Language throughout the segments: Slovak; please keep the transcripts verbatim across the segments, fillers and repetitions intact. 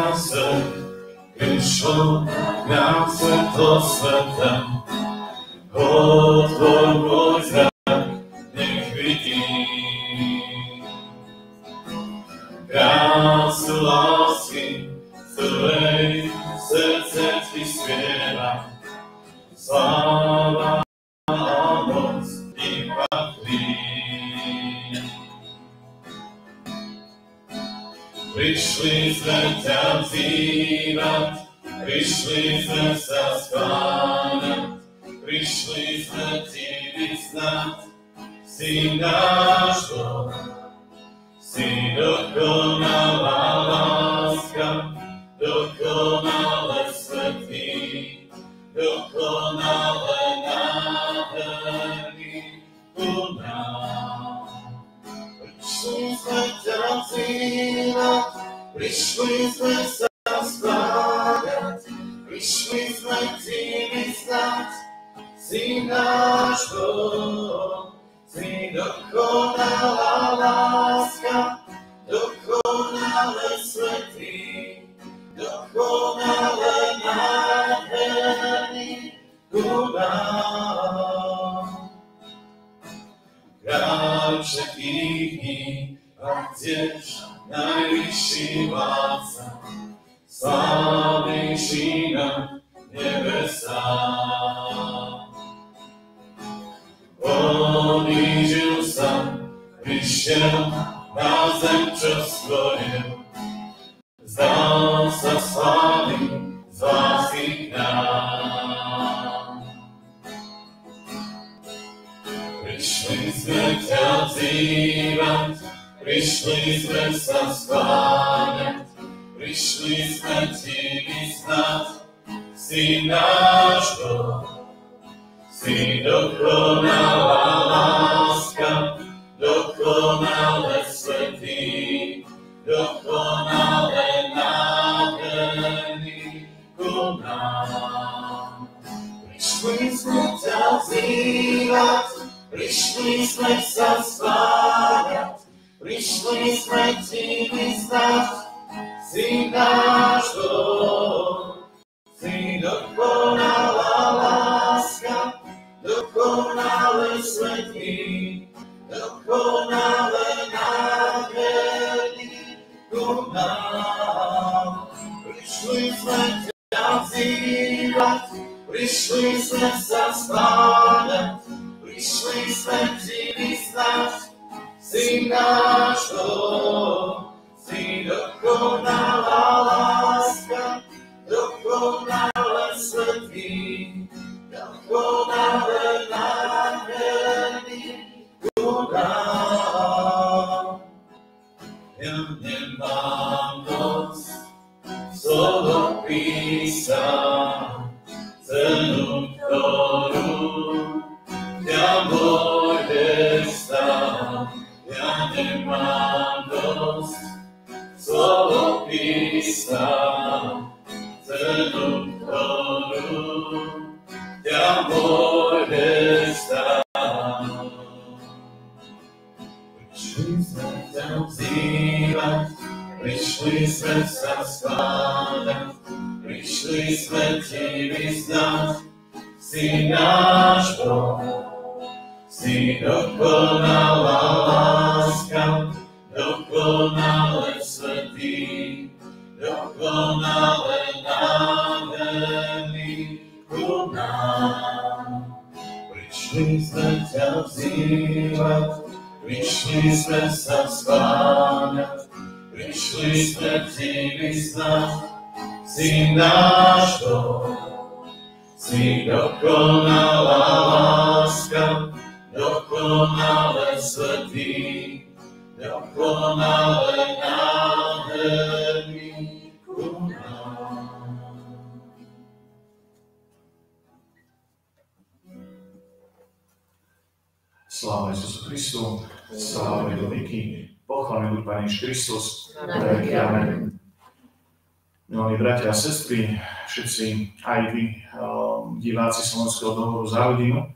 svet prišiel na svetlo sveta. Otvor môj zrak, nech vidí krásu lásky, z ktorej srdce ti spieva. Sláva a moc ti patrí. Prišli sme ťa vzývať, prišli sme sa skláňať, prišli sme ti vyznať, si náš Boh, si dokonalá láska, dokonale svätý, dokonale nádherný tu nám. Prišli sme ťa vzývať, prišli sme sa skláňať, prišli sme ti vyznať, si náš Boh, si dokonalá láska, dokonale svätý, dokonale nádherný tu nám. Kráľ všetkých dní a tiež najvyšší vládca, slávnejší na nebesách. Ponížil sa, prišiel na zem, čo stvoril, zdal sa slávy z lásky k nám. Prišli sme ťa vzývať, prišli sme sa skláňať, prišli sme ti vyznať, si náš Boh, si dokonalá láska, dokonale svätý, dokonale nádherný ku nám. Prišli sme ťa vzývať, prišli sme sa skláňať, prišli sme ti vyznať, si náš Boh, si dokonalá láska, dokonale svätý, dokonale nádherný ku nám. Prišli sme ťa vzývať, prišli sme sa skláňať, prišli sme ti vyznať, si náš Boh, si dokonalá láska, dokonale svätý, dokonale nádherný ku nám. Ja nemám dosť slovo písať, cenu, ktorú ťa môj stať. Ja nemám dosť slovo písať, cenu, ktorú ťa môže stáť. Prišli sme ťa vzývať, prišli sme sa skláňať, prišli sme ti vyznať, si náš Boh, si dokonalá láska, dokonale svätý, dokonale nádherný ku nám. Prišli sme ťa vzývať, prišli sme sa skláňať, prišli sme ti vyznať, si náš Boh, si dokonalá láska, dokonale svätý, dokonale nádherný ku nám. Sláva Isusu Christu, sláva do veky, pochválený buď Pán Ježiš Kristus, veky, amen. Milí bratia a sestry, všetci, aj vy, diváci Slovenského dohovoru za rodinu,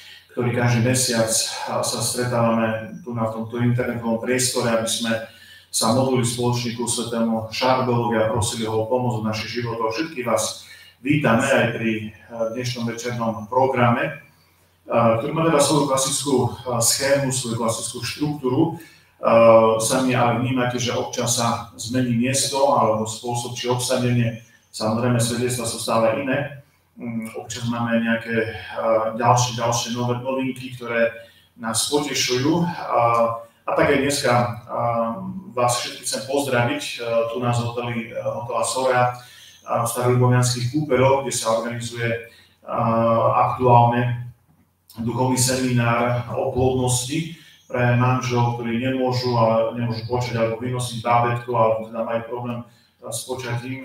ktorí každý mesiac sa stretávame tu na tomto internetovom priestore, aby sme sa modlili spoločne ku svätému Šarbelovi a prosili ho o pomoc v našich životoch. Všetkých vás vítame aj pri dnešnom večernom programe, ktorý má teda svoju klasickú schému, svoju klasickú štruktúru. Sami ale vnímate, že občas sa zmení miesto alebo spôsob či obsadenie. Samozrejme, svedectvá sú stále iné. Občas máme nejaké ďalšie, ďalšie nové novinky, ktoré nás potešujú. A tak aj dneska vás všetkých chcem pozdraviť tu na hoteli hotela Sora v Staroľubovňanských kúpeľoch, kde sa organizuje aktuálne duchovný seminár o plodnosti pre manželov, ktorí nemôžu, ale nemôžu počať alebo vynosiť bábätko, alebo teda majú problém s počatím,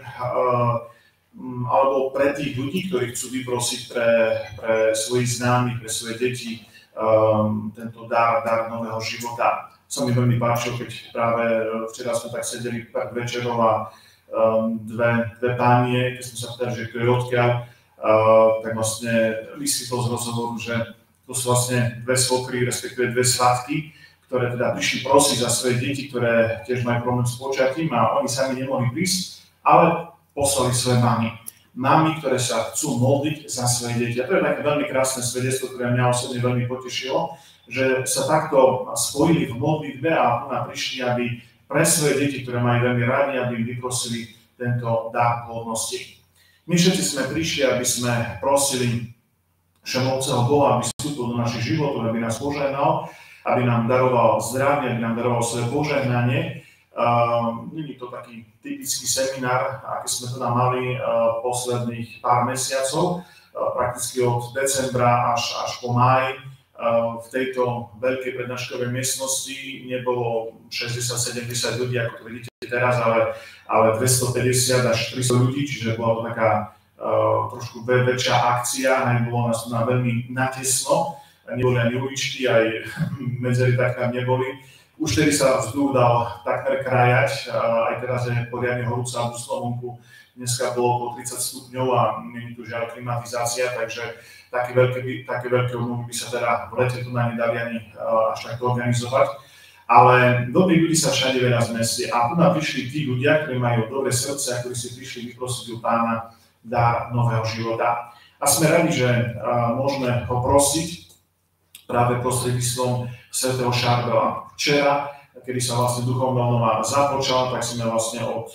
alebo pre tých ľudí, ktorí chcú vyprosiť pre, pre svojich známych, pre svoje deti um, tento dar, dar nového života. Sa mi veľmi páčil, keď práve včera sme tak sedeli pred večerou a um, dve, dve pánie, keď sme sa pýtali, že kto je odkiaľ, uh, tak vlastne vysvetlo z rozhovoru, že to sú vlastne dve svokry, respektíve dve svatky, ktoré teda prišli prosiť za svoje deti, ktoré tiež majú problém s počatím a oni sami nemohli prísť, ale poslali svoje mamy. Mamy, ktoré sa chcú modliť za svoje deti. A to je také veľmi krásne svedectvo, ktoré mňa osobne veľmi potešilo, že sa takto spojili v modlitbe a ona prišli, aby pre svoje deti, ktoré majú veľmi radi, aby im vyprosili tento dar plodnosti. My všetci sme prišli, aby sme prosili Všemovceho Boha, aby vstúpil do našich životov, aby nás požehnal, aby nám daroval zdravie, aby nám daroval svoje požehnanie. Uh, Není to taký typický seminár, aký sme teda mali uh, posledných pár mesiacov, uh, prakticky od decembra až, až po máj. Uh, v tejto veľkej prednáškovej miestnosti nebolo šesťdesiat sedemdesiat ľudí, ako to vidíte teraz, ale, ale dvestopäťdesiat až tristo ľudí, čiže bola to taká uh, trošku väčšia akcia, nebolo nás tu na veľmi natesno, neboli ani uličky, aj medzery tak tam neboli. Už tedy sa vzduch dal takmer krajať, aj teraz je poriadne horúca alebo slovonku. Dneska bolo okolo tridsať stupňov a nie je tu žiaľ klimatizácia, takže také veľké, také veľké obnovy by sa teda v lete tu na nedali ani až takto organizovať. Ale dobrých ľudí sa všade veľa zmestí a tu nám prišli tí ľudia, ktorí majú dobré srdce a ktorí si prišli vyprosiť u Pána dar nového života. A sme radi, že môžeme ho prosiť práve prostredníctvom svätého Šarbela. Včera, kedy sa vlastne duchovná obnova započala, tak sme vlastne od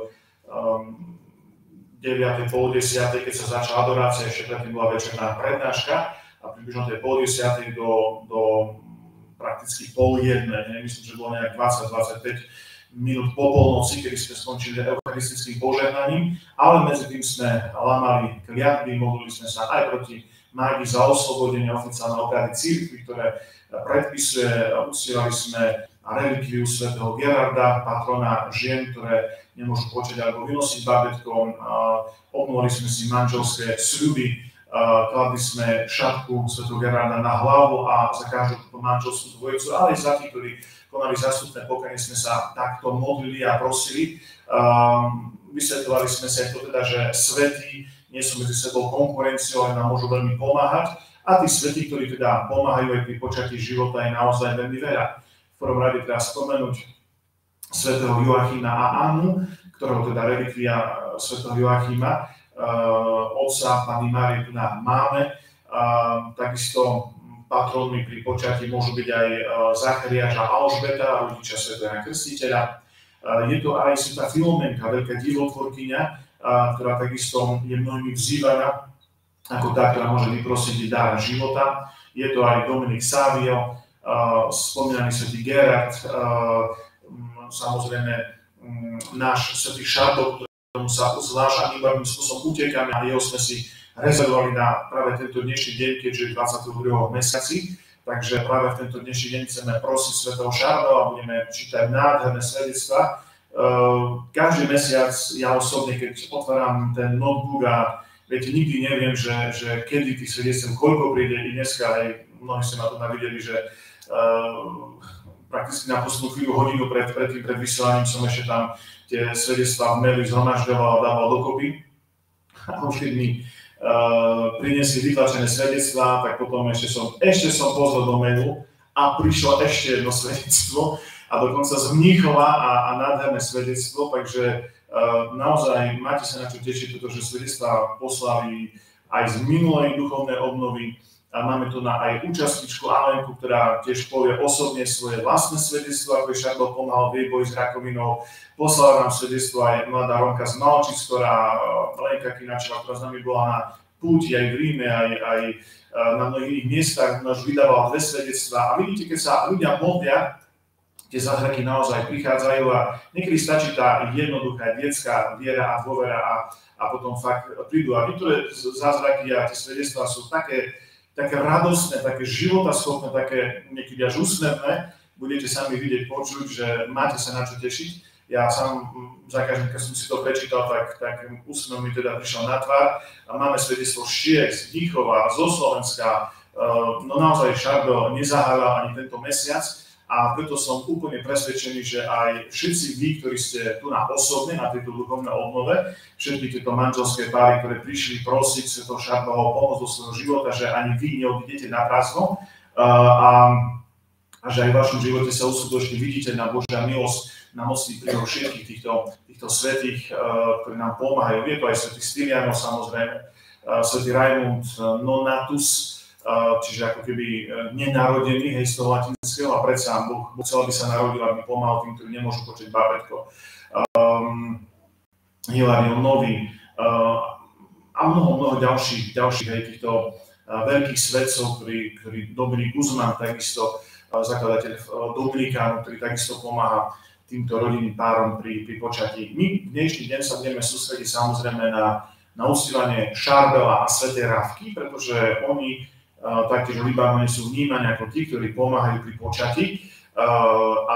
um, deviatej pol desiatej, keď sa začala adorácia, ešte predtým bola večerná prednáška a približne tej pol desiatej do, do prakticky pol jednej, myslím, že bolo nejak dvadsať dvadsaťpäť minút po polnoci, kedy sme skončili eucharistickým požehnaním, ale medzi tým sme lámali kliatby, modlili sme sa aj proti mági za oslobodenie oficiálnej obrady cirkvi, ktoré predpisuje, uctievali sme relikviu svätého Gerarda, patrona žien, ktoré nemôžu počať alebo vynosiť bábätko. Obnovili sme si manželské sľuby, kladli sme šatku svätého Gerarda na hlavu a za každú manželskú dvojicu, ale aj za tých, ktorí konali zástupné pokanie, sme sa takto modlili a prosili. Vysvetľovali sme sa aj to teda, že svätí nie sú medzi sebou konkurenciou, ale nám môžu veľmi pomáhať. A tí svätí, ktorí teda pomáhajú aj pri počatí života, je naozaj veľmi veľa. V prvom rade treba spomenúť svätého Joachima a Annu, ktorého teda relikvia svätého Joachima, otca Panny Márie tu máme. Takisto patrónmi pri počatí môžu byť aj Zachariáš a Alžbeta, rodičia svätého Jana Krstiteľa. Je to aj svätá Filomenka, veľká divotvorkyňa, ktorá takisto je mnohými vzývaná ako tá, ktorá môže vyprosiť dar života. Je to aj Dominik Savio, spomínaný svätý Gerard, samozrejme náš svätý Šardo, ktorému sa zvlášť a výborným spôsobom utekáme a jeho sme si rezervovali na práve tento dnešný deň, keďže je dvadsiateho druhého mesiaci. Takže práve v tento dnešný deň chceme prosiť svätého Šardo a budeme čítať nádherné svedectvá. Každý mesiac ja osobne, keď otváram ten notebook a viete, nikdy neviem, že, že kedy tých svedectv, koľko príde, i dneska aj mnohí ste ma tu navideli, že uh, prakticky na poslednú chvíľu, hodinu pred, pred tým pred vysielaním som ešte tam tie svedectvá v maili zhromažďoval a dával dokopy. A už keď mi uh, priniesli vytlačené svedectvá, tak potom ešte som, ešte som pozrel do mailu a prišlo ešte jedno svedectvo. a dokonca z Mníchova a, a nádherné svedectvo, takže uh, naozaj máte sa na čo tešiť, pretože svedectvá poslali aj z minulej duchovnej obnovy a máme tu na aj účastničku Alenku, ktorá tiež povie osobne svoje vlastné svedectvo, ako je Šarbel pomáhal v jej boji s rakovinou. Poslala nám svedectvo aj mladá Ronka z Malčic, ktorá Lenka Kinačová, ktorá s nami bola na púti aj v Ríme, aj, aj na mnohých iných miestach, už vydávala dve svedectvá. A vidíte, keď sa ľudia modlia, tie zázraky naozaj prichádzajú a niekedy stačí tá jednoduchá detská viera a dôvera a, a potom fakt prídu. A niektoré zázraky a tie svedectvá sú také, také radostné, také životaschopné, také niekedy až úsmevné. Budete sami vidieť, počuť, že máte sa na čo tešiť. Ja sám za každým, keď som si to prečítal, tak, tak úsmev mi teda prišiel na tvár. A máme svedectvo z Čiech, z Mníchova, zo Slovenska. No naozaj Šarbel nezahával ani tento mesiac. A preto som úplne presvedčený, že aj všetci vy, ktorí ste tu na osobne, na tejto duchovnej obnove, všetky tieto manželské páry, ktoré prišli prosiť Svätého Šarbela o pomoc do svojho života, že ani vy neodídete na prázdno a, a že aj v vašom živote sa uskutoční, vidíte na Božia milosť, na mocný príbeh všetkých týchto, týchto svätých, ktorí nám pomáhajú. Je to aj svätý Stylianov, samozrejme, svätý Raimund Nonatus, čiže ako keby nenarodený, hej, z toho latinského, a predsa Boh, Boh chcel, aby sa narodil, aby pomáhal tým, ktorí nemôžu počuť bábätko. Um, Hilarion Nový uh, a mnoho, mnoho ďalších, ďalších hej, týchto uh, veľkých svedcov, ktorí, ktorí Dominik Guzman, takisto uh, zakladateľ uh, Dominikánu, ktorý takisto pomáha týmto rodinným párom pri, pri počatí. My v dnešný deň sa budeme sústrediť samozrejme na, na uctievanie Šarbela a svätej Rafky, pretože oni Uh, taktiež v Libanone sú vnímaní ako tí, ktorí pomáhajú pri počatí. Uh, a,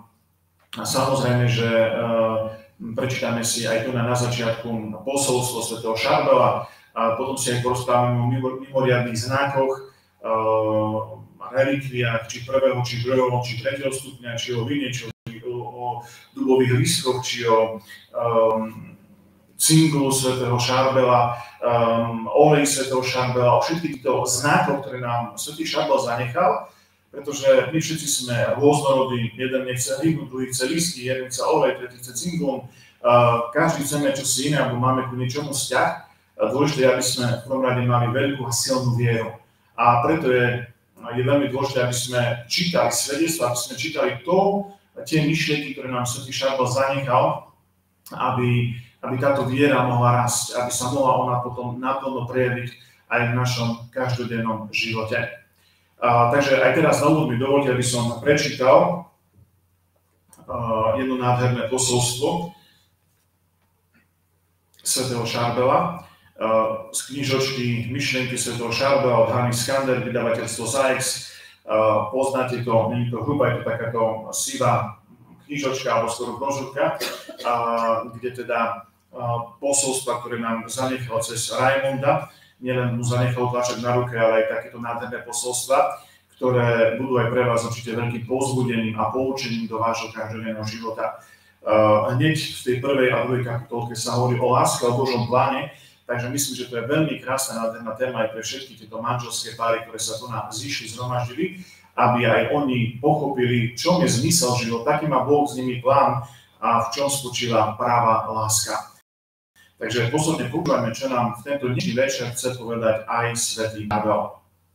a samozrejme, že uh, prečítame si aj tu na, na začiatku posolstvo svätého Šarbela, a potom si aj porozprávame o mimoriadnych znakoch, uh, relikviách, či prvého, či druhého, či tretieho stupňa, či o vine, či o, o dubových lístkoch, či o um, cinglu svätého Šarbela, um, olej svätého Šarbela, o všetkých týchto znakoch, ktoré nám svätý Šarbel zanechal, pretože my všetci sme rôznorodí, jeden nechce hlibu, druhý chce lístky, jeden chce olej, tretí chce cinglu, uh, každý chceme čosi iné, alebo máme ku niečomu vzťah. Dôležité je, aby sme v prvom rade mali veľkú a silnú vieru. A preto je, je veľmi dôležité, aby sme čítali svedectva, aby sme čítali to, tie myšlienky, ktoré nám svätý Šarbel zanechal, aby aby táto viera mohla rásť, aby sa mohla ona potom naplno prejaviť aj v našom každodennom živote. A, takže aj teraz na úvod mi dovolte, aby som prečítal a, jedno nádherné posolstvo svätého Šarbela a, z knižočky Myšlienky svätého Šarbela od Hany Skander, vydavateľstvo Zaex. A, poznáte to, nie je to hruba, je to takáto sivá knižočka alebo skoro brožúrka, kde teda posolstva, ktoré nám zanechal cez Raimunda. Nielen mu zanechal tlačok na ruke, ale aj takéto nádherné posolstva, ktoré budú aj pre vás určite veľkým povzbudením a poučením do vášho každodenného života. Hneď v tej prvej a druhej kapitolke sa hovorí o láske, o Božom pláne, takže myslím, že to je veľmi krásna nádherná téma aj pre všetky tieto manželské páry, ktoré sa tu nám zišli, zhromaždili, aby aj oni pochopili, čom je zmysel života, aký má Boh s nimi plán a v čom spočíva práva láska. Takže posledne počúvajme, čo nám v tento dnešný večer chce povedať aj svätý Šarbel.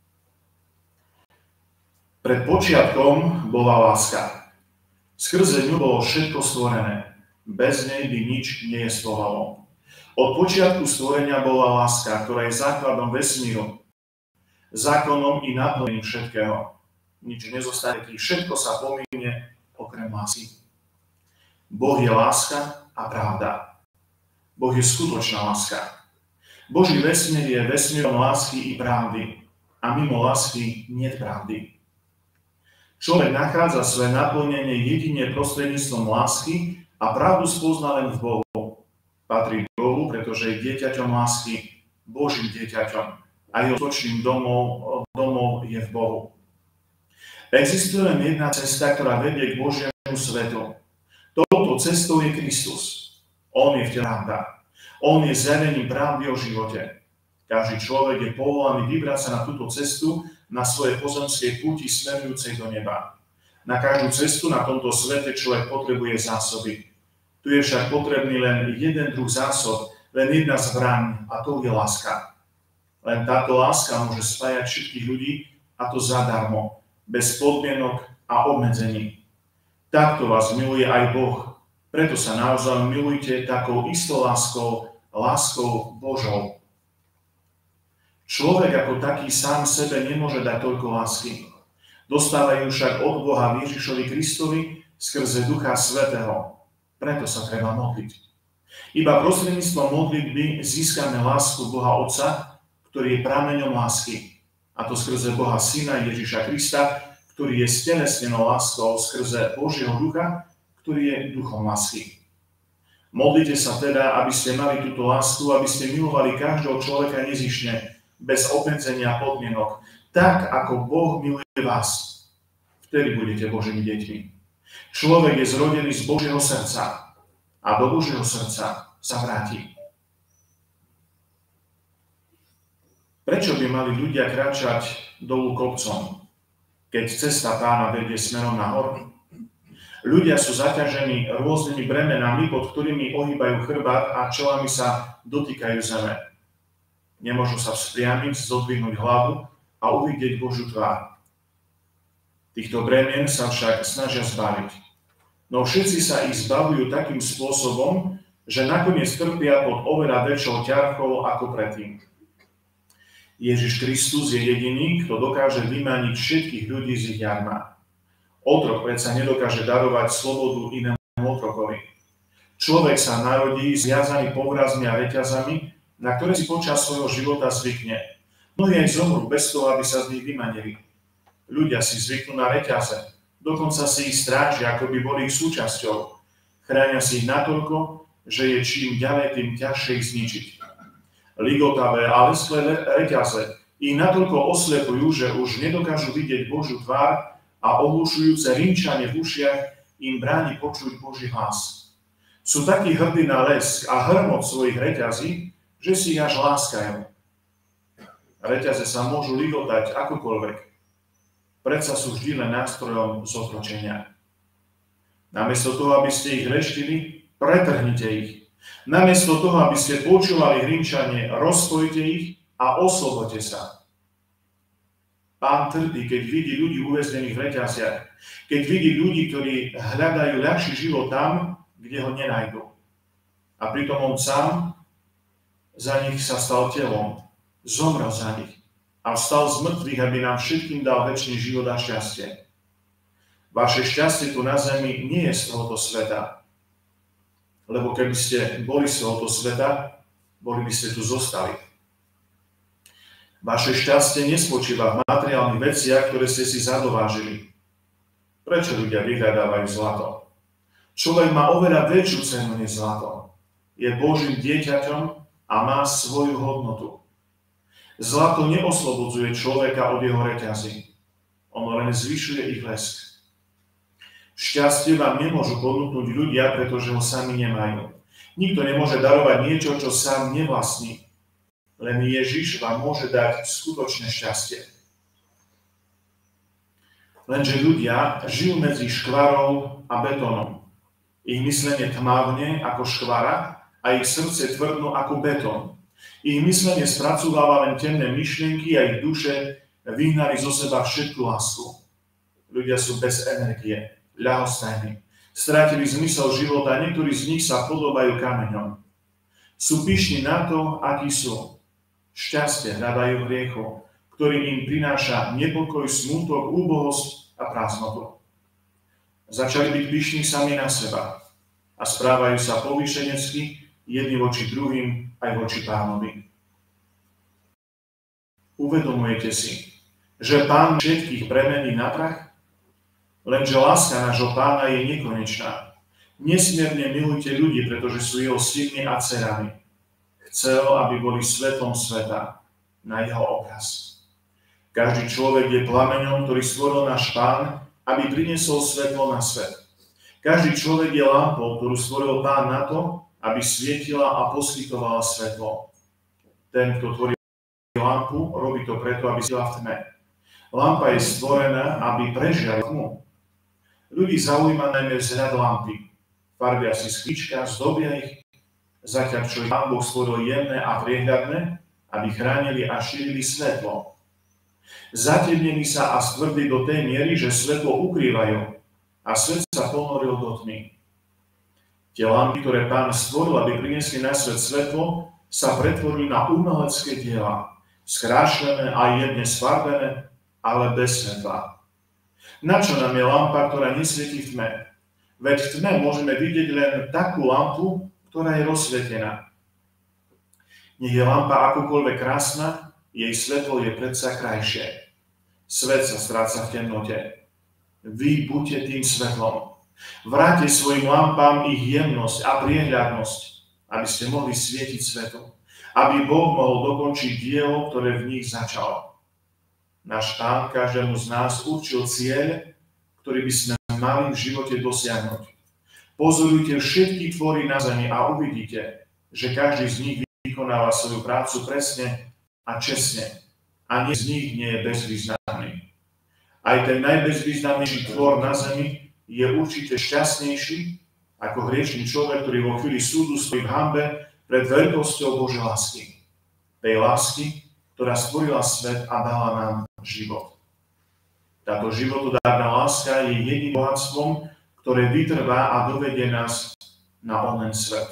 Pred počiatkom bola láska. Skrze ňu bolo všetko stvorené. Bez nej by nič nejestvovalo. Od počiatku stvorenia bola láska, ktorá je základom vesmíru, zákonom i naplnením všetkého. Nič nezostane, keď všetko sa pominie okrem lásky. Boh je láska a pravda. Boh je skutočná láska. Boží vesmír je vesmírom lásky i pravdy. A mimo lásky niet pravdy. Človek nachádza svoje naplnenie jedine prostredníctvom lásky a pravdu spozná len v Bohu. Patrí k Bohu, pretože je dieťaťom lásky, Božím dieťaťom. A jeho skutočným domov, domov je v Bohu. Existuje len jedna cesta, ktorá vedie k Božiemu svetu. Touto cestou je Kristus. On je pravda. On je zjavením pravdy o živote. Každý človek je povolaný vybrať sa na túto cestu na svojej pozemskej púti smerujúcej do neba. Na každú cestu na tomto svete človek potrebuje zásoby. Tu je však potrebný len jeden druh zásob, len jedna zbraň, a to je láska. Len táto láska môže spájať všetkých ľudí, a to zadarmo, bez podmienok a obmedzení. Takto vás miluje aj Boh, preto sa naozaj milujte takou istou láskou, láskou Božou. Človek ako taký sám sebe nemôže dať toľko lásky. Dostávajú však od Boha Ježišovi Kristovi skrze Ducha Svätého. Preto sa treba modliť. Iba prostredníctvom modlitby získame lásku Boha Otca, ktorý je prameňom lásky. A to skrze Boha Syna Ježiša Krista, ktorý je stelesnenou láskou skrze Božieho Ducha, ktorý je duchom lásky. Modlite sa teda, aby ste mali túto lásku, aby ste milovali každého človeka nezištne, bez obmedzenia a podmienok, tak ako Boh miluje vás. Vtedy budete Božími deťmi. Človek je zrodený z Božieho srdca a do Božieho srdca sa vráti. Prečo by mali ľudia kráčať dolu kopcom, keď cesta Pána vedie smerom nahor? Ľudia sú zaťažení rôznymi bremenami, pod ktorými ohýbajú chrbát a čelami sa dotýkajú zeme. Nemôžu sa vzpriamiť, zodvihnúť hlavu a uvidieť Božiu tvár. Týchto bremien sa však snažia zbaviť. No všetci sa ich zbavujú takým spôsobom, že nakoniec trpia pod oveľa väčšou ťarchou ako predtým. Ježiš Kristus je jediný, kto dokáže vymaniť všetkých ľudí z ich jarma. Otrok predsa nedokáže darovať slobodu inému otrokovi. Človek sa narodí zviazaný povrazmi a reťazami, na ktoré si počas svojho života zvykne. Mnohí aj zomrú bez toho, aby sa z nich vymanili. Ľudia si zvyknú na reťaze, dokonca si ich strážia, ako by boli ich súčasťou. Chránia si ich natoľko, že je čím ďalej, tým ťažšie ich zničiť. Ligotavé a lesklé reťaze ich natoľko oslepujú, že už nedokážu vidieť Božiu tvár a ohlušujúce rinčanie v ušiach im bráni počuť Boží hlas. Sú takí hrdí na lesk a hrmot svojich reťazí, že si ich až láskajú. Reťaze sa môžu ligotať akokoľvek. Predsa sú vždy len nástrojom zotročenia. Namiesto toho, aby ste ich reštili, pretrhnite ich. Namiesto toho, aby ste počúvali hrinčanie, rozpojte ich a oslobodte sa. Pán trpí, keď vidí ľudí uväznených v reťaziach, keď vidí ľudí, ktorí hľadajú ľahší život tam, kde ho nenajdu. A pritom on sám za nich sa stal telom, zomrel za nich a vstal z mŕtvych, aby nám všetkým dal večný život a šťastie. Vaše šťastie tu na zemi nie je z tohoto sveta, lebo keby ste boli z tohoto sveta, boli by ste tu zostali. Vaše šťastie nespočíva v materiálnych veciach, ktoré ste si zadovážili. Prečo ľudia vyhľadávajú zlato? Človek má oveľa väčšiu cenu než zlato. Je Božím dieťaťom a má svoju hodnotu. Zlato neoslobodzuje človeka od jeho reťazí. Ono len zvyšuje ich lesk. Šťastie vám nemôžu ponúknuť ľudia, pretože ho sami nemajú. Nikto nemôže darovať niečo, čo sám nevlastní. Len Ježiš vám môže dať skutočné šťastie. Lenže ľudia žijú medzi škvarou a betónom. Ich myslenie tmavne ako škvara a ich srdce tvrdno ako betón. Ich myslenie spracúváva len temné myšlienky a ich duše vyhnali zo seba všetku lásku. Ľudia sú bez energie, ľahostajní. Strátili zmysel života a niektorí z nich sa podobajú kameňom. Sú pyšní na to, akí sú. Šťastie hľadajú hriechu, ktorý im prináša nepokoj, smútok, úbohosť a prázdnotu. Začali byť pyšní sami na seba a správajú sa povýšenecky jedni voči druhým aj voči Pánovi. Uvedomujete si, že Pán všetkých premení na prach? Lenže láska nášho Pána je nekonečná. Nesmierne milujte ľudí, pretože sú jeho synmi a dcerami. Chcel, aby boli svetlom sveta na jeho obraz. Každý človek je plameňom, ktorý stvoril náš Pán, aby priniesol svetlo na svet. Každý človek je lampou, ktorú stvoril Pán na to, aby svietila a poskytovala svetlo. Ten, kto tvorí lampu, robí to preto, aby svietila v tme. Lampa je stvorená, aby prežiala tmu. Ľudí zaujíma najmä vzhľad lampy. Farbia si sklička, zdobia ich, zatiaľ čo ich Pán Boh stvoril jemné a priehľadné, aby chránili a šírili svetlo. Zatemnení sa a stvrdli do tej miery, že svetlo ukrývajú a svet sa ponoril do tmy. Tie lampy, ktoré Pán stvoril, aby priniesli na svet svetlo, sa pretvorili na umelecké diela, skrášlené a jemne sfarbené, ale bez svetla. Na čo nám je lampa, ktorá nesvietí v tme? Veď v tme môžeme vidieť len takú lampu, ktorá je rozsvietená. Nech je lampa akokoľvek krásna, jej svetlo je predsa krajšie. Svet sa stráca v temnote. Vy buďte tým svetlom. Vráťte svojim lampám ich jemnosť a priehľadnosť, aby ste mohli svietiť svetu. Aby Boh mohol dokončiť dielo, ktoré v nich začal. Náš Pán každému z nás určil cieľ, ktorý by sme mali v živote dosiahnuť. Pozorujte všetky tvory na zemi a uvidíte, že každý z nich vykonáva svoju prácu presne a čestne. A nie z nich nie je bezvýznamný. Aj ten najbezvýznamnejší tvor na zemi je určite šťastnejší ako hriešný človek, ktorý vo chvíli súdu stojí v hanbe pred veľkosťou Božej lásky. Tej lásky, ktorá stvorila svet a dala nám život. Táto životodárna láska je jediným bohatstvom, ktoré vytrvá a dovedie nás na onen svet.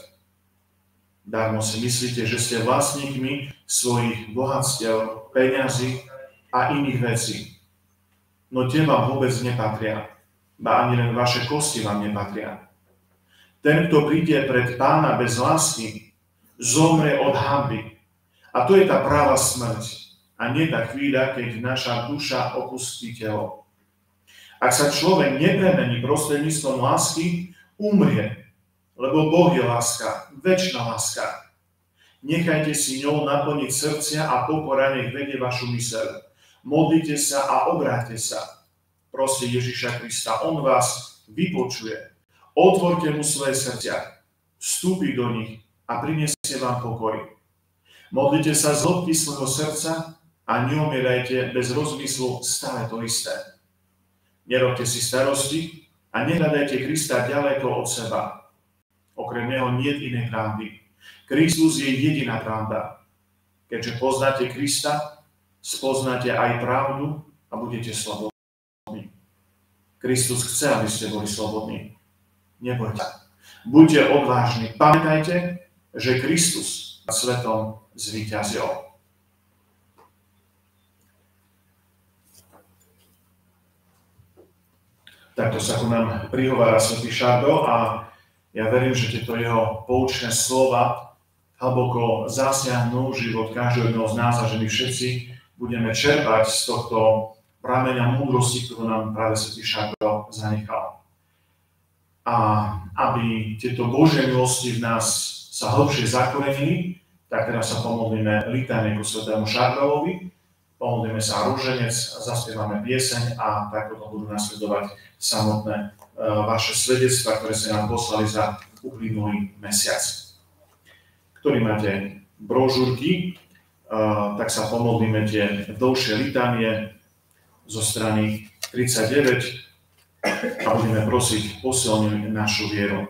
Darmo si myslíte, že ste vlastníkmi svojich bohatstiev, peňazí a iných vecí. No tie vám vôbec nepatria, ba ani len vaše kosti vám nepatria. Ten, kto príde pred Pána bez lásky, zomre od hanby. A to je tá práva smrť. A nie tá chvíľa, keď naša duša opustí telo. Ak sa človek nepremení prostredníctvom lásky, umrie. Lebo Boh je láska, večná láska. Nechajte si ňou naplniť srdcia a pokora nech vedie vašu myseľ. Modlite sa a obráťte sa. Proste Ježiša Krista, on vás vypočuje. Otvorte mu svoje srdcia, vstúpi do nich a prinesie vám pokoj. Modlite sa z hĺbky svojho srdca a neumierajte bez rozmyslu stále to isté. Nerobte si starosti a nehľadajte Krista ďaleko od seba. Okrem neho niet inej pravdy. Kristus je jediná pravda. Keďže poznáte Krista, spoznáte aj pravdu a budete slobodní. Kristus chce, aby ste boli slobodní. Nebojte. Buďte odvážni. Pamätajte, že Kristus nad svetom zvíťazil. Takto sa ku nám prihovára svätý Šardo a ja verím, že tieto jeho poučné slova hlboko zasiahnu život každého z nás a že my všetci budeme čerpať z tohto prameňa múdrosti, ktorú nám práve svätý Šardo zanechal. A aby tieto Božie milosti v nás sa hlbšie zakorenili, tak teraz sa pomodlíme litánie ku svätému Šardovi, pomodlíme sa ruženec, zaspievame pieseň a tak potom budú nasledovať samotné uh, vaše svedectvá, ktoré ste nám poslali za uplynulý mesiac. Ktorí máte brožúrky, uh, tak sa pomodlíme tie dlhšie litánie zo strany tridsaťdeväť a budeme prosiť posilniť našu vieru.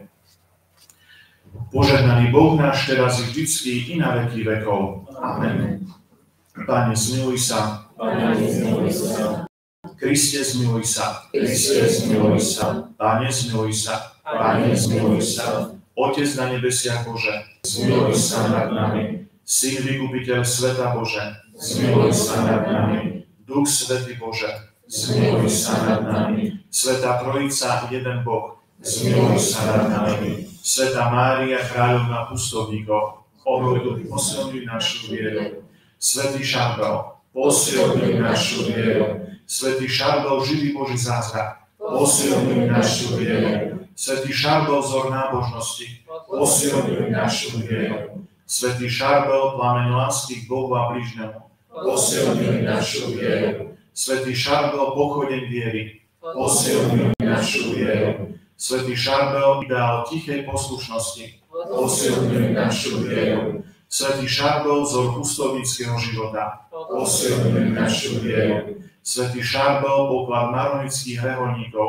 Požehnaný Boh náš teraz i vždycky i na veky vekov. Amen. Pane, zmiluj sa. Pane, zmiluj sa. Kriste, zmiluj sa. Kriste, zmiluj sa. Pane, zmiluj sa. Pane, zmiluj sa. Otec na nebesiach Bože, zmiluj sa nad nami. Syn vykupiteľ sveta Bože, zmiluj sa nad nami. Duch Svätý Bože, zmiluj sa nad nami. Svätá Trojica, jeden Boh, zmiluj sa nad nami. Svätá Mária, kráľovná pustovníkov, posilňuj našu vieru. Svätý Šardo, posilňuj našu vieru. Svätý Šardo, živý Boží zázrak, posilňuj našu vieru. Svätý Šardo, vzor nábožnosti, posilňuj našu vieru. Svätý Šardo, plameň lásky k Bohu a blížnemu, posilňuj našu vieru. Svätý Šardo, pochodeň viery, posilňuj našu vieru. Svätý Šardo, ideál tichej poslušnosti, posilňuj našu vieru. Svätý Šardo, vzor pustovníckeho života, posilňuj našu vieru. Svätý Šardo, poklad maronických reholníkov,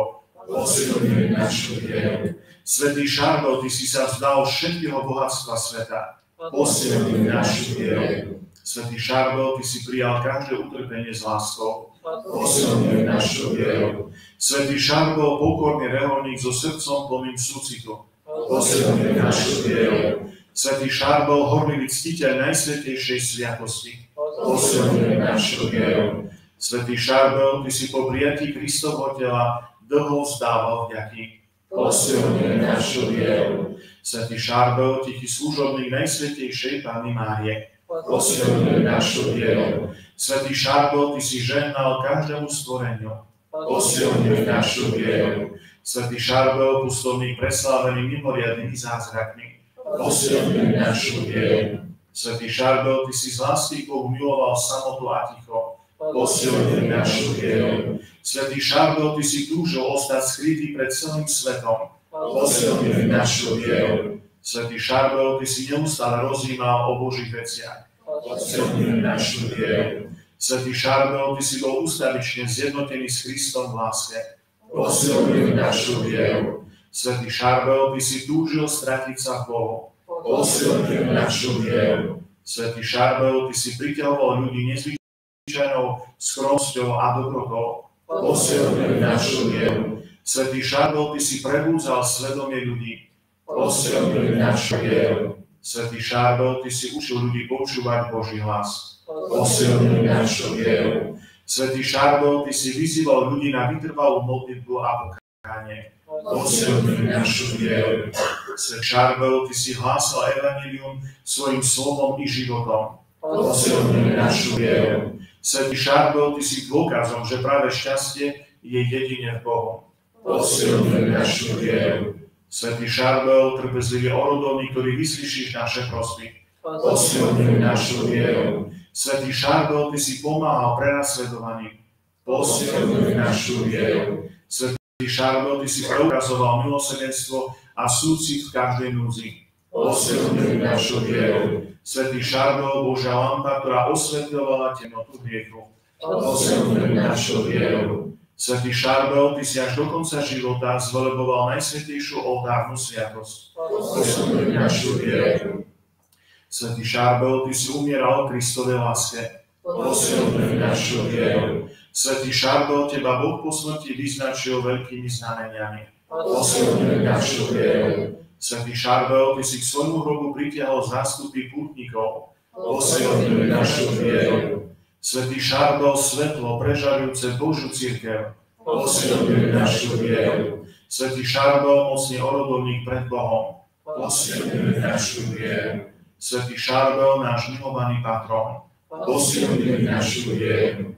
posilňuj našu vieru. Svätý Šarbel, ty si sa vzdal všetkého bohatstva sveta, posilňuj našu vieru. Svätý Šarbel, ty si prijal každé utrpenie s láskou, posilňuj našu vieru. Svätý Šarbel, pokorný reholník so srdcom plným súcitu, posilňuj našu vieru. Svätý Šarbel, horlivý ctiteľ najsvätejšej sviatosti, posilňuj našu vieru. Svätý Šarbel, ty si po prijatí Kristovho tela dlho vzdával vďaky, posilňuj našu vieru. Svätý Šarbel, tichý služobník najsvätejšej Panny Márie, posilňuj našu vieru. Svätý Šarbel, ty si žehnal každému stvoreniu, posilňuj našu vieru. Svätý Šarbel, pustovník preslávený mimoriadnymi zázrakmi, posilňuj našu vieru. Svätý Šarbel, ty si z lásky k Bohu miloval samotu a ticho, posilňuj našu vieru. Svätý Šarbel, ty si túžil ostať skrytý pred celým svetom, posilňuj našu vieru. Svätý Šarbel, ty si neustále rozjímal o Božích veciach, posilňuj našu vieru. Svätý Šarbel, ty si bol ustavične zjednotený s Kristom v láske, posilňuj našu vieru. Svätý Šarbel, ty si túžil stratiť sa v Bohu, posilňuj našu vieru. Svätý Šarbel, ty si priťahoval ľudí nezvyčajnou skromnosťou a dobrotou, posilňuj našu vieru. Svätý Šarbel, ty si prebúdzal svedomie ľudí, posilňuj našu vieru. Svätý Šarbel, ty si učil ľudí počúvať Boží hlas, posilňuj našu vieru. Svätý Šarbel, ty si vyzýval ľudí na vytrvalú modlitbu a pokánie, posilňuj našu vieru. Svätý Šarbel, ty si hlásal evanjelium svojim slovom i životom, posilňuj našu vieru. Svätý Šarbel, ty si dôkazom, že práve šťastie je jedine v Bohu, posilňuj našu vieru. Svätý Šarbel, trpezlivý orodovník, ktorý vyslyšíš naše prosby, posilňuj našu vieru. Svätý Šarbel, ty si pomáhal prenasledovaným, posilňuj našu vieru. Svätý Šarbel, ty si preukazoval milosrdenstvo a súcit v každej núdzi, posilňuj našu vieru. Svätý Šarbel, Božia lampa, ktorá osvetľovala temnotu hriechu, posilňuj našu vieru. Svätý Šarbel, ty si až do konca života zveleboval najsvätejšiu oltárnu sviatosť, posilňuj našu vieru. Svätý Šarbel, ty si umieral v Kristovej láske, posilňuj našu vieru. Svätý Šarbel, teba Boh po smrti vyznačil veľkými znameniami, posilňuj našu vieru. Svätý Šarbel, ty si k svojmu hrobu pritiahol zástupy pútnikov, posilňuj našu vieru. Svätý Šarbel, svetlo prežarujúce Božiu cirkev, posilňuj našu vieru. Svätý Šarbel, mocný orodovník pred Bohom, posilňuj našu vieru. Svätý Šarbel, náš milovaný patron, posilňuj našu vieru.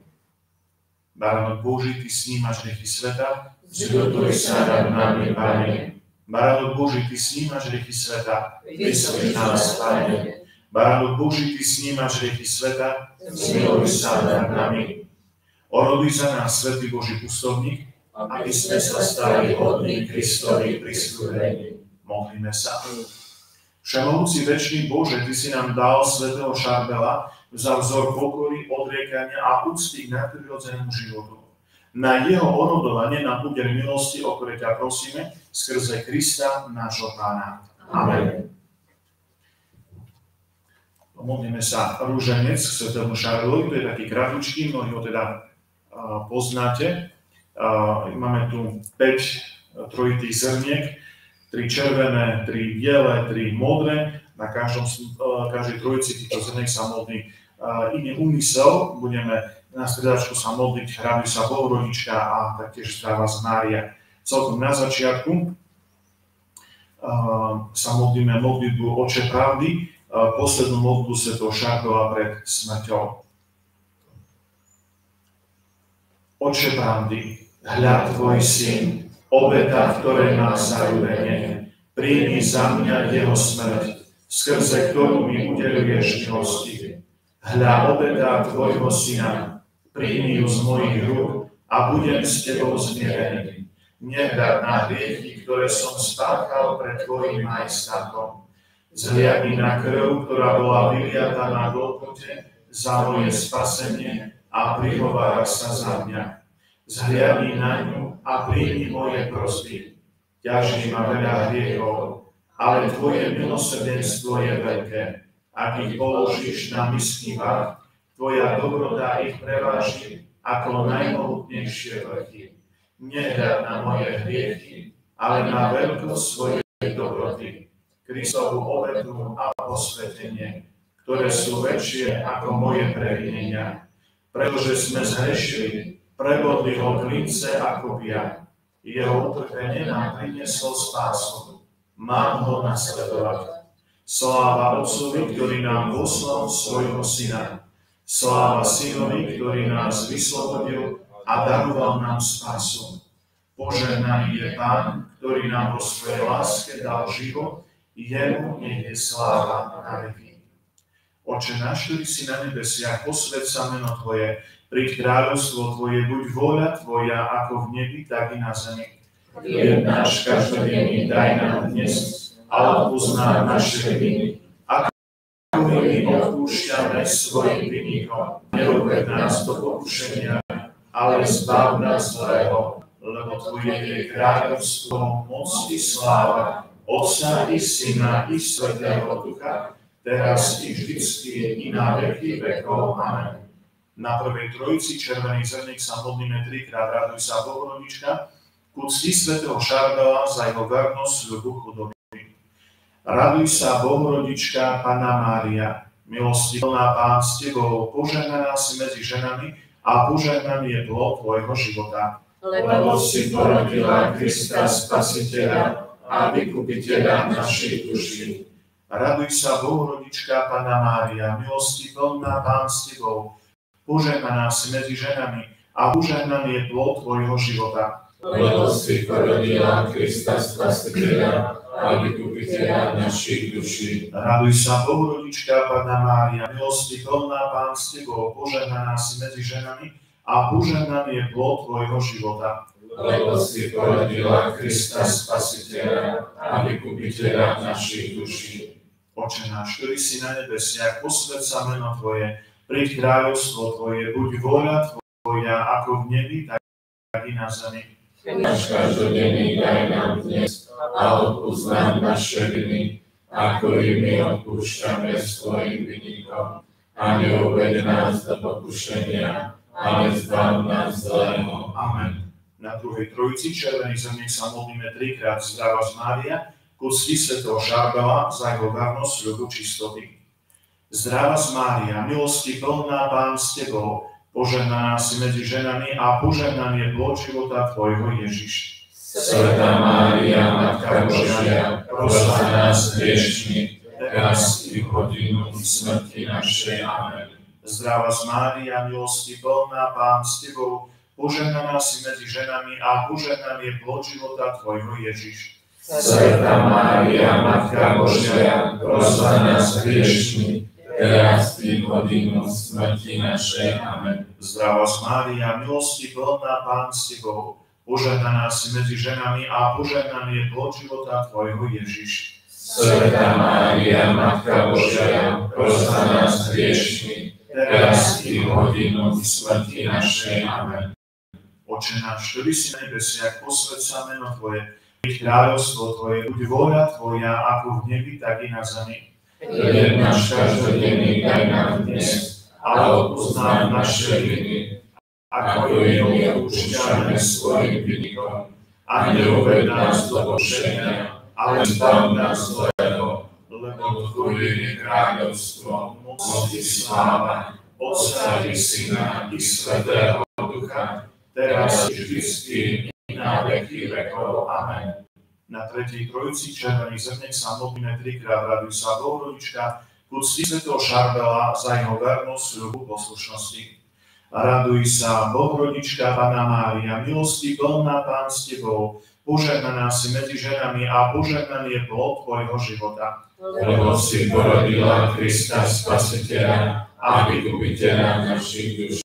Baránok Boží, ty snímaš hriechy sveta, zľutuj sa nad nami, Pane. Baránok Boží, ty snímaš hriechy sveta, vyslíš nás, Pane. Baránok Boží, ty snímaš hriechy sveta, zmiluj sa nad nami. Oroduj za nás, svätý Boží pustovník, aby sme sa stali hodní Kristovi prisľúbení. Modlíme sa. Všemohúci večný Bože, ty si nám dal svätého Šarbela za vzor pokory, odriekania a úcty k nadprirodzenému životu. Na jeho orodovanie nám udel milosti, o ktoré ťa prosíme, skrze Krista, nášho Pána. Amen. Modlíme sa rúženec k svätému Šarbelovi, to je taký kratučký, mnohí ho teda uh, poznáte. Uh, máme tu päť trojitých zrniek, tri červené, tri biele, tri modré. Na každom, uh, každej trojici týchto zrniek sa modlí uh, iný úmysel. Budeme na stredačku sa modliť, hrabi sa Bohorodička a taktiež Zdravá z Mária. Celkom na začiatku uh, sa modlíme modlitbu Oče pravdy, uh, poslednú modlitbu svätého Šarbela pred smrťou. Oče pravdy, hľa tvoj syn, obeta, v ktorej má zarúbenie, príjmi za mňa jeho smrť, skrze ktorú mi udeľuješ milosti. Hľa obeta tvojho syna, príjmi ju z mojich rúk a budem s tebou zmierený. Nehľad na hriechy, ktoré som spáchal pred tvojim majestátom. Zhliadni na krv, ktorá bola vyliata na Golgote za moje spasenie a prihovára sa za mňa. Zhliadni na ňu a príjmi moje prosby. Ťaží ma veľa hriechov, ale tvoje milosrdenstvo je veľké. Ak ich položíš na misky váh, tvoja dobrota ich preváži ako najmohutnejšie vrchy. Nehľad na moje hriechy, ale na veľkosť svojej dobroty, Kristovu obetu a posvetenie, ktoré sú väčšie ako moje previnenia. Pretože sme zhrešili, prebodli ho klince ako ja. Jeho utrpenie nám prinieslo spásu. Mám ho nasledovať. Sláva Otcovi, ktorý nám poslal svojho Syna. Sláva Synovi, ktorý nás vyslobodil a daroval nám spásu. Požehnaný je Pán, ktorý nám vo svojej láske dal život, jemu nech je sláva na veky. Oče náš, ktorý si na nebesiach, posväť sa meno Tvoje, príď kráľovstvo Tvoje, buď vôľa Tvoja ako v nebi, tak i na zemi. Chlieb náš každodenný daj nám dnes a odpusť nám naše viny, ako my odpúšťame svojim vinníkom. Neuved nás do pokušenia, ale zbav nás zlého, lebo Tvoje je kráľovstvo, moc i sláva, Otca i Syna i Svätého Ducha, teraz i vždycky i na veky vekov. Amen. Na prvej trojici červených zrniek sa modlíme trikrát. Raduj sa, Bohorodička, ku cti svätého Šarbela za jeho vernosť ľubu chudobným. Raduj sa, Bohorodička, Panna Mária, milosti plná Pán s Tebou, požehnaná si medzi ženami a požehnaný je plod Tvojho života. Lebo si porodila Krista Spasiteľa a Vykupiteľa našich duší. Raduj sa, Bohorodička, Panna Mária, milosti plná Pán s Tebou, požehnaná si medzi ženami a požehnaný je plod Tvojho života. Lebo si porodila Krista Spasiteľa a Vykupiteľa našich duší. Raduj sa, Bohorodička, Panna Mária, milosti plná Pán s Tebou, požehnaná si medzi ženami a požehnaný je plod Tvojho života. Lebo si porodila Krista Spasiteľa a Vykupiteľa našich duší. Oče náš, ktorý si na nebesiach, posväť sa meno Tvoje, príď kráľovstvo Tvoje, buď vôľa Tvoja ako v nebi, tak i na zemi. Náš každodenný daj nám dnes a odpusť nám naše viny, ako i my odpúšťame svojim vinníkom. A neuved nás do pokušenia, ale zbav nás zlého. Amen. Na druhej trojici červených zrniek sa modlíme trikrát. Zdravá Mária, ku cti svätého Šarbela za jeho vernosť ľubu čistoty. Zdravá Mária, milosti plná Pán s Tebou, požehnaná si medzi ženami a požehnaný je plod života Tvojho Ježiš. Svätá Mária, Matka Božia, pros za nás hriešnych, teraz i v hodinu smrti našej. Amen. Zdravá Mária, milosti plná Pán s Tebou, požehnaná si medzi ženami a požehnaný je plod života Tvojho Ježiš. Svätá Mária, Matka Božia, pros za nás hriešnych, teraz i v hodinu smrti našej. Amen. Zdravá Mária, milosti plná Pán s Tebou, požehnaná si medzi ženami a požehnaný je plod života Tvojho Ježiš. Svätá Mária, Matka Božia, pros za nás hriešnych, teraz i v hodinu smrti našej. Amen. Oče náš, ktorý si na nebesiach, posväť sa meno Tvoje, príď kráľovstvo Tvoje, buď vôľa Tvoja ako v nebi, tak i na zemi. Chlieb náš každodenný daj nám dnes a odpusť nám naše viny, ako i my odpúšťame svojim vinníkom. A neuved nás do pokušenia, ale zbav nás zlého, lebo Tvoje je kráľovstvo, moc i sláva, Otca i Syna i Svätého Ducha, teraz i vždycky i na veky vekov. Amen. Na tretej trojici červených zrniek sa modlíme trikrát. Raduj sa, Bohorodička, ku cti svätého Šarbela za jeho vernosť ľubu poslušnosti. Raduj sa, Bohorodička, Panna Mária, milosti plná Pán s Tebou, požehnaná si medzi ženami a požehnaný je plod Tvojho života. Lebo si porodila Krista Spasiteľa a Vykupiteľa našich duší.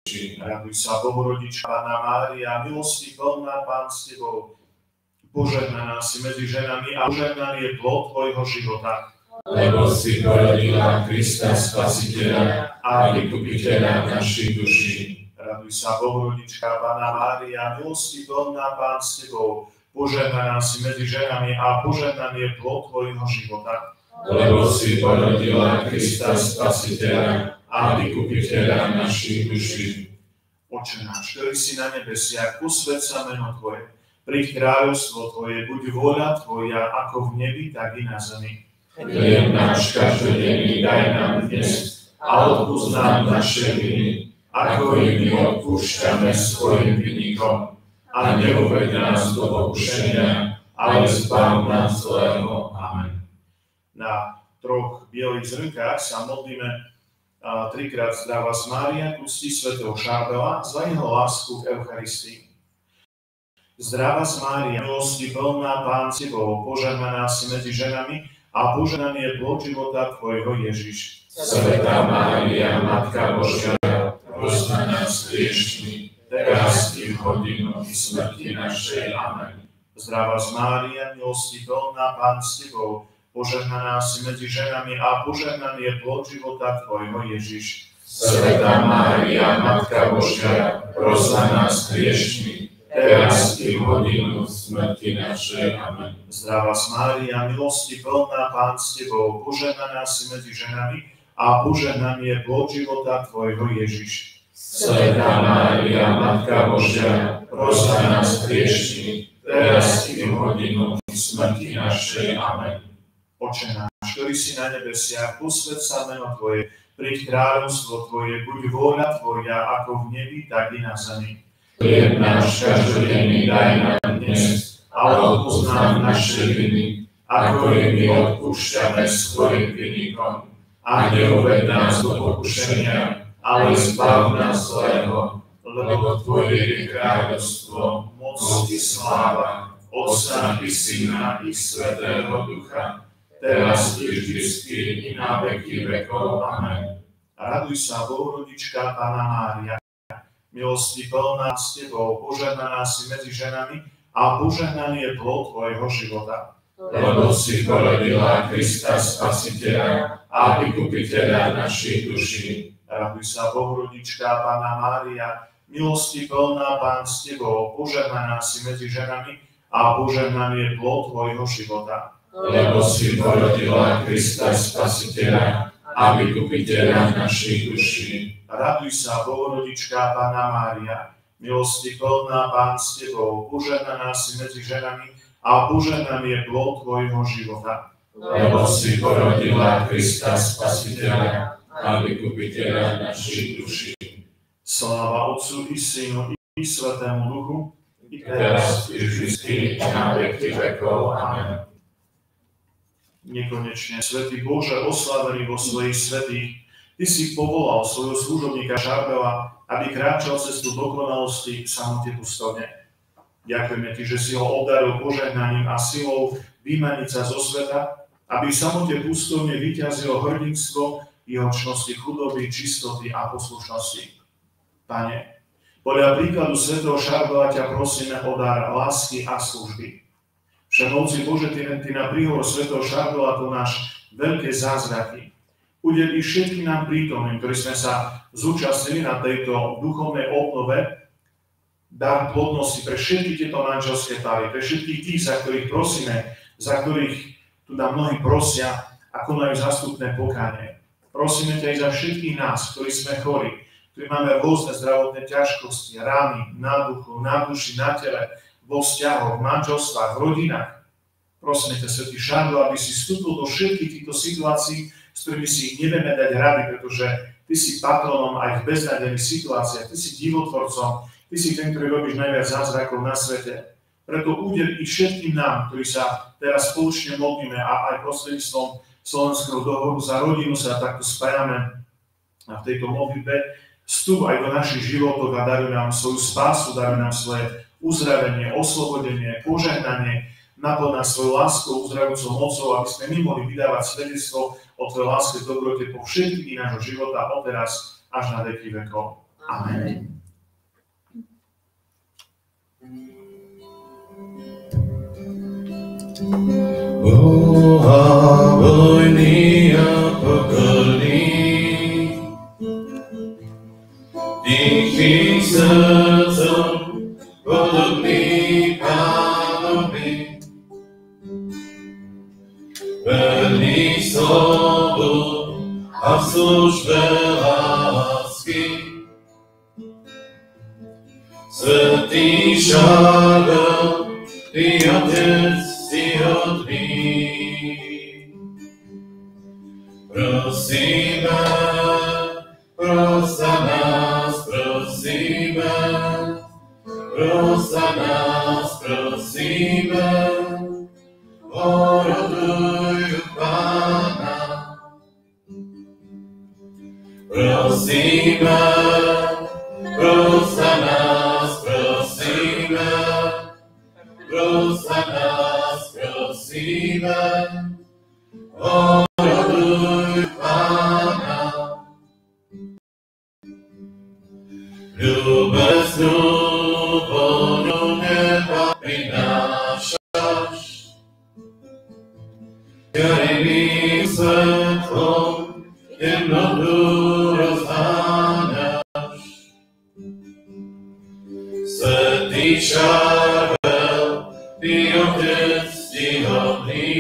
Raduj sa, Bohorodička, Panna Mária, milosti plná Pán s Tebou, požehnaná si medzi ženami a požehnaný je plod Tvojho života. Lebo si porodila Krista Spasiteľa a Vykupiteľa našich duší. Raduj sa, Bohorodička, Panna Mária, milosti plná, Pán s Tebou, požehnaná si medzi ženami a požehnaný je plod Tvojho života. Lebo si porodila Krista Spasiteľa a Vykupiteľa našich duší. Oče náš, ktorý si na nebesiach, posväť sa meno Tvoje, príď kráľovstvo Tvoje, buď vôľa Tvoja, ako v nebi, tak i na zemi. Chlieb náš každodenný daj nám dnes a odpusť nám naše viny, ako i my odpúšťame svojim vinníkom. A neuveď nás do pokušenia, ale zbav nás zlého. Amen. Na troch bielých zrnkách sa modlíme a trikrát Zdravá Mária, k úcti svätého Šarbela za jeho lásku k Eucharistii. Zdravá Mária, milosti plná, Pán s Tebou, požehnaná si medzi ženami a požehnaný je plod života Tvojho Ježiš. Svätá Mária, Matka Božia, pros za nás hriešnych, teraz i v hodinu smrti našej. Amen. Zdravá Mária, milosti plná, Pán s Tebou, požehnaná si medzi ženami a požehnaný je plod života Tvojho Ježiš. Svätá Mária, Matka Božia, pros za nás hriešnych, teraz i v hodinu smrti našej. Amen. Zdravá Mária, milosti plná, Pán s Tebou, požehnaná si medzi ženami a požehnaný je plod života Tvojho Ježiš. Svätá Mária, Matka Božia, pros za nás hriešnych, teraz i v hodinu smrti našej. Amen. Oče náš, ktorý si na nebesiach, posväť sa meno Tvoje, príď kráľovstvo Tvoje, buď vôľa Tvoja, ako v nebi, tak i na zemi. Chlieb náš každodenný daj nám dnes a odpusť nám naše viny, ako i my odpúšťame svojim vinníkom. A neuveď nás do pokušenia, ale zbav nás zlého, lebo Tvoje je kráľovstvo, moc i sláva, Otca i Syna i Svätého Ducha, teraz i vždycky i na veky vekov. Amen. Raduj sa, Bohorodička, Panna Mária, milosti plná s Tebou, požehnaná si medzi ženami a požehnaný je plod Tvojho života. Lebo si porodila Krista Spasiteľa a Vykupiteľa našich duší. Raduj sa, Bohorodička, Panna Mária, milosti plná, Pán s Tebou, požehnaná si medzi ženami a požehnaný je plod Tvojho života. Lebo si porodila Krista Spasiteľa a Vykupiteľa našich duší. Raduj sa, Bohorodička, Panna Mária, milosti plná, Pán s Tebou, požehnaná si medzi ženami a požehnaný je plod Tvojho života. Lebo si porodila Krista Spasiteľa a Vykupiteľa našich duší. Sláva Otcu i Synu i Svätému Duchu, i teraz i vždycky na veky vekov. Amen. Nekonečne svätý Bože, oslávený vo svojich svätých, Ty si povolal svojho služobníka Šarbela, aby kráčal cestu dokonalosti v samote pustovne. Ďakujeme Ti, že si ho obdaril požehnaním a silou vymaniť sa zo sveta, aby v samote pustovne vyťazilo hrdinstvo, jeho čnosti, chudoby, čistoty a poslušnosti. Pane, podľa príkladu svätého Šarbela ťa prosíme o dar lásky a služby. Všemovci Bože, Ty, ty na príhovor svätého Šarbela konáš veľké zázraky. Udeli všetkým nám prítomným, ktorí sme sa zúčastnili na tejto duchovnej obnove, dar plodnosti pre všetky tieto manželské páry, pre všetkých tých, za ktorých prosíme, za ktorých tu nám mnohí prosia a konajú zastupné pokánie. Prosíme ťa aj za všetkých nás, ktorí sme chorí, ktorí máme rôzne zdravotné ťažkosti, rány na duchu, na duši, na tele, vo vzťahoch, v manželstvách, v rodinách. Prosíme ťa, svätý Šarbel, aby si vstúpil do všetkých týchto situácií, s ktorými si ich nevieme dať rady, pretože Ty si patronom aj v beznádejných situáciách, Ty si divotvorcom, Ty si ten, ktorý robíš najviac zázrakov na svete. Preto udel i všetkým nám, ktorí sa teraz spoločne modlíme a aj prostredníctvom Slovenského dohovoru za rodinu sa takto spájame a v tejto modlitbe, vstup aj do našich životov a daruj nám svoju spásu, daruj nám svoje uzdravenie, oslobodenie, požehnanie, naplň nás svojou láskou, uzdravujúcou mocou, aby sme my mohli vydávať svedectvo o Tvojej láske, dobrote po všetky dni nášho života, od teraz až na veky vekov. Amen. Boha vojny a pokorný, tichý robí. Verný slovu a v službe lásky. Svätý Šarel, Ty Otec, Ty hodný. Prosíme, pros za nás, prosíme, pros za nás, prosíme, oroduj Pána. Prosíme, pros za nás, prosíme, pros za nás, prosíme, oroduj Pána. Ľúbeznú vodu neba prinášaš, jarivým svetlom temnotu rozháňaš. Svätý Šarel, Ty Otec, Ty hodný,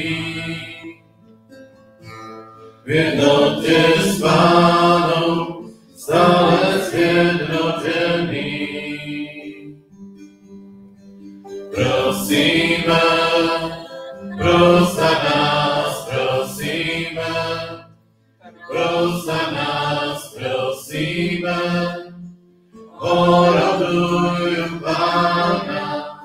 v jednote s Pánom stále zjednotený. Prosíme, pros za nás, prosíme, pros za nás, prosíme, oroduj Pána.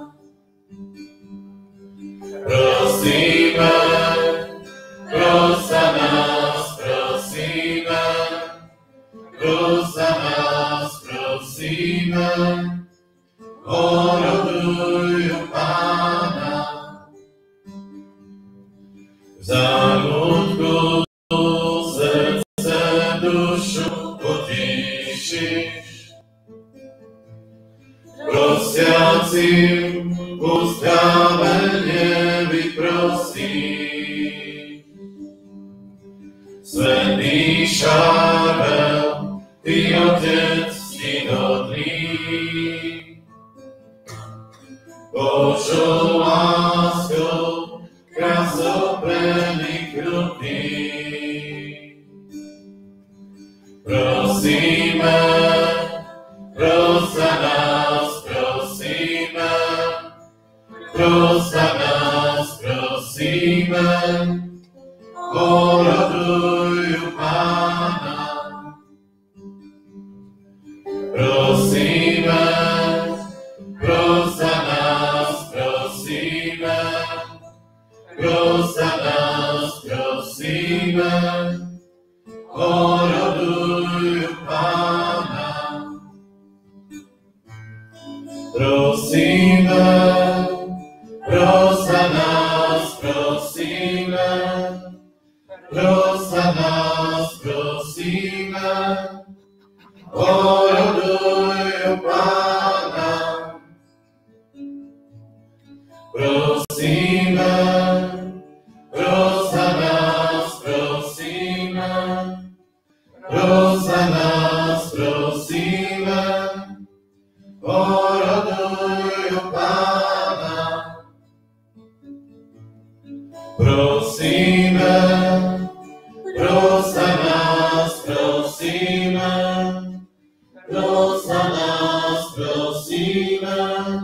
Prosíme, pros za nás, prosíme, pros za nás, prosíme, oroduj Pána. V zármutku srdce dušu potíšiš, prosiacim uzdravenie vyprosíš. Svätý Šarel, Ty Otec, Ty hodný, Božou láskou krásou preniknutý. Prosíme, pros za nás, prosíme, pros za nás, prosíme, oroduj Pána. Prosíme, pros za nás, prosíme, pros za nás, prosíme, oroduj Pána. Prosíme, pros za nás, prosíme, pros za nás, prosíme, oroduj Pána. Prosíme, pros za nás, prosíme, pros za nás, prosíme, oroduj Pána. Prosíme, pros za nás, prosíme, pros za nás, prosíme,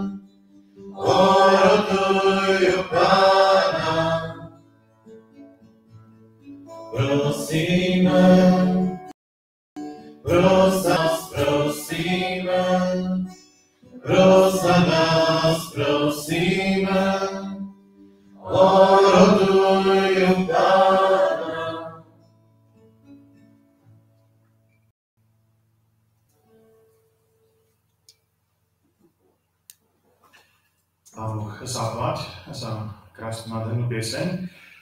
oroduj Pána. Prosíme, pros za nás, prosíme, pros za nás, prosíme, oroduj Pána. Pán Boh zaplať za krásnu nádhernú pieseň.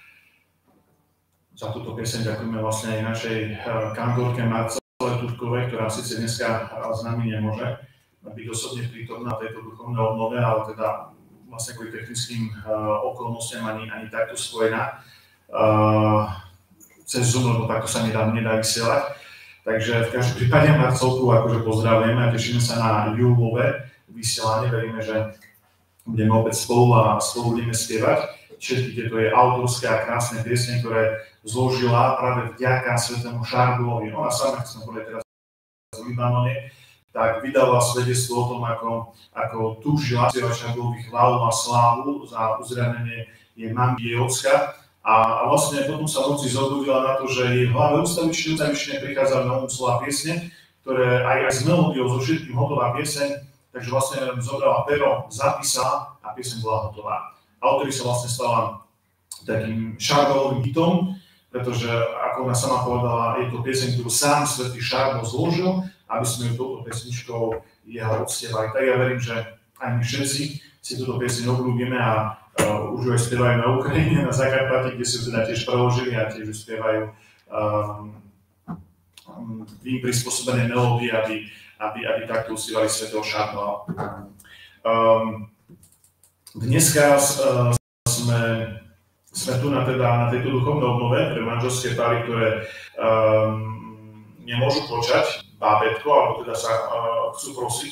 Za túto pieseň ďakujeme vlastne aj našej kantorke Marcele Tutkovej, ktorá síce dneska s nami nemôže byť osobne prítomná v tejto duchovnej obnove, ale teda vlastne kvôli technickým okolnostiam ani, ani takto spojená cez Zoom, lebo takto sa nedá, nedá vysielať. Takže v každom prípade Marcelku akože pozdravujeme a tešíme sa na júlové vysielanie. Veríme, že budeme opäť spolu a spolu budeme spievať. Všetky tieto je autorské a krásne piesne, ktoré zložila práve vďaka svätému Šarbelovi. Ona sama, keď som povedal teraz v Libanone, tak vydala svedectvo o tom, ako, ako túžila spievať Šarbelovi chválu a slávu za uzdravenie jej mamky, jej ocka. A, a vlastne potom sa v noci zobudila na to, že jej v hlave ustavične, ustavične prichádzali na um slova piesne, ktoré aj, aj s melódiou, so všetkým hotová pieseň, takže vlastne zobrala pero, zapísala a pieseň bola hotová. Autori sa vlastne stala takým Šarbelovým hitom, pretože, ako ona sama povedala, je to pieseň, ktorú sám svätý Šarbel zložil, aby sme ju touto pesničkou jeho uctievali. Tak ja verím, že aj my všetci si túto pieseň obľúbime a uh, už ju aj spievajú na Ukrajine, na Zakarpati, kde si ju teda tiež preložili a tiež ju spievajú um, im prispôsobené melódie, aby, aby, aby takto uctievali svätého Šarbela. Um, Dneska uh, sme, sme tu na, teda, na tejto duchovnej obnove pre manželské páry, ktoré um, nemôžu počať bábätko, alebo teda sa uh, chcú prosiť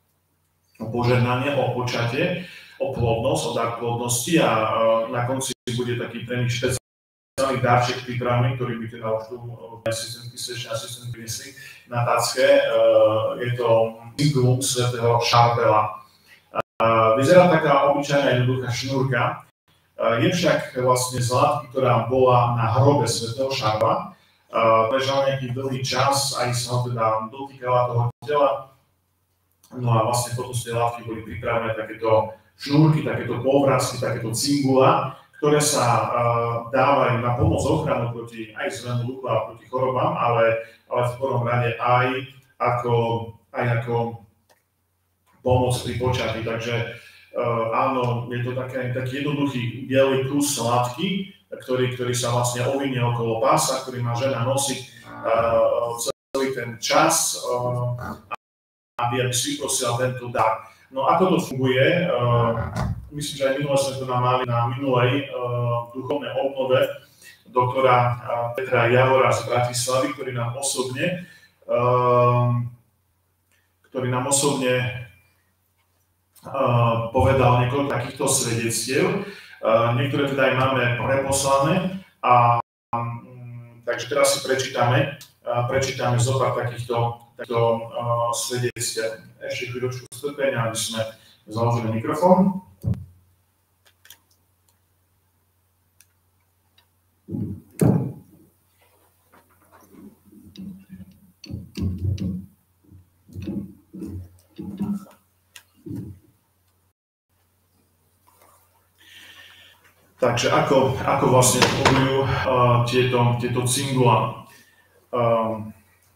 o požehnanie, o počatie, o plodnosť, o dar plodnosti a uh, na konci bude taký pre nich špeciálny darček pripravený, ktorý by teda už tu asistentky, srdečné asistentky priniesli na tacke. Uh, je to singlum svätého Šarbela. Uh, vyzerá taká obyčajná jednoduchá šnúrka, uh, je však vlastne z látky, ktorá bola na hrobe svätého Šarbela. Uh, ležal nejaký dlhý čas, aj sa ho teda dotýkala toho tela. No a vlastne potom z tej látky boli pripravené takéto šnúrky, takéto povrázky, takéto cingula, ktoré sa uh, dávajú na pomoc ochranu proti aj zlemu luku a proti chorobám, ale, ale v prvom rade aj ako, aj ako pomoc pri počatí, takže uh, áno, je to také, taký jednoduchý biely kus látky, ktorý, ktorý sa vlastne ovinie okolo pása, ktorý má žena nosiť uh, celý ten čas, uh, aby, aby si prosila tento dar. No ako to funguje? Uh, myslím, že aj minule sme to mali na minulej uh, duchovnej obnove doktora uh, Petra Javora z Bratislavy, ktorý nám osobne, uh, ktorý nám osobne Uh, povedal niekoľko takýchto svedectiev. Uh, niektoré teda aj máme preposlané. A, um, takže teraz si prečítame, uh, prečítame zopár takýchto, takýchto uh, svedectiev. Ešte chvíľočku strpenia, aby sme založili mikrofón. Takže ako, ako vlastne fungujú uh, tieto, tieto cingula. Um,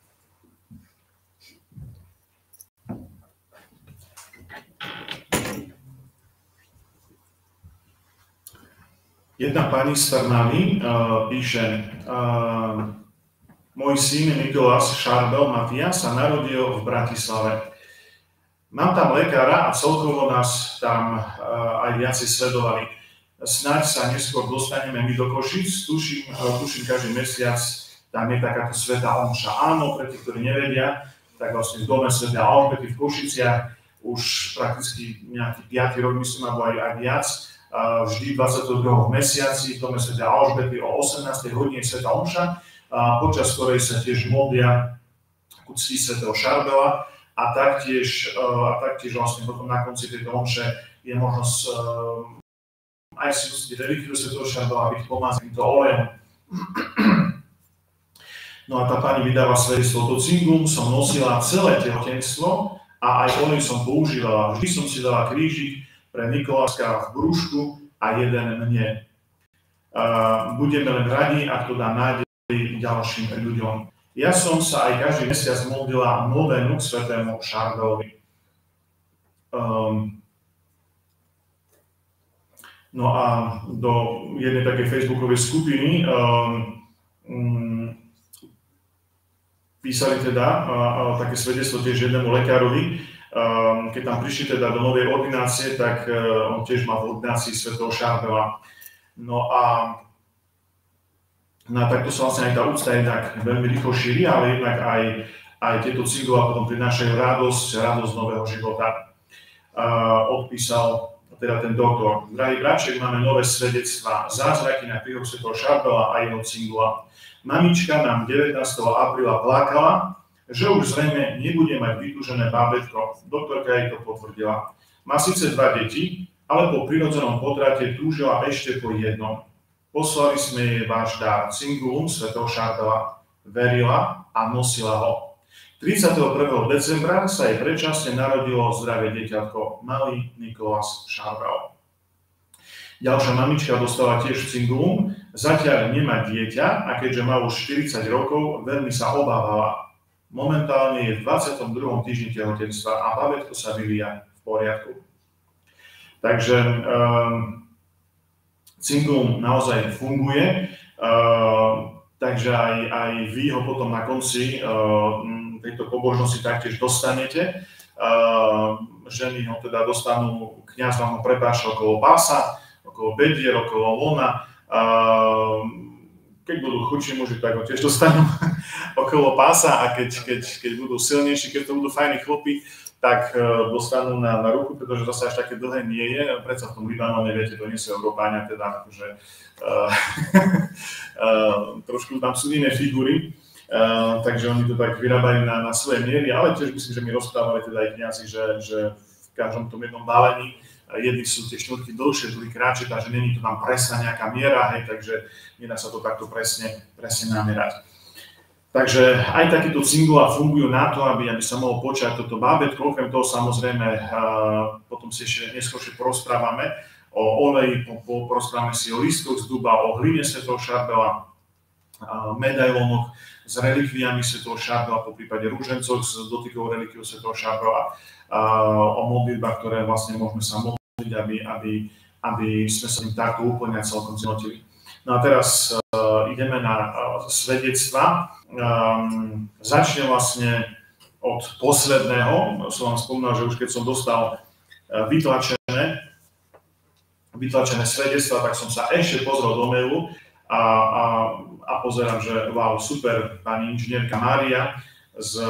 jedna pani z Trnavy uh, píše, uh, môj syn Nikolás Šarbel Matia sa narodil v Bratislave. Mám tam lekára a celkovo nás tam uh, aj viacej sledovali. Snáď sa neskôr dostaneme my do Košíc, tuším, tuším každý mesiac, tam je takáto svätá omša. Áno, pre tých, ktorí nevedia, tak vlastne v dome svätej Alžbety v Košiciach už prakticky nejaký piaty rok, myslím, alebo aj, aj viac, vždy dvadsiateho druhého v mesiaci v dome svätej Alžbety o osemnástej hodine svätá omša, počas ktorej sa tiež modlia ku cti svätého Šarbela a taktiež, a taktiež vlastne potom na konci tejto omše je možnosť aj si musíte relikviu svätého Šarbela byť pomázaný týmto olejom. No a tá pani vydáva svedectvo, to cingum som nosila celé tehotenstvo a aj olej som používala. Vždy som si dala krížik pre Nikoláska v brúšku a jeden mne. Uh, budeme len radi, ak to dá nádej ďalším ľuďom. Ja som sa aj každý mesiac modlila novenu k svätému Šarbelovi. Um, No a do jednej takej facebookovej skupiny um, um, písali teda uh, také svedectvo tiež jednému lekárovi. Um, keď tam prišli teda do novej ordinácie, tak uh, on tiež mal v ordinácii svätého Šarbela. No a no, takto sa vlastne aj tá úcta jednak veľmi rýchlo šíri, ale jednak aj, aj tieto cingula potom prinášajú radosť, radosť nového života. Uh, odpísal teda ten doktor. Drahý bratček, máme nové svedectvá, zázraky na príhodu svätého Charbela a jeho Cingula. Mamička nám devätnásteho apríla plakala, že už zrejme nebude mať vytúžené bábätko. Doktorka jej to potvrdila. Má síce dva deti, ale po prirodzenom potrate túžila ešte po jednom. Poslali sme jej váš dar, Cingulum svätého Charbela. Verila a nosila ho. tridsiateho prvého decembra sa jej predčasne narodilo zdravé dieťatko, malý Nikolás Charbel. Ďalšia mamička dostala tiež Cingulum, zatiaľ nemá dieťa a keďže má už štyridsať rokov, veľmi sa obávala. Momentálne je v dvadsiatom druhom týždni tehotenstva a bábätko sa vyvíja v poriadku. Takže um, Cingulum naozaj funguje, um, takže aj, aj vy ho potom na konci um, tejto pobožnosti taktiež dostanete. Um, ženy ho teda dostanú, kňaz vám ho prepáša okolo pása, okolo bedier, okolo lona. Um, keď budú chudší muži, tak ho tiež dostanú okolo pása a keď, keď, keď budú silnejší, keď to budú fajní chlopy, tak uh, dostanú na, na ruku, pretože zase až také dlhé nie je. Predsa v tom Libanone, viete, to nie sú Európáňa, teda akože uh, uh, trošku tam sú iné figúry, uh, takže oni to tak vyrábajú na, na svoje miery, ale tiež myslím, že mi rozprávali teda aj kňazi, že, že v každom tom jednom balení jedni sú tie šnúrky dlhšie, druhý kratšie, takže není to tam presná nejaká miera, hej, takže nedá sa to takto presne, presne namerať. Takže aj takéto Cingula fungujú na to, aby, aby sa mohol počať toto bábätko. Okrem toho samozrejme, uh, potom si ešte neskôršie porozprávame o oleji, po, po, porozprávame si o lístkoch z duba, o hline svätého Charbela, uh, medailónoch s relikviami svätého Charbela, po prípade rúžencoch s dotykovou relikviou svätého Charbela, uh, o modlitbách, ktoré vlastne môžeme sa modliť, Aby, aby, aby sme sa im takto úplne celkom zjednotili. No a teraz uh, ideme na uh, svedectva. Um, začnem vlastne od posledného. Som vám spomínal, že už keď som dostal uh, vytlačené, vytlačené svedectva, tak som sa ešte pozrel do mailu a, a, a pozerám, že wow, super, pani inžinierka Mária z...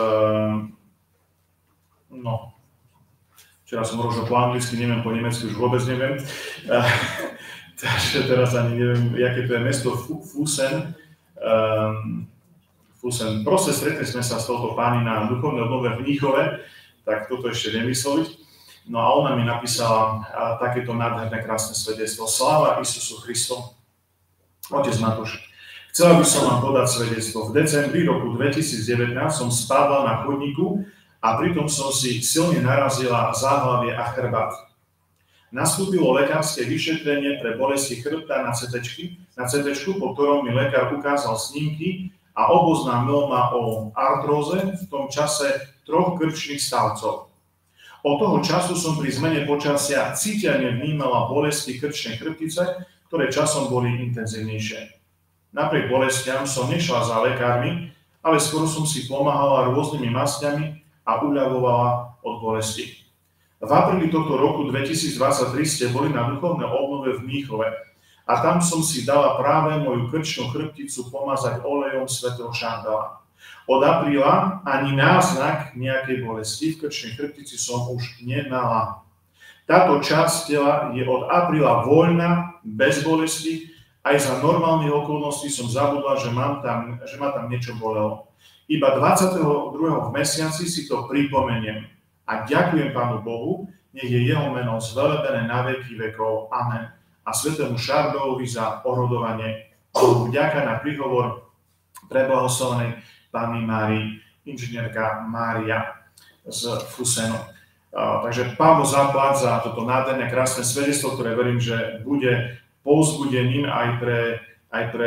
No, včera som rozhodol po anglicky, neviem, po nemecky už vôbec neviem. Uh, takže teraz ani neviem, jaké to je mesto Fusen. Um, Fusen. Proste stretli sme sa s touto pani na duchovnej obnove v Mníchove, tak toto ešte viem vysloviť. No a ona mi napísala uh, takéto nádherné, krásne svedectvo. Sláva Isusu Christu. Otec Matúš, chcela by som vám podať svedectvo. V decembri roku dvetisícdevätnásť som spával na chodníku a pritom som si silne narazila záhlavie a chrbát. Nastúpilo lekárske vyšetrenie pre bolesti chrbta na cé téčky, na cé téčku, po ktorom mi lekár ukázal snímky a oboznámil ma o artróze, v tom čase troch krčných stavcov. Od toho času som pri zmene počasia citeľne vnímala bolesti krčnej chrbtice, ktoré časom boli intenzívnejšie. Napriek bolestiam som nešla za lekármi, ale skôr som si pomáhala rôznymi masťami a uľavovala od bolesti. V apríli tohto roku dvetisícdvadsaťtri ste boli na duchovnej obnove v Mníchove a tam som si dala práve moju krčnú chrbticu pomazať olejom svätého Charbela. Od apríla ani náznak nejakej bolesti v krčnej chrbtici som už nemala. Táto časť tela je od apríla voľná, bez bolesti, aj za normálnych okolností som zabudla, že, mám tam, že ma tam niečo bolelo. Iba dvadsiateho druhého v mesiaci si to pripomeniem a ďakujem Pánu Bohu, nech je jeho meno zvelebené na veky vekov. Amen. A svätému Charbelovi za orodovanie. Bohu vďaka na príhovor preblahoslavenej Panny Márii, inžinierka Mária z Fusenu. Uh, takže Pán Boh zaplať za toto nádherné, krásne svedectvo, ktoré verím, že bude povzbudením aj pre, aj pre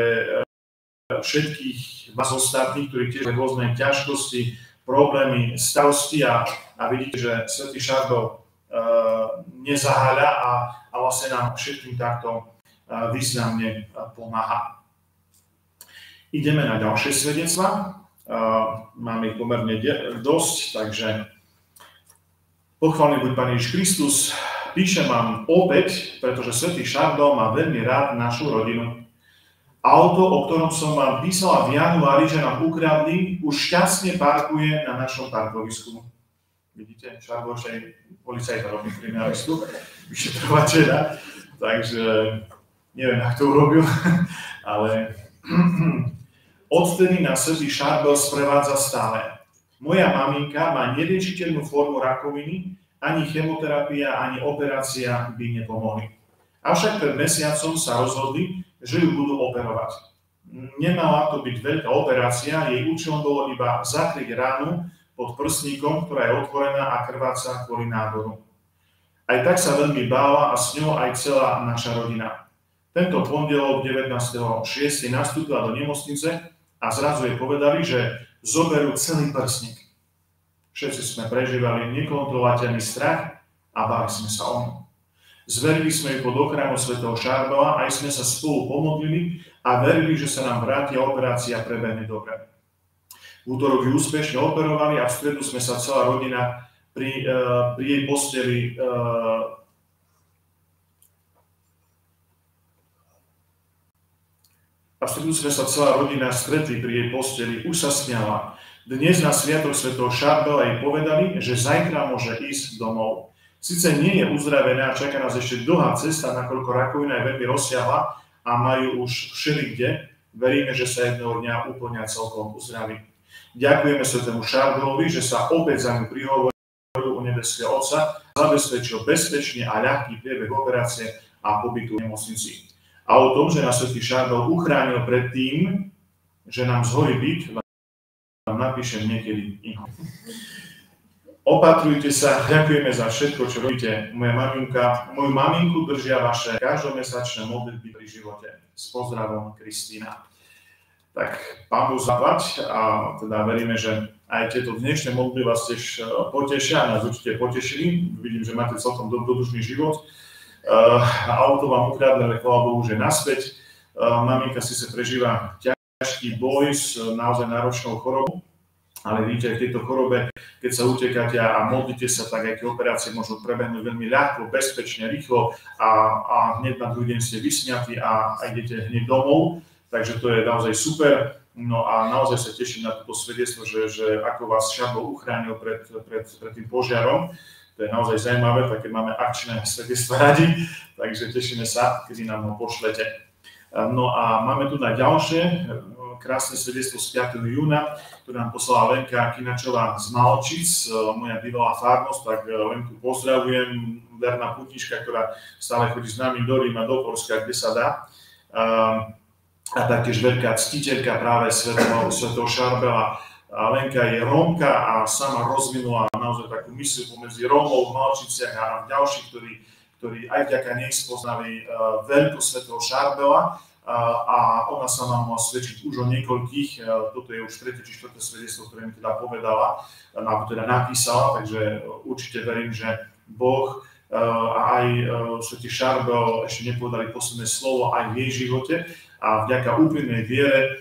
všetkých vás ostatných, ktorí tiež majú rôzne ťažkosti, problémy, starosti a, a vidíte, že svätý Charbel uh, nezaháľa a, a vlastne nám všetkým takto uh, významne uh, pomáha. Ideme na ďalšie svedectvá. Uh, máme ich pomerne dosť, takže pochválený buď Pán Ježiš Kristus. Píšem vám opäť, pretože svätý Charbel má veľmi rád našu rodinu. Auto, o ktorom som vám písala v januári, že nám ukradli, už šťastne parkuje na našom parkovisku. Vidíte, Šarbel ešte aj policajta robí kriminalistu, vyšetrovateľa, takže neviem, ako to urobil, ale odtedy nás svätý Šarbel sprevádza stále. Moja maminka má neliečiteľnú formu rakoviny, ani chemoterapia, ani operácia by nepomohli. Avšak pred mesiacom sa rozhodli, že ju budú operovať. Nemala to byť veľká operácia, jej účelom bolo iba zakryť ránu pod prsníkom, ktorá je otvorená a krváca kvôli nádoru. Aj tak sa veľmi bála a s ňou aj celá naša rodina. Tento pondelok devätnásteho šiesteho nastúpila do nemocnice a zrazu jej povedali, že zoberú celý prsník. Všetci sme prežívali nekontrolovateľný strach a báli sme sa o ňu. Zverili sme ju pod ochranou svätého Šarbela, aj sme sa spolu pomodlili a verili, že sa nám vráti a operácia prebehne dobre. V útorok ju úspešne operovali a v stredu sme sa celá rodina pri, uh, pri jej posteli uh, a v stredu sme sa celá rodina stretli pri jej posteli, už sa smiala. Dnes na sviatok svätého Šarbela jej povedali, že zajtra môže ísť domov. Sice nie je uzdravená, čaká nás ešte dlhá cesta, nakoľko rakovina je veľmi rozsiahla a majú už všelikde. Veríme, že sa jedného dňa úplne celkom uzdraví. Ďakujeme svätému Šarbelovi, že sa opäť za ňu prihovoril u nebeského Otca, zabezpečil bezpečný a ľahký priebeh operácie a pobytu v nemocnici. A o tom, že nás svätý Šarbel uchránil pred tým, že nám zhorí byt, vám napíšem niekedy iného. Opatrujte sa, ďakujeme za všetko, čo robíte. Moja maminka, moju maminku držia vaše každomesačné modlitby pri živote. S pozdravom, Kristína. Tak Pán Boh zaplať a teda veríme, že aj tieto dnešné modlitby vás tiež potešia a nás určite potešili. Vidím, že máte celkom dobrodružný život. Uh, auto vám ukradne, ale chvála Bohu, že naspäť. Uh, maminka si sa prežíva ťažký boj s naozaj náročnou chorobou, ale vidíte, aj v tejto chorobe, keď sa utekáte a modlíte sa, tak aj tie operácie môžu prebehnúť veľmi ľahko, bezpečne, rýchlo a, a hneď na druhý deň ste vysňatí a, a idete hneď domov. Takže to je naozaj super. No a naozaj sa teším na toto svedectvo, že, že ako vás Šarbel uchránil pred, pred, pred tým požiarom. To je naozaj zaujímavé, také máme akčné svedectva radi, takže tešíme sa, keď nám ho pošlete. No a máme tu na ďalšie krásne svedectvo z piateho júna, ktoré nám poslala Lenka Kinačová z Malčic, moja bývalá farnosť, tak Lenku pozdravujem, verná putnička, ktorá stále chodí s nami do Ríma, do Polska, kde sa dá. A taktiež veľká ctiteľka práve svätého Šarbela. Lenka je Rómka a sama rozvinula naozaj takú misiu pomedzi Rómov v Malčiciach a v ďalších, ktorí, ktorí aj vďaka nej spoznali uh, veľkosť svätého Šarbela uh, a ona sa nám mohla svedčiť už o niekoľkých, uh, toto je už tretie či štvrté svedectvo, ktoré mi teda povedala, alebo teda napísala, takže určite verím, že Boh uh, a aj uh, svätý Šarbel ešte nepovedali posledné slovo aj v jej živote a vďaka úprimnej viere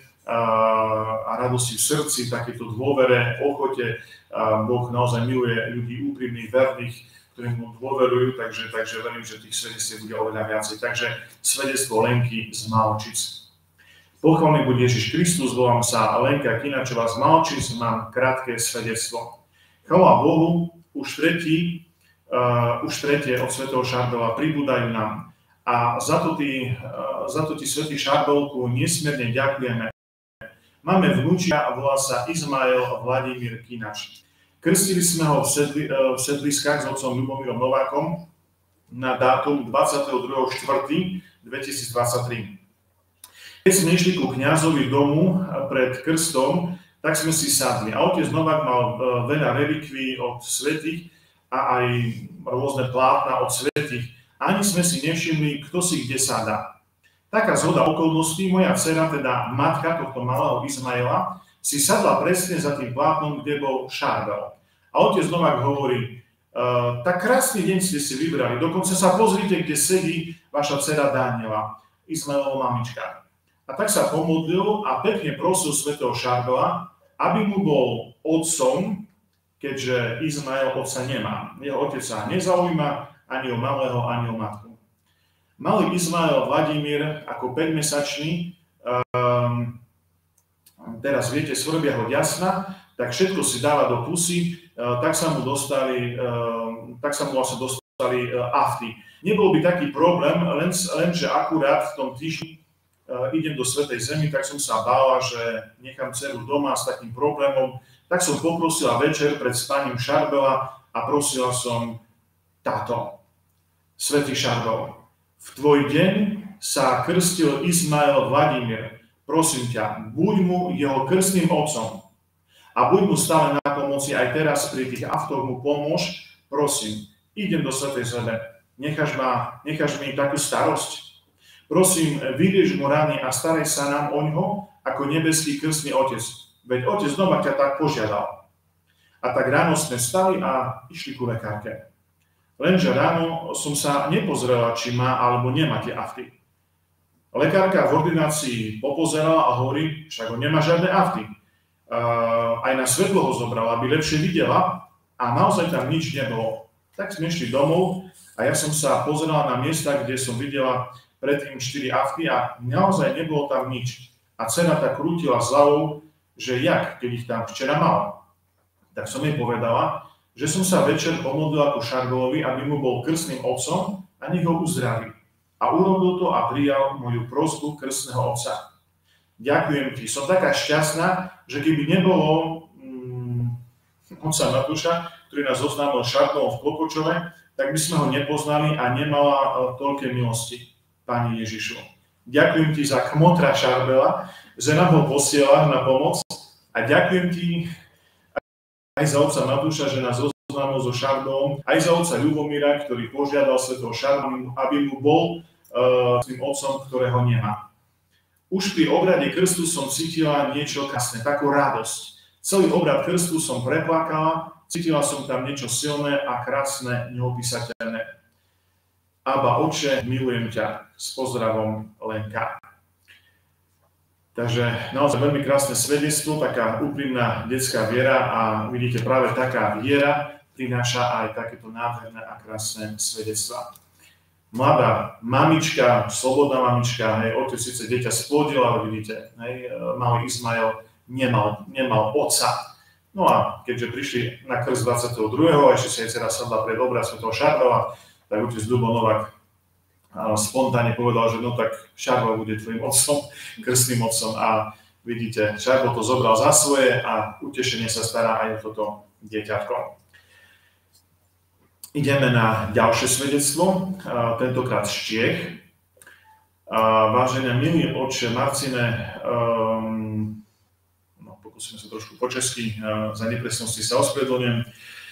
a radosti v srdci, takéto dôvere, ochote. Boh naozaj miluje ľudí úprimných, verných, ktorí mu dôverujú, takže, takže verím, že tých svedectiev bude oveľa viacej. Takže svedectvo Lenky z Malčic. Pochválený buď Ježiš Kristus, volám sa Lenka Kinačová z Malčic, mám krátke svedectvo. Chvála Bohu, už tretí, uh, už tretie od svätého Šarbela pribúdajú nám. A za to ti, uh, za to ti svätý Šarbelku nesmierne ďakujeme. Máme vnúčia a volá sa Izmael Vladimír Kinač. Krstili sme ho v, sedli, v sedliskách s otcom Ľubomírom Novákom na dátum dvadsiateho druhého štvrtého dvetisícdvadsaťtri. Keď sme išli ku kňazovi domu pred krstom, tak sme si sadli. A otec Novák mal veľa relikví od svätých a aj rôzne plátna od svätých. Ani sme si nevšimli, kto si kde sadá. Taká zhoda okolností, moja dcera, teda matka tohto malého Izmaela, si sadla presne za tým plátnom, kde bol Šarbel. A otec Novák hovorí, e, tak krásny deň ste si vybrali, dokonca sa pozrite, kde sedí vaša dcera Daniela, Izmaelova mamička. A tak sa pomodlil a pekne prosil svätého Šarbela, aby mu bol otcom, keďže Izmael otca nemá. Jeho otec sa nezaujíma ani o malého, ani o matku. Malý Izmael Vladimír ako päťmesačný, um, teraz viete, svrbia ho jasna, tak všetko si dáva do pusy, tak sa mu dostali, tak sa mu vlastne dostali afty. Nebol by taký problém, len, len že akurát v tom týždni idem do Svätej Zemi, tak som sa bála, že nechám dceru doma s takým problémom, tak som poprosila večer pred spaním Šarbela a prosila som: táto, Svätý Šarbel, v tvoj deň sa krstil Izmael Vladimír. Prosím ťa, buď mu jeho krstným otcom a buď mu stále na pomoci aj teraz pri tých aftoch mu pomôž. Prosím, idem do Svätej Zeme, necháš, ma, necháš mi takú starosť. Prosím, vyliež mu rany a staraj sa nám oňho ako nebeský krstný otec. Veď otec doma ťa tak požiadal. A tak ráno sme stali a išli ku lekárke. Lenže ráno som sa nepozrela, či má alebo nemá tie afty. Lekárka v ordinácii popozerala a hovorí: však on nemá žiadne afty. Uh, aj na svetlo ho zobrala, aby lepšie videla, a naozaj tam nič nebolo. Tak sme išli domov a ja som sa pozerala na miesta, kde som videla predtým štyri afty a naozaj nebolo tam nič. A dcera tak krútila s hlavou, že jak, keď ich tam včera mala. Tak som jej povedala, že som sa večer pomodlila ku Šarbelovi, aby mu bol krstným otcom a nech ho uzdraví. A urobil to a prijal moju prosbu krstného otca. Ďakujem ti. Som taká šťastná, že keby nebolo um, otca Matúša, ktorý nás oznámil Šarbelom v Klokočove, tak by sme ho nepoznali a nemala uh, toľké milosti, Pani Ježišu. Ďakujem ti za kmotra Šarbela, že nám ho posiela na pomoc, a ďakujem ti aj za otca Matúša, že nás oznámil so Šarbelom, aj za otca Ľubomíra, ktorý požiadal svätého Šarbela, aby mu bol uh, tým otcom, ktorého nemá. Už pri obrade krstu som cítila niečo krásne, takú radosť. Celý obrad krstu som preplakala, cítila som tam niečo silné a krásne, neopísateľné. Abba, Otče, milujem ťa. S pozdravom, Lenka. Takže naozaj veľmi krásne svedectvo, taká úprimná detská viera, a vidíte, práve taká viera prináša aj takéto nádherné a krásne svedectvá. Mladá mamička, slobodná mamička, hej, otec síce dieťa splodil, ale vidíte, hej, malý Izmael nemal, nemal otca. No a keďže prišli na krst dvadsiateho druhého a ešte si aj dcera sadla pred obraz svätého Šarbela, tak otec Ľubo Novák spontánne povedal, že no tak Šarbel bude tvojim otcom, krstným otcom, a vidíte, Šarbel to zobral za svoje a utešenie sa stará aj o toto dieťatko. Ideme na ďalšie svedectvo, tentokrát z Čiech. Vážené milý otče Marcine, um, no, pokúsime sa trošku po česky, uh, za nepresnosti sa ospravedlňujem.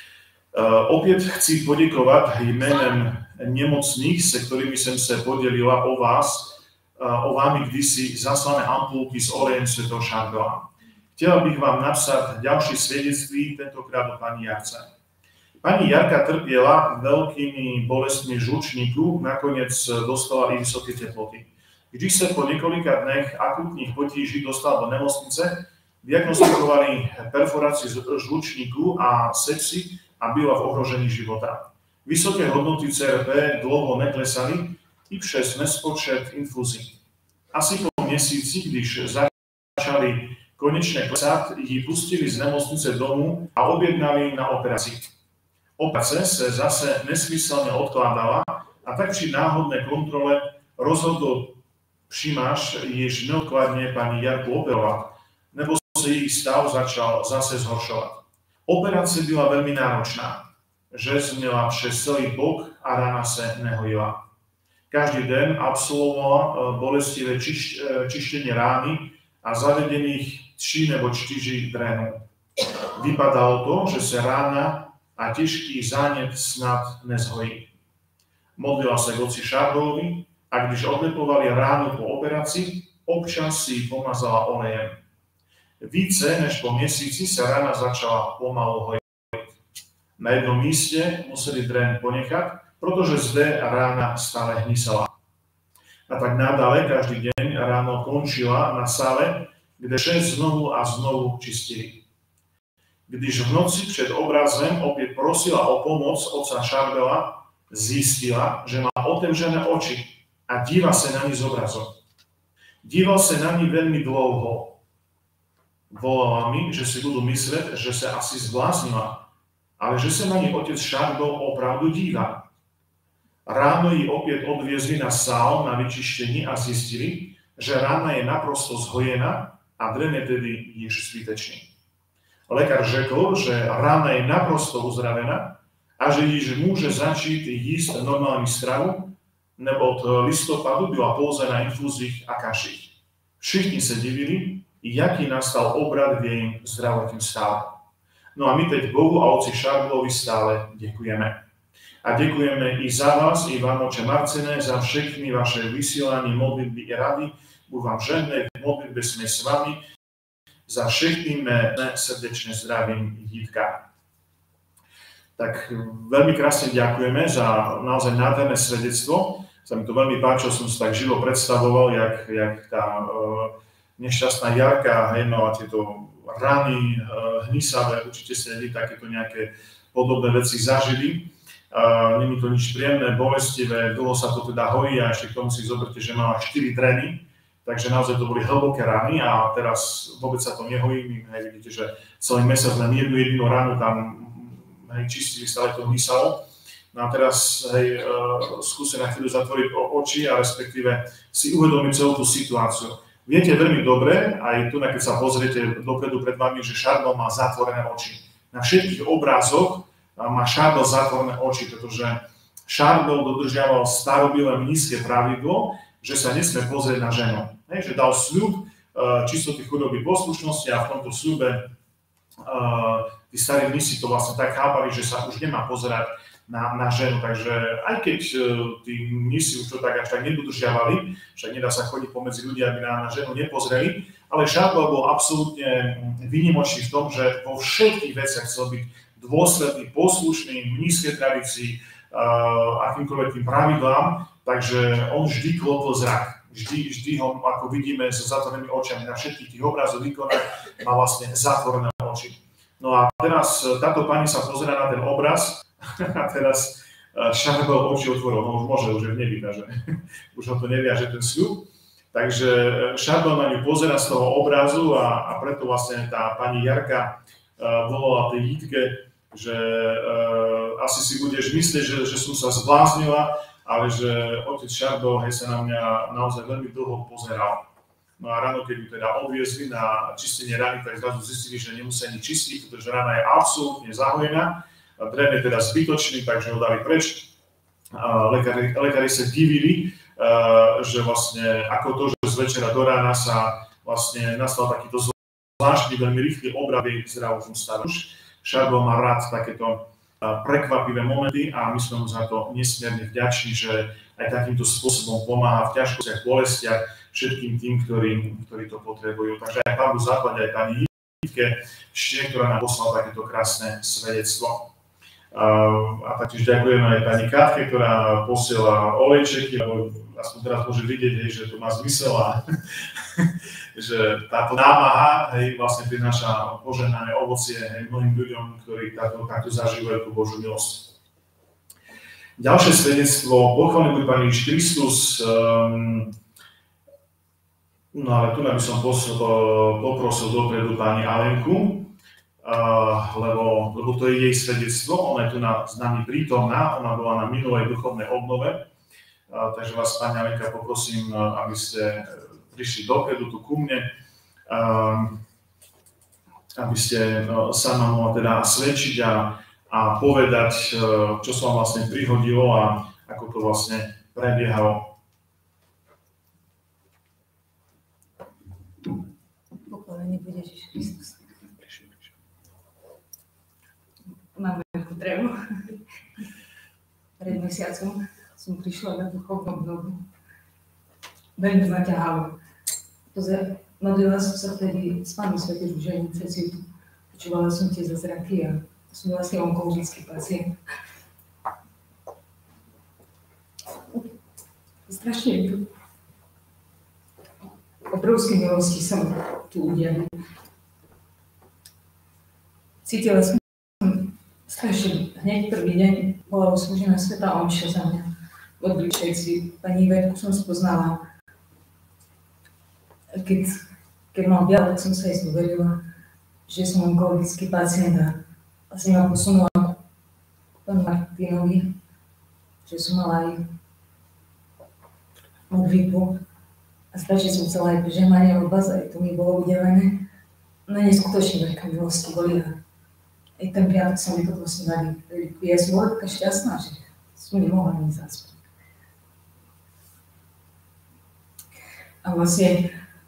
Uh, opäť chci poděkovat jménem nemocných, se kterými jsem se podělila o vás, uh, o vámi kdysi zaslané ampulky s olejem svätého Šarbela. Chtěla bych vám napsat ďalší svedectví, tentokrát o pani Jarce. Pani Jarka trpěla veľkými bolestmi žlučníku, nakoniec dostala i vysoké teploty. Když se po několika dnech akutních potíží dostala do nemocnice, diagnostikovali perforaci žlučníku a sepsi a byla v ohrožení života. Vysoké hodnoty C R P dlouho neklesali i přes nespočet infuzí. Asi po měsíci, když začali konečně klesat, ji pustili z nemocnice domů a objednali na operaci. Operace se zase nesmyslně odkládala, a tak při náhodné kontrole rozhodl přimář již neodkladně paní Jarku operovat, nebo se její stav začal zase zhoršovat. Operace byla velmi náročná. Žez měla přes celý bok a rana se nehojila. Každý den absolvovala bolestivé čišť, čištění rány a zavedených tři nebo čtyři drenů. Vypadalo to, že se rána a těžký zánět snad nezhojí. Modlila se k otci Šarbelovi, a když odlepovali ránu po operaci, občas si ji pomazala olejem. Více než po měsíci se rána začala pomalu hojit. Na jednom místě museli drén ponechat, protože zde rána stále hnisala. A tak nadále každý deň ráno končila na sále, kde šest znovu a znovu čistili. Když v noci před obrazem opět prosila o pomoc otca Šarbela, zjistila, že má otevřené oči a díva se na ní z obrazu. Díval se na ní velmi dlouho. Volala mi, že si budu myslet, že se asi zbláznila, ale že sa na nej otec Šarbel opravdu díva. Ráno ji opäť odviezli na sál na vyčištení a zistili, že rána je naprosto zhojená a dren je tedy již zbytečný. Lekár řekl, že rána je naprosto uzdravená a že již môže začít jísť normálnu stravu, nebo od listopadu byla pouze na infúziích a kaších. Všichni sa divili, jaký nastal obrad v jej zdravotním stave. No a my teď Bohu a otci Šarblovi stále děkujeme. A děkujeme i za vás, i vám, oče Marcine, za všechny vaše vysielanie, modlitby i rady. Bůh vám žehnej, v modlitbe sme s vami. Za všetkým srdečne zdravím Jitka. Tak veľmi krásne ďakujeme za naozaj nádherné svedectvo. Sa mi to veľmi páčilo, som si tak živo predstavoval, jak, jak tá uh, nešťastná Jarka, hej, mala tieto rany, uh, hnisavé, určite ste vy takéto nejaké podobné veci zažili. Uh, nie je to nič príjemné, bolestivé, dlho sa to teda hojí a ešte k tomu si zoberte, že mala štyri trény, takže naozaj to boli hlboké rany a teraz vôbec sa to nehojí. Hej, vidíte, že celý mesiac len jednu jedinú ranu tam hej, čistili, stále to hnysalo. No a teraz hej, uh, skúste na chvíľu zatvoriť oči a respektíve si uvedomiť celú tú situáciu. Viete veľmi dobre, aj tu, keď sa pozriete dopredu pred vami, že Šarbel má zatvorené oči. Na všetkých obrázoch má Šarbel zatvorené oči, pretože Šarbel dodržiaval starobylé mníšske pravidlo, že sa nesmie pozrieť na ženu. Hej, že dal sľub uh, čistoty, chudoby, poslušnosti a v tomto sľube uh, tí starí mnísi to vlastne tak chápali, že sa už nemá pozerať na, na ženu. Takže aj keď uh, tí mnísi už to tak až tak nedodržiavali, však nedá sa chodiť pomedzi ľudí, aby na, na ženu nepozreli, ale Šarbel bol absolútne výnimočný v tom, že vo všetkých veciach chcel byť dôsledný, poslušný, mníšskej tradícii, uh, akýmkoľvek tým pravidlám, takže on vždy klopil zrak. Vždy, vždy ho, ako vidíme, so zatvorenými očami na všetkých tých obrazoch výkonách, má vlastne zatvorené oči. No a teraz táto pani sa pozerá na ten obraz a teraz Šarbel oči otvoril, no už môže, už je v nebi, že už ho to neviaže ten sľub. Takže Šarbel na ňu pozerá z toho obrazu a, a preto vlastne tá pani Jarka uh, volala tej Jitke, že uh, asi si budeš myslieť, že, že som sa zbláznila, ale že otec Šarbel hej, sa na mňa naozaj veľmi dlho pozeral. No a ráno, keď ju teda odviezli na čistenie rany, tak zrazu zistili, že nemusia ani čistiť, pretože rana je absolútne zahojená. Dren je teda zbytočný, takže ho dali preč. Lekári, lekári sa divili, že vlastne ako to, že z večera do rána sa vlastne nastal takýto zvláštny, veľmi rýchly obrad jej zdravotnú stavu. Šarbel má rád takéto prekvapivé momenty a my sme mu za to nesmierne vďační, že aj takýmto spôsobom pomáha v ťažkostiach, bolestiach všetkým tým, ktorí, ktorí to potrebujú. Takže aj Pán Boh zaplať aj pani Jitke, ktorá nám poslala takéto krásne svedectvo. A taktiež ďakujeme aj pani Katke, ktorá posiela olejčeky, lebo aspoň teraz môže vidieť, hej, že to má zmysel a že táto námaha hej, vlastne prináša požehnané ovocie hej, mnohým ľuďom, ktorí takto, takto zažívajú tú Božiu milosť. Ďalšie svedectvo, pochválený buď Pán Ježiš Kristus, um, no ale tu by som poprosil dopredu pani Alenku, Uh, lebo, lebo to je jej svedectvo, ona je tu na, s nami prítomná, ona bola na minulej duchovnej obnove, uh, takže vás, pani Alenka, poprosím, uh, aby ste prišli dopredu tu ku mne, uh, aby ste uh, sama mohla teda svedčiť a, a povedať, uh, čo sa vám vlastne prihodilo a ako to vlastne prebiehalo. Pochválený bude Ježiš Kristus. Mám veľkú trému. Pred mesiacom som prišla na duchovnú obnovu. Veľmi ma ťahalo. Modlila som sa vtedy s Pánom Svätým Žení Cecitu. Počúvala som tie zázraky a som vlastne onkologický pacient. Strašne obrovské milosti som tu udiali. Cítila som strašne, hneď prvý deň bola oslúžená svätá omša za mňa. V odbličejci pani Ivetku som spoznala. Keď, keď mám viac, tak som sa jej zdoverila, že som onkologický pacient a vlastne ma posunula pán Martinovi, že som mala aj modlitbu a strašne som chcela aj požehnanie od vás, aj to mi bolo udelené. No neskutočne veľká milosti boli a aj ten piatok sa mi potom snali. Ja som bola taká šťastná, že som nemohla ani zaspať. A vlastne,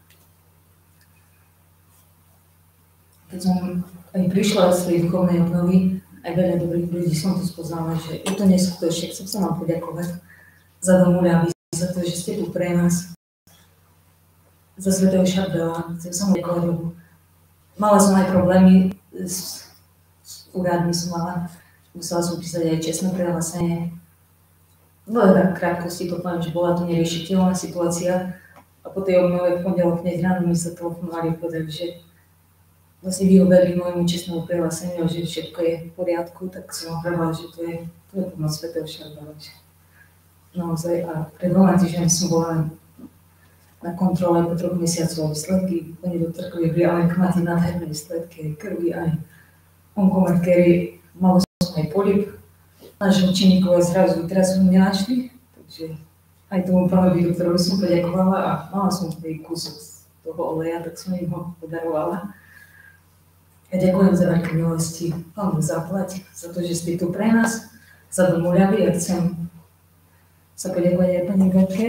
keď som aj prišla z tej duchovnej obnovy, aj veľa dobrých ľudí som to spoznala, že je to neskutočne. Chcem sa vám poďakovať za Domu Ľavy, za to, že ste tu pre nás, za svätého Šarbela. Chcem sa mu ďakovať, lebo mala som aj problémy s, s úradmi, som mala, musela som písať aj čestné prehlásenie. No tak krátkosti to poviem, že bola to neriešiteľná situácia a po tej obnove v pondelok hneď ráno mi sa telefonovali a povedali, že vlastne vyhoverili môjmu čestnému prehláseniu, že všetko je v poriadku, tak som hovorila, že to je, to je pomoc svätého Šarbela. Naozaj, a pred dvoma týždňami som bola na kontrole po troch mesiacov výsledky, pani doktorkovi Brialenka máte nádherné výsledky, krvi aj onkomarkery, malo som aj polip, nášho činníkov aj zrazu teraz sme nenašli, takže aj tomu pánovi doktorovi som poďakovala a mala som tej kúsok z toho oleja, tak som im ho podarovala. Ja ďakujem za veľké milosti, Pánu zaplať za to, že ste tu pre nás, za Domu Ľavy a chcem sa poďakovať aj pani Gatke.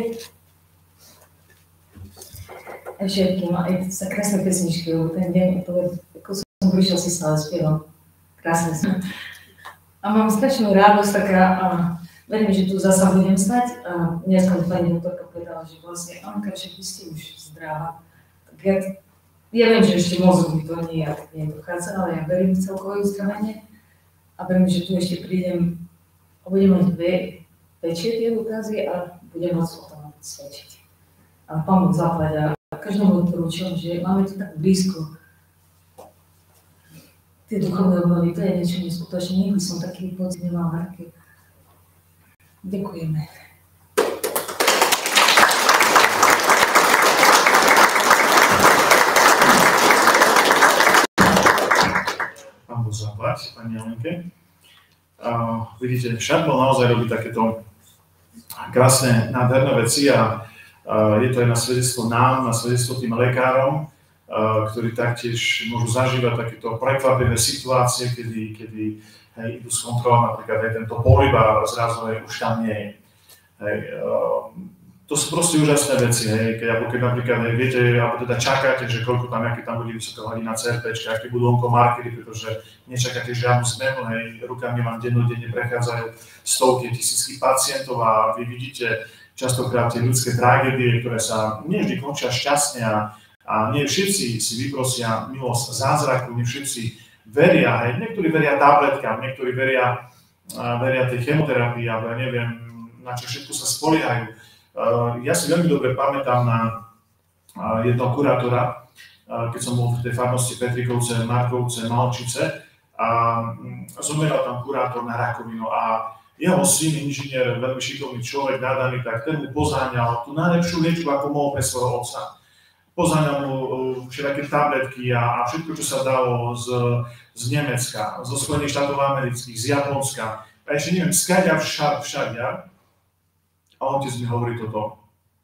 Aj všetkým, aj za krásne pesničky, lebo ten deň, ako som prišiel, si stále spieval. Krásne som. A mám strašnú radosť taká, a verím, že tu zasa budem stať. A dneska mi pani doktorka povedala, že vlastne, Anka, že vy ste už zdravá. Tak ja, ja viem, že ešte mozog mi to nejak nedochádza, ale ja verím v celkové uzdravenie. A verím, že tu ešte prídem a budem mať dve väčšie tie dôkazy a budem môcť o tom svedčiť. A Pán Boh zaplať a každému odporúčam, že máme tu tak blízko tie duchovné obnovy, to je niečo neskutočné, nikdy som taký pocit nemala. Taký. Ďakujeme. Pán Boh zaplať, pani Alenke. Uh, vidíte, Šarbel naozaj robí takéto krásne, nádherné veci a uh, je to aj na svedectvo nám, na svedectvo tým lekárom, uh, ktorí taktiež môžu zažívať takéto prekvapivé situácie, kedy, kedy hej, idú skontrolovať napríklad aj tento polib a zrazu aj už tam nie je. Hej, uh, to sú proste úžasné veci, hej, keď, alebo keď napríklad hej, viete, alebo teda čakáte, že koľko tam, aké tam bude vysoká hladina cé er péčka, aké budú onkomarkery, pretože nečakáte žiadnu zmenu, hej, rukami vám dennodenne prechádzajú stovky, tisícky pacientov a vy vidíte častokrát tie ľudské tragédie, ktoré sa nie vždy končia šťastne a, a nie všetci si vyprosia milosť zázraku, nie všetci veria, hej, niektorí veria tabletkám, niektorí veria, veria tej chemoterapii, alebo ja neviem, na čo všetko sa spoliehajú. Ja si veľmi dobre pamätám na jedného kurátora, keď som bol v tej farnosti Petrikovce, Markovce, Malčice a zomeral tam kurátor na rakovinu a jeho syn, inžinier, veľmi šikovný človek, nadaný, tak ten mu pozáňal tú najlepšiu liečbu, ako mohol pre svojho otca. Pozáňal mu všetky tabletky a, a všetko, čo sa dalo z, z Nemecka, zo Spojených štátov amerických, z Japonska, a ešte neviem, skáďa však, všadia. A otec mi hovorí toto,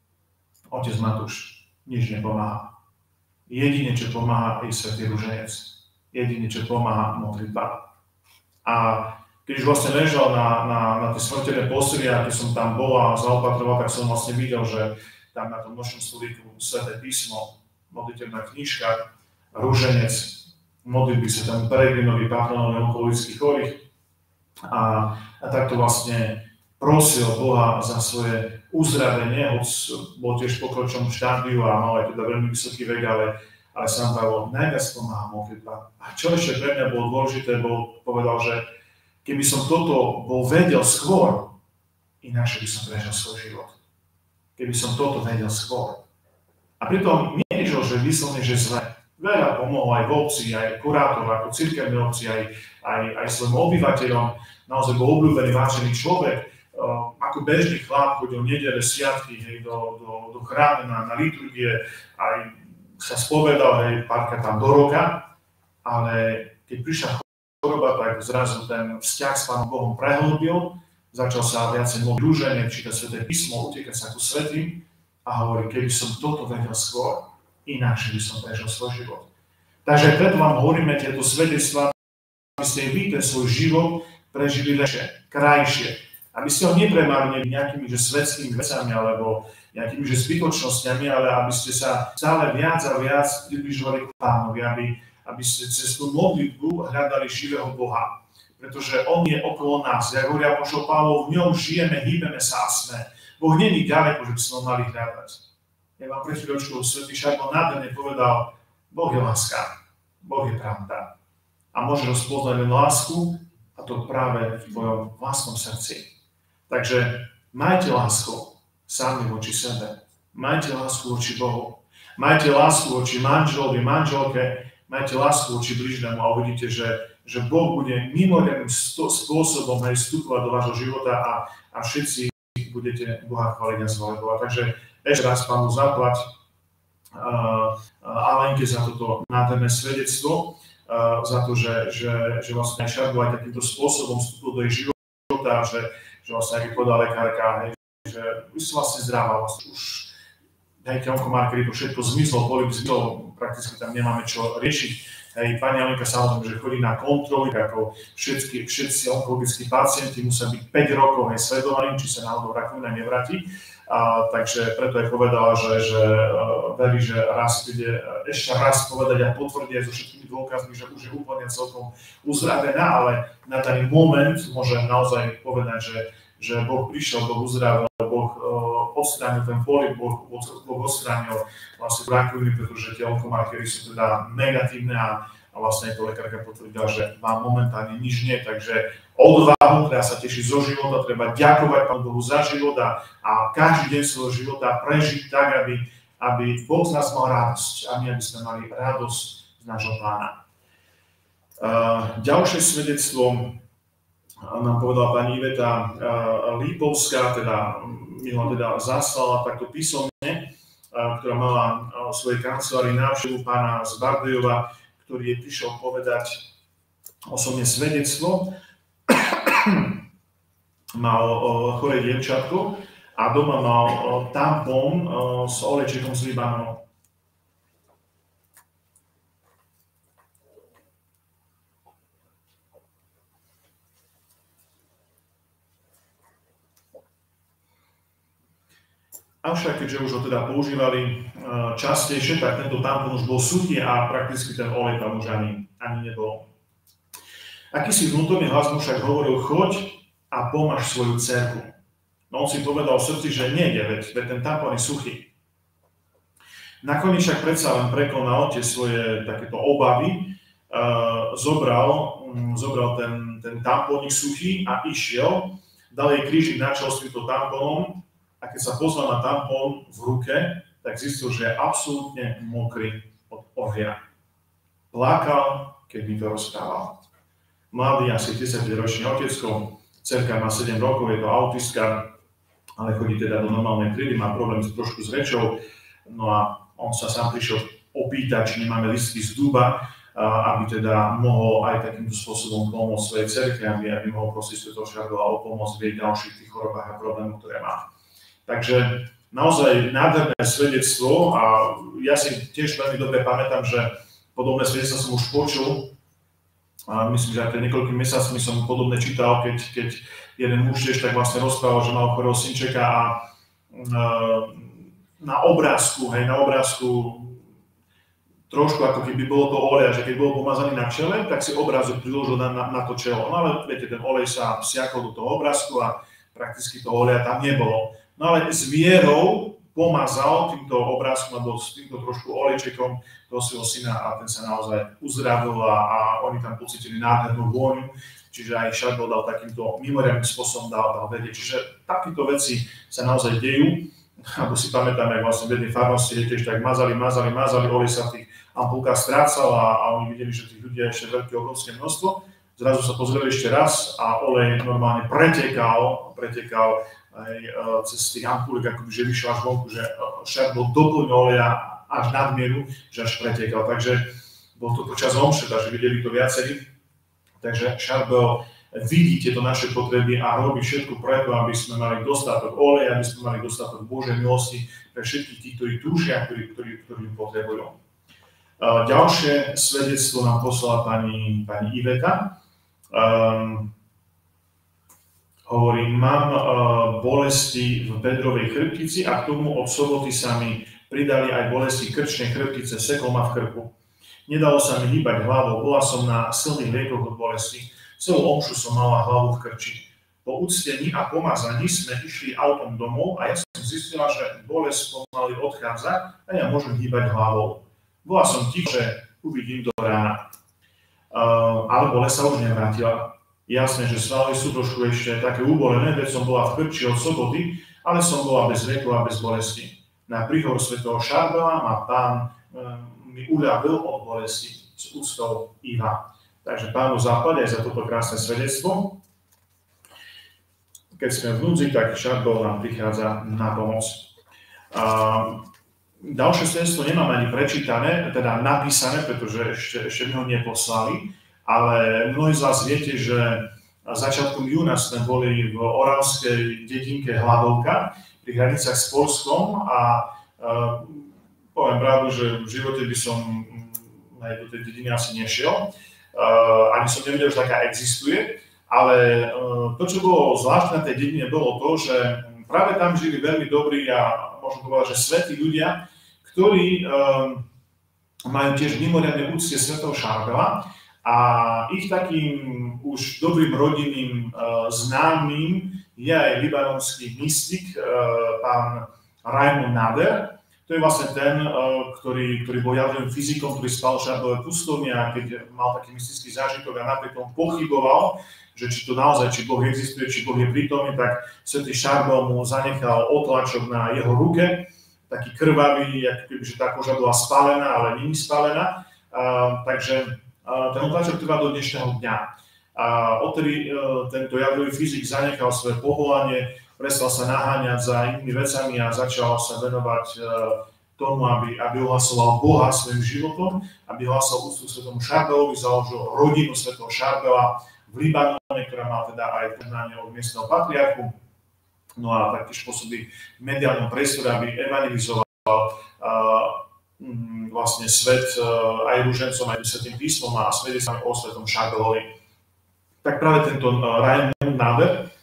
otec Matúš, nič nepomáha. Jedine, čo pomáha, je svätý ruženec. Jedine, čo pomáha, modlitba. A keď už vlastne ležal na, na, na tej smrteľnej posteli, a keď som tam bol a zaopatroval, tak som vlastne videl, že tam na tom nočnom stolíku sväté písmo, modlitebná knižka, ruženec, modlitby sa tam Peregrinovi, Patronovi, onkologických chorých. A, a takto vlastne prosil Boha za svoje uzdravenie, hoď bol tiež v pokročilom štádiu a mal aj teda veľmi vysoký vek, ale, ale sám pravil, najviac pomáha modlitba. A čo ešte pre mňa bolo dôležité, bol, povedal, že keby som toto bol vedel skôr, inakšie by som prežil svoj život. Keby som toto vedel skôr. A pritom nie je, že vyslovne, že zle. Veľa pomohol aj v obci, aj kurátor, ako cirkevnej obci, aj, aj, aj svojim obyvateľom. Naozaj bol obľúbený, vážený človek. Uh, ako bežný chlap chodil nedele, sviatky, hej, do, do, do chrámu na, na liturgie, aj sa spovedal, hej, párkrát tam do roka, ale keď prišla choroba, tak zrazu ten vzťah s Pánom Bohom prehlbil, začal sa viacej modliť rúženie, čítať Sväté písmo, utekať sa ku svätým a hovorí, keby som toto vedel skôr, inakšie by som prežil svoj život. Takže preto vám hovoríme tieto svedectvá, aby ste vy ten svoj život prežili lepšie, krajšie. Aby ste ho nepremárnili nejakými že svetskými vecami alebo nejakými že zbytočnosťami, ale aby ste sa stále viac a viac približovali k Pánovi, aby, aby ste cez tú modlitbu hľadali živého Boha. Pretože on je okolo nás. Jak hovorí apoštol Pavol, v ňom žijeme, hýbeme sa a sme. Boh není ďaleko, že by sme ho mali hľadať. Ja vám pred chvíľočkou svätý Šarbon nádherne povedal, Boh je láska, Boh je pravda. A môžeš rozpoznať len lásku, a to práve v tvojom vlastnom srdci. Takže majte lásku sami voči sebe. Majte lásku voči Bohu. Majte lásku voči manželovi, manželke. Majte lásku voči blížnemu a uvidíte, že, že Boh bude mimoriadnym spôsobom aj vstupovať do vášho života a, a všetci budete Boha chváliť a zvojovať. Takže ešte raz Pánu zaplať uh, Alenke za toto nádherné svedectvo, uh, za to, že, že, že vlastne aj Šarbo aj takýmto spôsobom vstúpil do jej života, že že vlastne, ako povedala lekárka, hej, že už si vlastne zdravá, vlastne už hej, tie onkomarkery, to všetko zmizlo, polip zmizlo, prakticky tam nemáme čo riešiť. Hej, pani Alenka samozrejme, že chodí na kontroly, ako všetky, všetci onkologickí pacienti musia byť päť rokov hej, sledovaní, či sa náhodou rakovina nevráti. A, takže preto aj povedala, že, že uh, verí, že raz príde ešte raz povedať a potvrdiť aj so všetkými dôkazmi, že už je úplne celkom uzdravená, ale na daný moment môže naozaj povedať, že, že Boh prišiel, Boh uzdravil, Boh uh, odstránil ten polip, Boh, Boh odstránil vlastne rakoviny, pretože tie onkomarkery sú teda negatívne a, a vlastne aj to lekárka potvrdila, že vám momentálne nič nie, takže odvahu, treba sa tešiť zo života, treba ďakovať Pánu Bohu za život a, a každý deň svojho života prežiť tak, aby, aby Boh z nás mal radosť a my, aby sme mali radosť z nášho Pána. Uh, ďalšie svedectvo nám povedala pani Iveta uh, Lípovská, teda mi ho teda zaslala takto písomne, uh, ktorá mala uh, v svojej kancelárii návštevu pána z Bardejova, ktorý jej prišiel povedať osobne svedectvo. Mal uh, choré dievčatko a doma mal uh, tampón uh, s olejčekom z Libanonu. Avšak, keďže už ho teda používali uh, častejšie, tak tento tampón už bol suchý a prakticky ten olej tam už ani, ani nebol. Akýsi vnútorný hlas mu však hovoril, choď a pomáš svoju dcerku. No on si povedal v srdci, že nie, veď, veď ten tampón je suchý. Nakoniec však predsa len prekonal tie svoje takéto obavy, uh, zobral, um, zobral ten, ten tampónik suchý a išiel, dal jej krížik na čelo s týmto tampónom a keď sa pozval na tampón v ruke, tak zistil, že je absolútne mokrý od ohňa. Plakal, keď mi to rozprával. Mladý, asi desaťročný otecko, dcerka má sedem rokov, je to autistka, ale chodí teda do normálnej triedy, má problém trošku s rečou, no a on sa sám prišiel opýtať, či nemáme listky z duba, aby teda mohol aj takýmto spôsobom pomôcť svojej dcerke, aby, aby mohol prosiť svätého Šarbola o pomoc v jej ďalších tých chorobách a problémoch, ktoré má. Takže naozaj nádherné svedectvo a ja si tiež veľmi dobre pamätám, že podobné svedectvo som už počul. A myslím, že aj pred niekoľkými mesiacmi som podobne čítal, keď, keď jeden muž tiež tak vlastne rozprával, že mal chorého synčeka a na obrázku, hej, na obrázku trošku ako keby bolo to olej, že keď bol pomazaný na čele, tak si obrázok priložil na, na, na to čelo. No ale viete, ten olej sa vsiakol do toho obrázku a prakticky toho oleja tam nebolo. No ale s vierou pomazal týmto obrázkom alebo s týmto trošku olejčekom toho svojho syna a ten sa naozaj uzdravil a, a oni tam pocítili nádhernú vôňu, čiže aj Šarbel dal takýmto mimoriadnym spôsobom dal, dal vedieť. Čiže takéto veci sa naozaj dejú, alebo si pamätáme, jak vlastne v jednej farnosti tiež tak mazali, mazali, mazali, olej sa v tých ampulkách strácal a, a oni videli, že tých ľudí je ešte veľké obrovské množstvo. Zrazu sa pozreli ešte raz a olej normálne pretekal, pretekal aj cez tých ampulek, akoby, že vyšiel až vonku, že Šarbel doplnil oleja až nadmieru, že až pretekal. Takže bol to počas omše, takže videli to viacerí. Takže Charbel vidí tieto naše potreby a robí všetko preto, aby sme mali dostatok oleja, aby sme mali dostatok Božej milosti pre všetkých tých, ktorí túžia, ktorí, ktorí, ktorí ju potrebujú. Ďalšie svedectvo nám poslala pani, pani Iveta. Um, hovorí, mám uh, bolesti v bedrovej chrbtici a k tomu od soboty sa mi pridali aj bolesti krčnej chrbtice, sekol ma v krku. Nedalo sa mi hýbať hlavou, bola som na silných liekoch od bolesti. Celú omšu som mala hlavu v krči. Po uctení a pomazaní sme išli autom domov a ja som zistila, že bolesť pomaly odchádza a ja môžem hýbať hlavou. Bola som ticho, že uvidím do rána. Uh, ale bolesť sa už nevrátila. Jasné, že svaly sú trošku ešte také ubolené, veď som bola v krči od soboty, ale som bola bez lieku a bez bolesti. Na príhovor svätého Charbela ma pán um, mi uľavil od bolesti s ústou Iva. Takže Pánu základe aj za toto krásne svedectvo. Keď sme v núdzi, tak Charbel nám prichádza na pomoc. A ďalšie svedectvo nemám ani prečítané, teda napísané, pretože ešte, ešte mi ho neposlali, ale mnohí z vás viete, že začiatkom júna sme boli v oravskej dedinke Hladovka pri hranicách s Poľskom a, a poviem pravdu, že v živote by som aj do tej dediny asi nešiel. Uh, ani som nevedel, že taká existuje, ale uh, to, čo bolo zvláštne na tej dedine, bolo to, že práve tam žili veľmi dobrí a možno povedať, že svätí ľudia, ktorí uh, majú tiež mimoriadne úctie svätého Charbela a ich takým už dobrým rodinným uh, známym je aj libanonský mystik, uh, pán Raimund Nader. To je vlastne ten, ktorý, ktorý bol jadrovým fyzikom, ktorý spal v Charbelove pustovni a keď mal taký mystický zážitok a napriek tomu pochyboval, že či to naozaj, či Boh existuje, či Boh je prítomný, tak svätý Charbel mu zanechal otlačok na jeho ruke, taký krvavý, ako keby, že tá koža bola spálená, ale nie spálená. Uh, takže uh, ten otlačok trvá do dnešného dňa. A odtedy uh, tento jadrový fyzik zanechal svoje povolanie, prestal sa naháňať za inými vecami a začal sa venovať tomu, aby, aby ohlasoval Boha svojim životom, aby ohlasoval úctu svätému Charbelovi, založil rodinu svätého Charbela v Libanone, ktorá má teda aj požehnanie od miestneho patriarchu. No a taktiež pôsobí v mediálnom priestore, aby evangelizoval uh, vlastne svet uh, aj ružencom, aj svätým písmom a svedectvami o svätom Charbelovi. Tak práve tento uh, Raimund Nader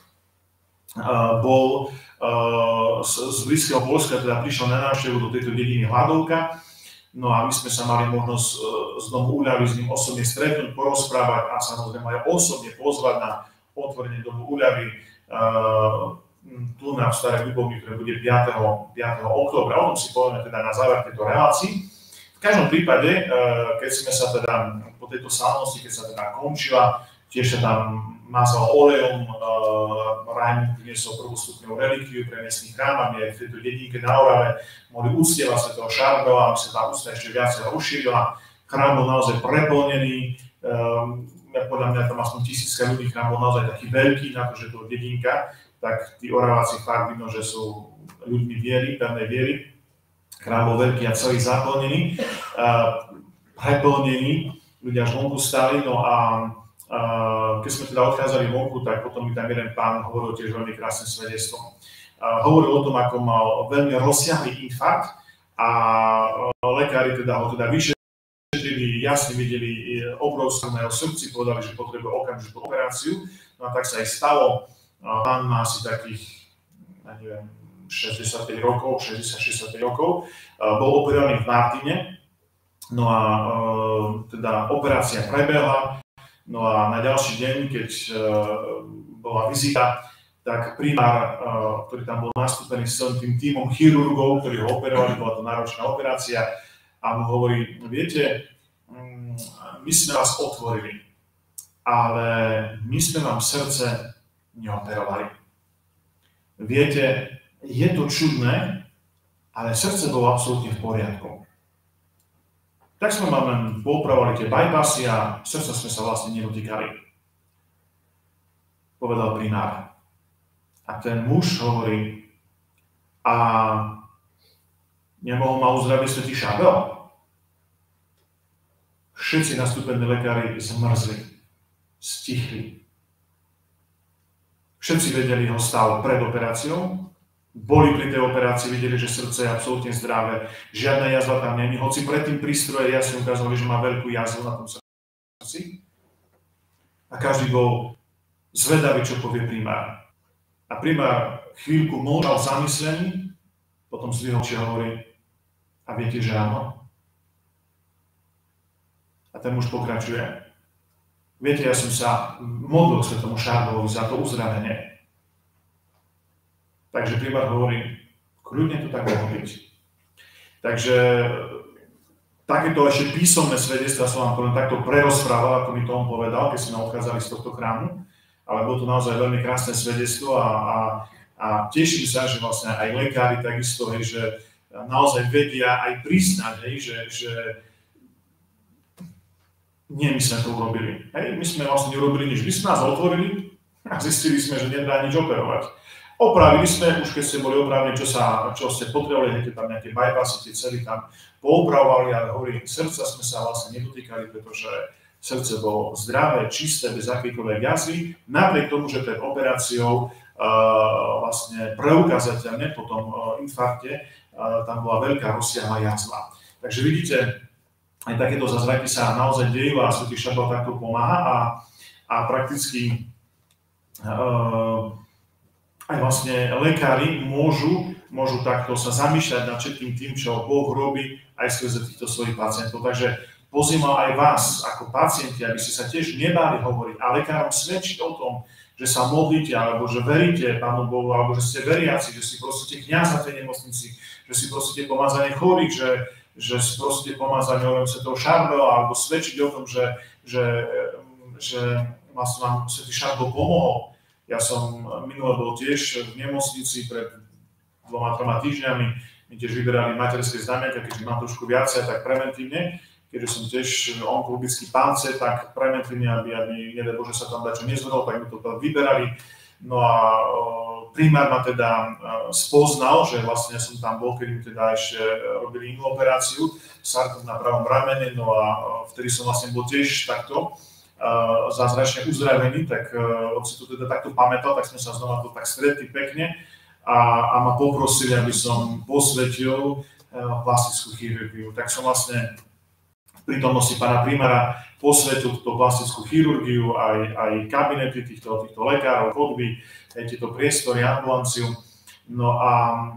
Uh, bol uh, z, z blízkeho Poľska, teda prišiel na návštevu do tejto dediny Hladovka. No a my sme sa mali možnosť uh, z domu Úľavy s ním osobne stretnúť, porozprávať a samozrejme aj osobne pozvať na otvorenie domu Úľavy uh, tu na Starej Ľubovni, ktoré bude piateho októbra. O tom si povieme teda na záver tejto relácii. V každom prípade, uh, keď sme sa teda po tejto slávnosti, keď sa teda končila, tiež sa tam mazal olejom, uh, Raimund priniesol prvostupňovú relikviu pre miestny chrám, aby aj v tejto dedinke na Orave mohli uctievať svätého Charbela, aby sa tá úcta ešte viacej rozšírila. Chrám bol naozaj preplnený, um, podľa mňa tam aspoň tisícka ľudí, chrám bol naozaj taký veľký, na to, že to je dedinka, tak tí Oraváci fakt vidno, že sú ľuďmi viery, pevnej viery. Chrám bol veľký a celý zaplnený, uh, preplnený, ľudia až vonku stali, no a Uh, keď sme teda odchádzali vonku, tak potom mi tam jeden pán hovoril tiež veľmi krásne svedectvo. Uh, hovoril o tom, ako mal veľmi rozsiahly infarkt a uh, lekári teda ho teda vyšetrili, jasne videli obrovskú na jeho srdci, povedali, že potrebuje okamžitú operáciu. No a tak sa aj stalo. Uh, pán má asi takých, ja neviem, šesťdesiatpäť rokov, šesťdesiat šesťdesiatpäť rokov. Uh, bol operovaný v Martine. No a uh, teda operácia prebehla. No a na ďalší deň, keď uh, bola vizita, tak primár, uh, ktorý tam bol nastúpený s celým tým tímom chirurgov, ktorí ho operovali, bola to náročná operácia, a mu hovorí, viete, um, my sme vás otvorili, ale my sme vám srdce neoperovali. Viete, je to čudné, ale srdce bolo absolútne v poriadku. Tak sme vám len poopravovali tie bypassy a srdca sme sa vlastne nedotýkali. Povedal primár. A ten muž hovorí, a nemohol ma uzdraviť svätý Charbel? Všetci nastúpení lekári zmrzli. stichli. Všetci vedeli jeho stav pred operáciou, boli pri tej operácii, videli, že srdce je absolútne zdravé, žiadna jazva tam není, hoci pred tým prístroje jasne ukázali, že má veľkú jazvu na tom srdci. A každý bol zvedavý, čo povie primár. A primár chvíľku môžal zamyslený, potom zdvihol oči a hovorí, a viete, že áno? A ten muž pokračuje. Viete, ja som sa modlil svetomu Šarlovi za to uzdravenie. Takže primár hovorí, kľudne to tak mohlo byť. Takže takéto ešte písomné svedectvá som vám takto prerozprával, ako mi to on povedal, keď sme odchádzali z tohto chrámu. Ale bolo to naozaj veľmi krásne svedectvo a, a, a teším sa, že vlastne aj lekári takisto, hej, že naozaj vedia aj priznať, hej, že, že nie my sme to urobili. Hej, my sme vlastne neurobili nič. My sme nás otvorili a zistili sme, že nedá nič operovať. Opravili sme, už keď ste boli opravili, čo, sa, čo ste potrebovali, hejte tam nejaké bypassy, tie cely tam poopravovali, ale hovorím, srdca sme sa vlastne nedotýkali, pretože srdce bolo zdravé, čisté, bez akýkoľvek jazvy, napriek tomu, že pred operáciou uh, vlastne preukázateľne po tom uh, infarkte uh, tam bola veľká rozsiahla jazva. Takže vidíte, aj takéto zázraky sa naozaj dejú a svätý Šarbel takto pomáha a, a prakticky uh, aj vlastne lekári môžu, môžu takto sa zamýšľať nad všetkým tým, čo Boh robí aj skrze týchto svojich pacientov. Takže pozývam aj vás ako pacienti, aby ste sa tiež nebáli hovoriť a lekárom svedčiť o tom, že sa modlíte, alebo že veríte Pánu Bohu, alebo že ste veriaci, že si prosíte kňaza v tej nemocnici, že si prosíte pomazanie chorých, že, že si prosíte pomazanie svätého Šarbela, alebo svedčiť o tom, že, že, že vlastne vám svätý Šarbel pomohol. Ja som minule bol tiež v nemocnici pred dvoma, troma týždňami, my tiež vyberali materské znamienka, keďže mám trošku viacej, tak preventívne, keďže som tiež onkologický pánce, tak preventívne, aby, aby nedaj Bože sa tam dačo nezvedol, tak mi to vyberali. No a primár ma teda spoznal, že vlastne som tam bol, keď mi teda ešte robili inú operáciu, sarkom na pravom ramene, no a vtedy som vlastne bol tiež takto zázračne uzdravený, tak on si to teda takto pamätal, tak sme sa znova to tak stretli pekne a, a ma poprosili, aby som posvetil plastickú chirurgiu. Tak som vlastne v prítomnosti pána primára posvetil túto plastickú chirurgiu, aj, aj kabinety týchto, týchto lekárov, chodby, aj tieto priestory, ambulanciu. No a,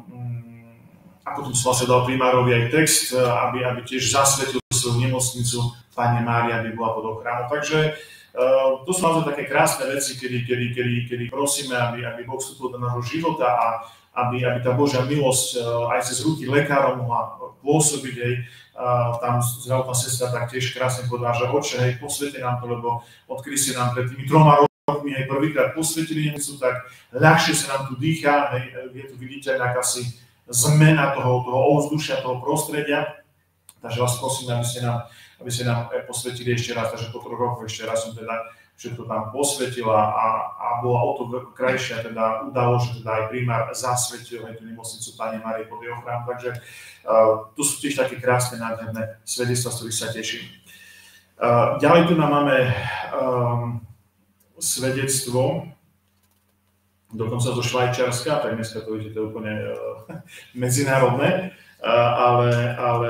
a potom som vlastne dal primárovi aj text, aby, aby tiež zasvetil svoju nemocnicu Panne Márii, aby bola pod ochranou. Takže uh, to sú naozaj také krásne veci, kedy, kedy, kedy, kedy prosíme, aby, aby Boh vstúpil do nášho života a aby, aby tá Božia milosť uh, aj cez ruky lekárov mohla pôsobiť. Hej. Uh, tam zdravotná sestra tak tiež krásne povedala, že oče, hej, posvete nám to, lebo odkedy ste nám pred tými troma rokmi hej, prvýkrát posvetili nemocnicu, tak ľahšie sa nám tu dýcha, hej, je tu vidíte akási zmena toho, toho ovzdušia, toho prostredia. Takže vás prosím, aby ste nám aby ste nám posvetili ešte raz, takže po troch rokoch ešte raz som teda všetko tam posvetil a, a, a bola o to krajšia teda udalo, že teda aj primár zasvetil aj tú nemocnicu Panne Márie pod jej ochranou, takže uh, tu sú tiež také krásne, nádherné svedectvá, z ktorých sa teším. Uh, ďalej tu nám máme um, svedectvo, dokonca zo Švajčiarska, tak dneska to vidíte úplne uh, medzinárodné, uh, ale, ale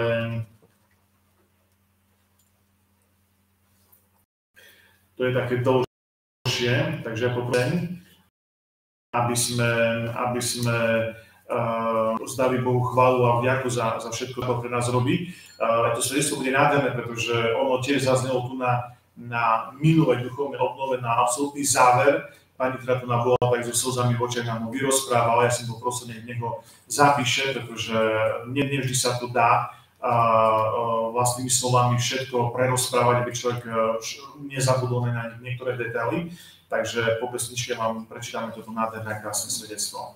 to je také dlhšie, takže ja poprosím, aby sme, aby sme uh, zdali Bohu chválu a vďaku za, za všetko, čo pre nás robí. Uh, to svedectvo bude nádherné, pretože ono tiež zaznelo tu na, na minulej duchovnej obnove, na absolútny záver. Pani teda tu bola tak so slzami v očiach nám ho vyrozprávala, ja som poprosil, nech nech ho zapíše, pretože nie, nie vždy sa to dá a vlastnými slovami všetko prerozprávať, aby človek nezabudol na niektoré detaily. Takže po pesničke vám prečítame toto nádherné a krásne svedectvo.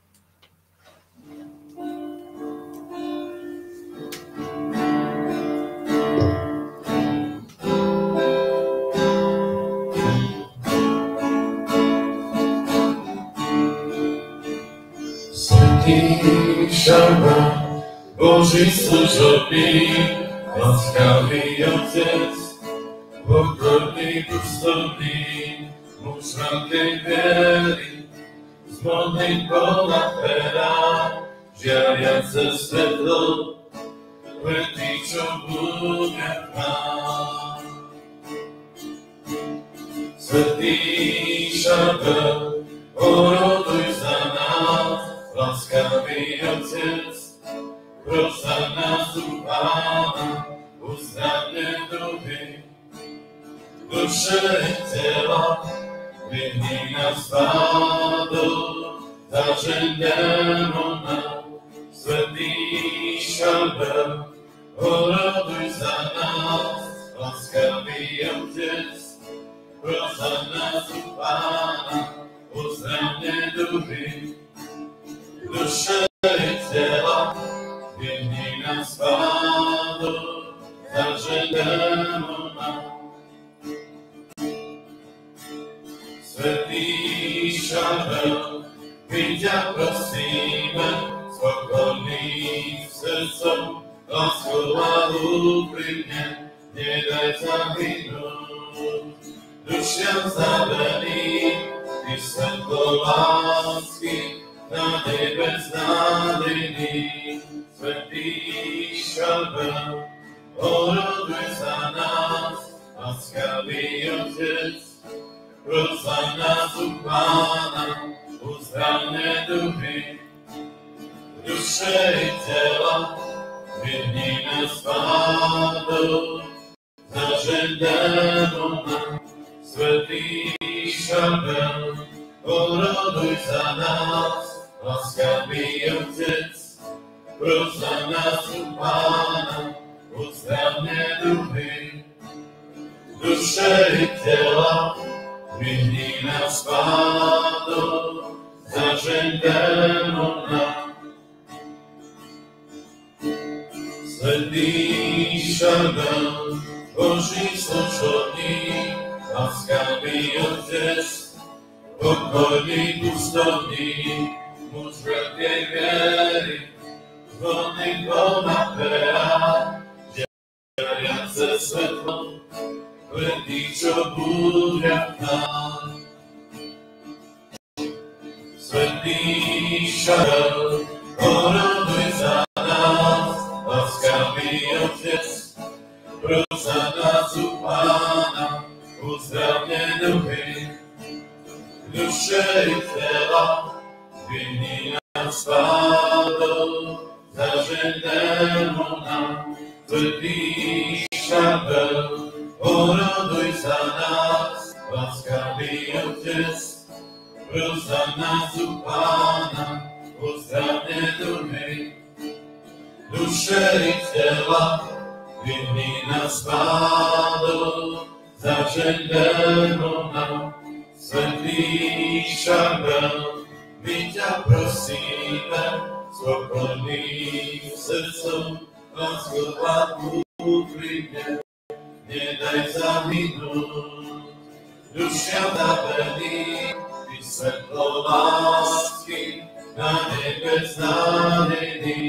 Svätý Šarbel, Boží služobník, láskavý Otec, pokorný, úctovný, muž veľkej viery, z modlitbou na perách, žiariace svetlo, pre tých, čo blúdia k nám. Svätý Šabel, oroduj za nás, láskavý Otec, proš za nás u Pána, uzdravne duchy, duše i tela, vyhni nás pádu, zažeň démona. Svätý Šabel, oroduj za nás, láskavý Otec, proš za nás u Pána, uzdravne duchy, duše i tela, vyhni nás pádu, zažeň démona. Svätý Šabel, my ťa prosíme, spokojný srdcom, láskou a úprimne, nedaj zahynúť. Dušiam zavený, ty svetlo lásky, nádej beznádejný. Svätý Šabel, oroduj za nás, láskavý Otec, proš za nás u Pána, uzdravne duchy, duše i tela, vyhni nás pádu, zažeň démona. Svätý Šabel, oroduj za nás, láskavý Otec, proš za nás u Pána, uzdravne duchy, duše i tela, vyhni nás pádu, zažeň démona. Svätý Šabel, Boží služobník, láskavý Otec, pokojný, úctovný, muž veľkej viery, s modlitbou na perách, žiariace svetlo, pre tých, čo blúdia k nám. Svätý Šabel, oroduj za nás, láskavý Otec, proš za nás u Pána, uzdravne duchy, duše i tela, vyhni nás pádu, zažeň démona. Svätý Šabel, oroduj za nás, láskavý Otec, proš za nás u Pána, uzdravne duchy, duše i tela, vyhni nás pádu, zažeň démona. Svätý Šabel, my ťa prosíme, spokojný srdcom, láskou a úprimne, nedaj zahynúť. Dušiam zavený, ty svetlo lásky, nádej beznádejný.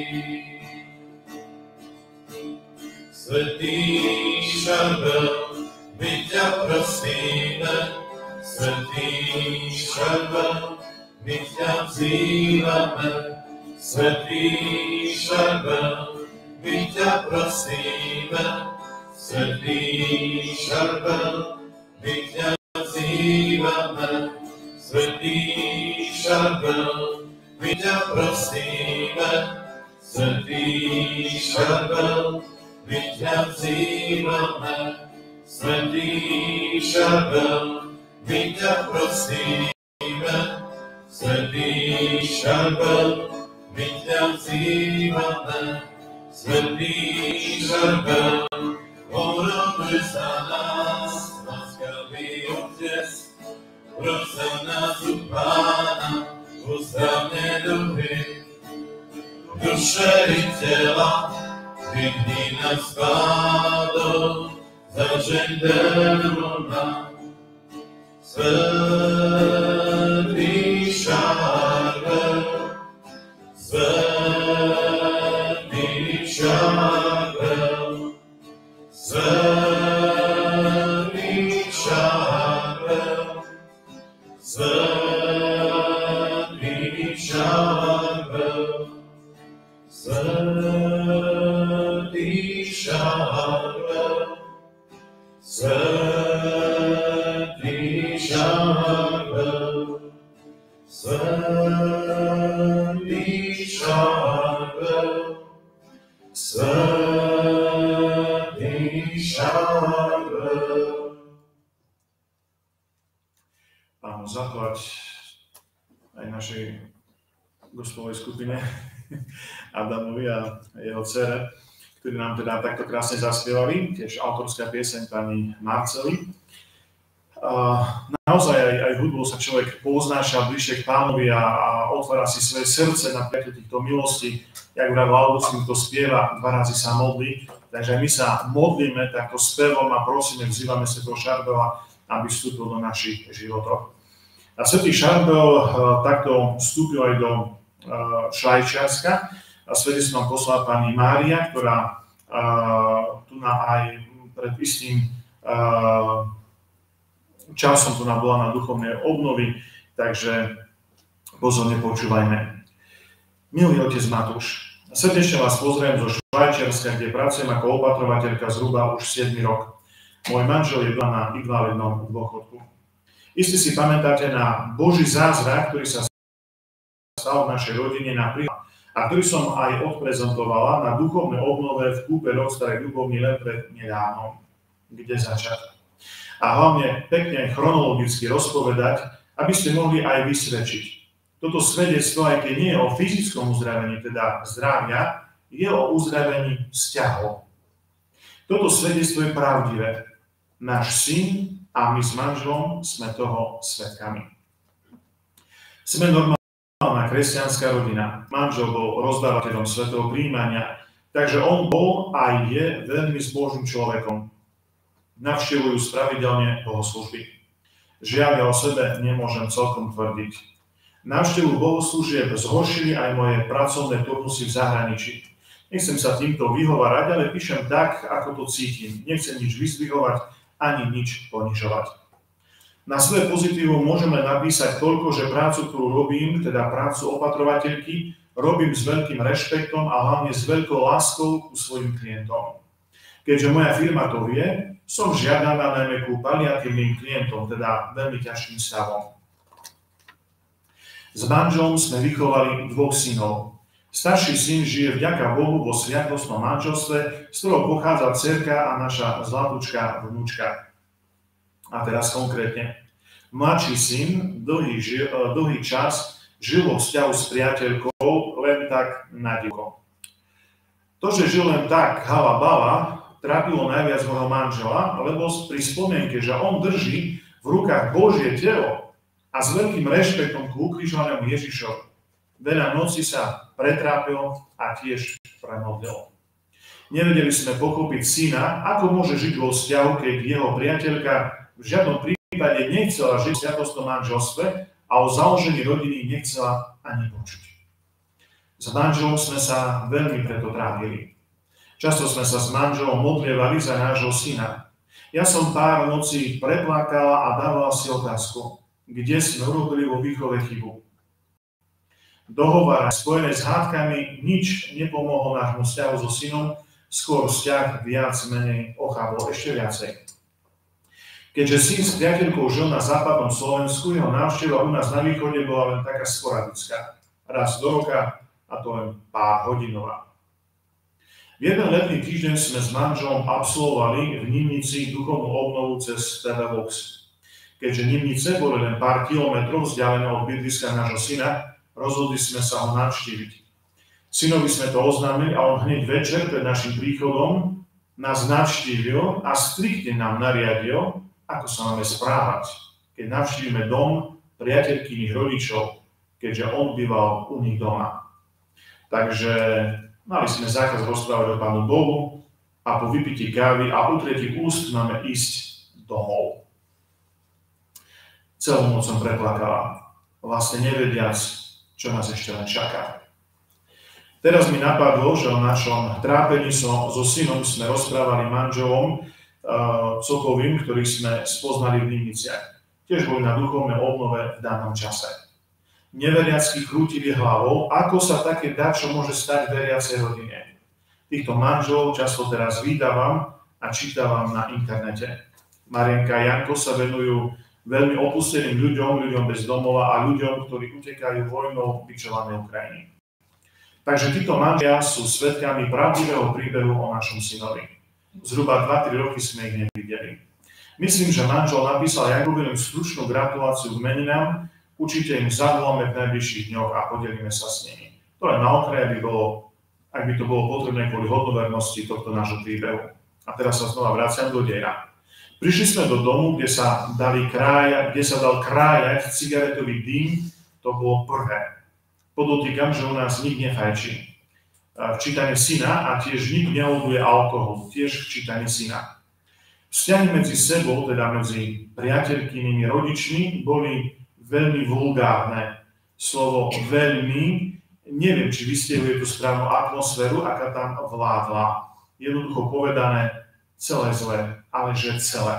Svätý Šabel, my ťa prosíme, Svätý Šabel, my ťa vzývame. Svätý Šabel, my ťa prosíme. Svätý Šabel, my ťa vzývame. Svätý Šabel, my ťa prosíme. Svätý Šabel, my ťa vzývame. Svätý Šabel, my ťa prosíme. Svätý Šabel, my ťa vzývame. Svätý Šabel, oroduj za nás, láskavý Otec, proš za nás u Pána, uzdravne duchy, duše i tela, vyhni nás pádu, zažeň démona. Svätý Šabel, Svätý Šabel, Svätý Svätý Šarbel, Svätý Šarbel, Svätý Šarbel, Svätý Šarbel. Pánu zaplať aj našej gospelovej skupine Adamovi a jeho dcere, ktorí nám teda takto krásne zaspievali, tiež autorská pieseň pani Marcely. Naozaj aj, aj hudbou sa človek poznáša bližšie k Pánovi a, a otvára si svoje srdce na prijatie týchto milostí. Jak vravel Augustín, kto spieva, dva razy sa modlí. Takže my sa modlíme takto spevom a prosíme, vzývame svätého Šarbela, aby vstúpil do našich životov. A svätý Šarbel takto vstúpil aj do Švajčiarska. A svedectvom poslala pani Mária, ktorá tu na aj pred istým časom tu bola na duchovnej obnovy, takže pozorne počúvajme. Milý otec Matúš, srdečne vás pozdravím zo Švajčiarska, kde pracujem ako opatrovateľka zhruba už siedmy rok. Môj manžel je doma na invalidnom dôchodku. Iste si pamätáte na Boží zázrak, ktorý sa stal v našej rodine na príklad, a ktorý som aj odprezentovala na duchovnej obnove v kúpeľoch Starej Ľubovni len pred nedávnom. Kde začať? A hlavne pekne chronologicky rozpovedať, aby ste mohli aj vysvedčiť. Toto svedectvo, aj keď nie je o fyzickom uzdravení, teda zdravia, je o uzdravení vzťahov. Toto svedectvo je pravdivé. Náš syn a my s manželom sme toho svedkami. Sme normálne kresťanská rodina. Manžel bol rozdávateľom svätého prijímania, takže on bol a je veľmi zbožným človekom. Navštevujú pravidelne bohoslúžby. Žiaľ, ja o sebe nemôžem celkom tvrdiť. Návštevu bohoslúžieb zhoršili aj moje pracovné turnusy v zahraničí. Nechcem sa týmto vyhovárať, ale píšem tak, ako to cítim. Nechcem nič vyzdvihovať, ani nič ponižovať. Na svoje pozitívum môžeme napísať toľko, že prácu, ktorú robím, teda prácu opatrovateľky, robím s veľkým rešpektom a hlavne s veľkou láskou ku svojim klientom. Keďže moja firma to vie, som žiadaná najmä ku paliatívnym klientom, teda veľmi ťažkým stavom. S manželom sme vychovali dvoch synov. Starší syn žije vďaka Bohu vo sviatostnom manželstve, z ktorého pochádza dcerka a naša zlatúčka vnúčka. A teraz konkrétne. Mladší syn dlhý, ži, dlhý čas žil vo vzťahu s priateľkou len tak na divo. To, že žil len tak hala bala, trápilo najviac môjho manžela, lebo pri spomienke, že on drží v rukách Božie telo a s veľkým rešpektom k ukrižovanému Ježišovi, veľa noci sa pretrápil a tiež premodlil. Nevedeli sme pochopiť syna, ako môže žiť vo vzťahu, keď jeho priateľka v žiadnom prípade nechcela žiť v sviatostnom manželstve a o založení rodiny nechcela ani počuť. S manželom sme sa veľmi preto trápili. Často sme sa s manželom modlievali za nášho syna. Ja som pár nocí preplakala a dávala si otázku, kde sme urobili vo výchove chybu. Dohováranie spojené s hádkami nič nepomohlo nášmu vzťahu so synom, skôr vzťah viac menej ochabol ešte viacej. Keďže syn s priateľkou žil na západnom Slovensku, jeho návšteva u nás na východe bola len taká sporadická. Raz do roka, a to len pár hodinová. V jeden letný týždeň sme s manželom absolvovali v Nimnici duchovnú obnovu cez té vé Vox. Keďže Nimnice boli len pár kilometrov vzdialené od bydliska nášho syna, rozhodli sme sa ho navštíviť. Synovi sme to oznámili a on hneď večer pred našim príchodom nás navštívil a striktne nám nariadil, ako sa máme správať, keď navštívime dom priateľkyných rodičov, keďže on býval u nich doma. Takže mali sme zákaz rozprávať o Pánu Bohu a po vypití kávy a utretí úst máme ísť domov. Celú noc som preplakala, vlastne nevediac, čo nás ešte len čaká. Teraz mi napadlo, že o našom trápení so, so synom sme rozprávali manželom, Sokovým, ktorý sme spoznali v Nimniciach. Tiež boli na duchovnej obnove v danom čase. Neveriacky krútili hlavou, ako sa také dačo môže stať v veriacej rodine. Týchto manželov často teraz vydávam a čítavam na internete. Marienka a Janko sa venujú veľmi opusteným ľuďom, ľuďom bez domova a ľuďom, ktorí utekajú vojnou bičovanej Ukrajiny. Takže títo manželia sú svedkami pravdivého príbehu o našom synovi. Zhruba dva tri roky sme ich nevideli. Myslím, že manžel napísal Jankovi stručnú gratuláciu k meninám, určite im zavoláme v najbližších dňoch a podelíme sa s nimi. To len na okraj by bolo, ak by to bolo potrebné kvôli hodnovernosti tohto nášho príbehu. A teraz sa znova vraciam do deja. Prišli sme do domu, kde sa, dali krája, kde sa dal krájať cigaretový dým, to bolo prvé. Podotýkam, že u nás nik nefajčí. V čítane syna a tiež nik neoduje alkohol, tiež v čítane syna. Vzťahy medzi sebou, teda medzi priateľkynými rodičmi, boli veľmi vulgárne. Slovo veľmi, neviem, či vystihuje tú správnu atmosféru, aká tam vládla. Jednoducho povedané, celé zlé, ale že celé.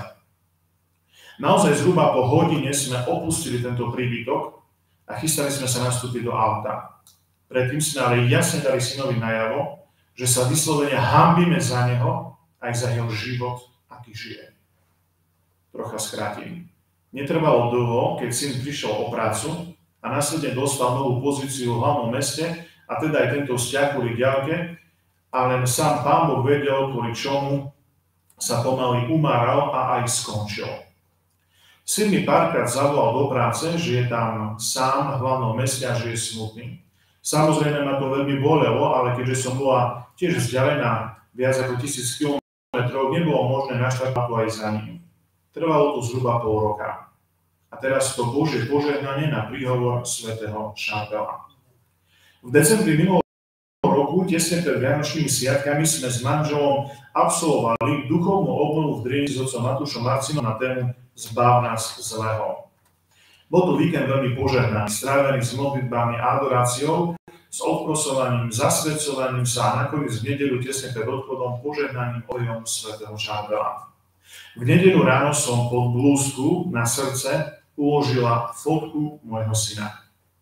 Naozaj zhruba po hodine sme opustili tento príbytok a chystali sme sa nastúpiť do auta. Predtým sme ale jasne dali synovi najavo, že sa vyslovene hanbíme za neho aj za jeho život, aký žije. Trocha skrátim. Netrvalo dlho, keď syn prišiel o prácu a následne dostal novú pozíciu v hlavnom meste a teda aj tento vzťah kvôli ďalke, a len sám Pán Boh vedel, kvôli čomu sa pomaly umáral a aj skončil. Syn mi párkrát zavolal do práce, že je tam sám v hlavnom meste a že je smutný. Samozrejme ma to veľmi bolelo, ale keďže som bola tiež vzdialená viac ako tisíc kilometrov, nebolo možné naštartovať aj za ním. Trvalo to zhruba pol roka. A teraz to Božie požehnanie na príhovor svätého Šarbela. V decembri minulého roku, tesne pred Vianočnými sviatkami, sme s manželom absolvovali duchovnú obnovu v Drini s otcom Matúšom Marcinom na tému Zbav nás zlého. Bol to víkend veľmi požehnaný, strávený s modlitbami a adoráciou, s odprosovaním, zasvedcovaním sa a nakoniec v nedeľu tesne pred odchodom požehnaním olejom svätého Šarbela. V nedeľu ráno som pod blúzku na srdce uložila fotku môjho syna.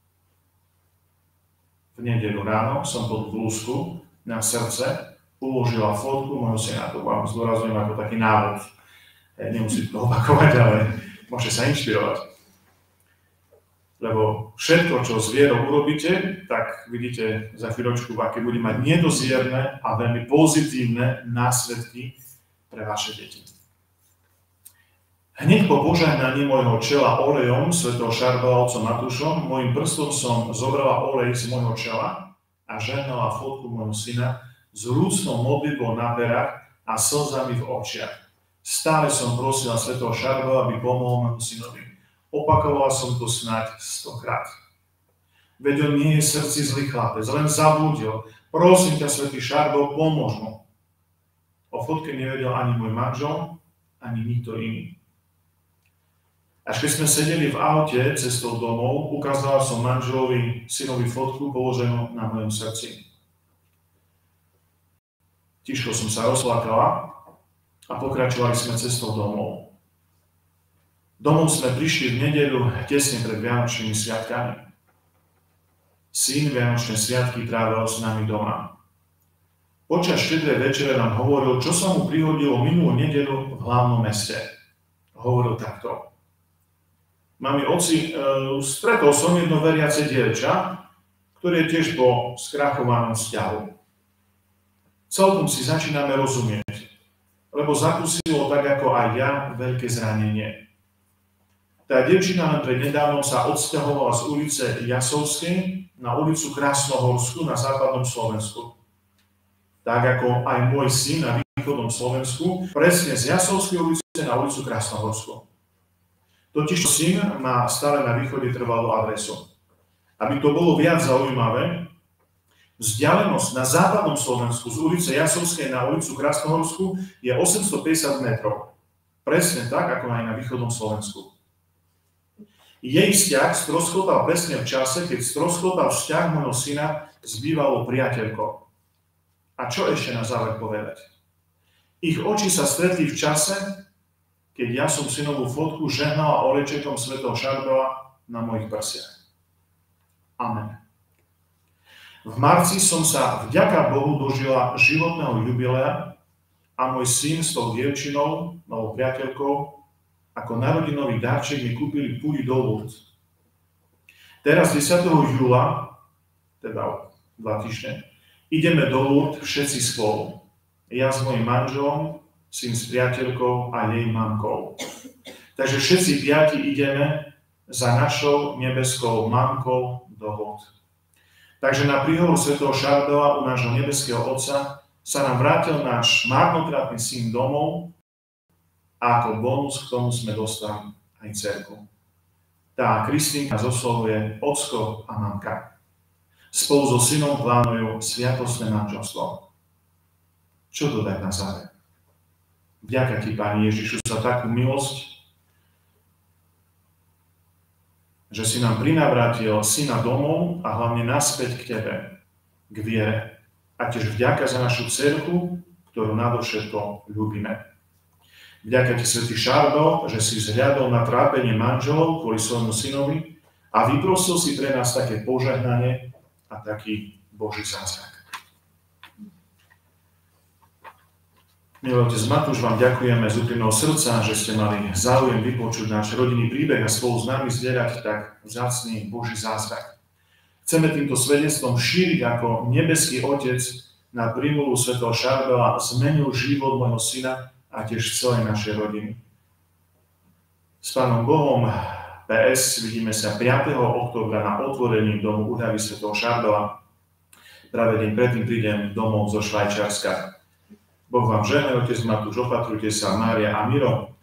V nedeľu ráno som pod blúzku na srdce uložila fotku môjho syna. To vám zdôrazňujem ako taký návod. Nemusím to opakovať, ale môžete sa inšpirovať. Lebo všetko, čo s vierou urobíte, tak vidíte za chvíľočku, aké bude mať nedozierne a veľmi pozitívne následky pre vaše deti. Hneď po požehnaní môjho čela olejom svätého Šarbela otcom Matúšom, môjim prstom som zobrala olej z môjho čela a žehnala fotku môjho syna s vrúcnou modlitbou na perách a slzami v očiach. Stále som prosila svätého Šarbela, aby pomohol môjmu synovi. Opakovala som to snáď stokrát. Veď on nie je srdci zlý chlapec, len zablúdil. Prosím ťa, svätý Šarbel, pomôž mu. O fotke nevedel ani môj manžel, ani nikto iný. Až keď sme sedeli v aute cestou domov, ukázala som manželovi synovi fotku položenú na mojom srdci. Tiško som sa rozplakala a pokračovali sme cestou domov. Domov sme prišli v nedeľu tesne pred Vianočnými sviatkami. Syn Vianočné sviatky trávil s nami doma. Počas štedrej večere nám hovoril, čo sa mu prihodilo minulú nedeľu v hlavnom meste. Hovoril takto. Mami, oci, e, stretol som jedno veriace dievča, ktoré je tiež po skrachovanom vzťahu. Celkom si začíname rozumieť, lebo zakúsilo tak ako aj ja veľké zranenie. Tá dievčina len prednedávnom sa odsťahovala z ulice Jasovskej na ulicu Krásnohorskú na západnom Slovensku. Tak ako aj môj syn na východnom Slovensku, presne z Jasovskej ulice na ulicu Krásnohorskú. Totiž syn má stále na východe trvalú adresu. Aby to bolo viac zaujímavé, vzdialenosť na západnom Slovensku z ulice Jasovskej na ulicu Krásnohorskú je osemstopäťdesiat metrov. Presne tak, ako aj na východnom Slovensku. Jej vzťah stroskotal presne v čase, keď stroskotal vzťah môjho syna s bývalou priateľkou. A čo ešte na záver povedať? Ich oči sa stretli v čase, keď ja som synovú fotku žehnala olejčekom svätého Šarbela na mojich prsiach. Amen. V marci som sa vďaka Bohu dožila životného jubilea a môj syn s tou dievčinou, novou priateľkou, ako narodinový darček mi kúpili púdy do Lourdes. Teraz desiateho júla, teda dva týždne, ideme do Lourdes všetci spolu. Ja s mojím manželom, syn s priateľkou a jej mamkou. Takže všetci piati ideme za našou nebeskou mamkou do Lourdes. Takže na príhovor svätého Šardola u nášho nebeského Otca sa nám vrátil náš marnotratný syn domov a ako bonus k tomu sme dostali aj dcerku. Tá Kristýnka zoslovuje ocko a mamka. Spolu so synom plánujú sviatostné manželstvo. Čo dodať na záver? Vďaka ti, Pane Ježišu, za takú milosť, že si nám prinavrátil syna domov a hlavne naspäť k tebe, k viere. A tiež vďaka za našu dcerku, ktorú nadovšetko ľúbime. Vďaka ti, svätý Šardo, že si zhľadol na trápenie manželov kvôli svojmu synovi a vyprosil si pre nás také požehnanie a taký Boží zázrak. Milý otec Matúš, vám ďakujeme z úprimného srdca, že ste mali záujem vypočuť náš rodinný príbeh a spolu s nami zdieľať tak vzácny Boží zázrak. Chceme týmto svedectvom šíriť, ako nebeský Otec na prímluvu svätého Šardola zmenil život môjho syna a tiež celej našej rodiny. S Pánom Bohom pé es vidíme sa piateho októbra na otvorení domu údavy svätého Šardola. Práve deň predtým prídem domov zo Švajčiarska. Boh vám žehnej, otec Matúš, opatrujte sa, Mária a Miro.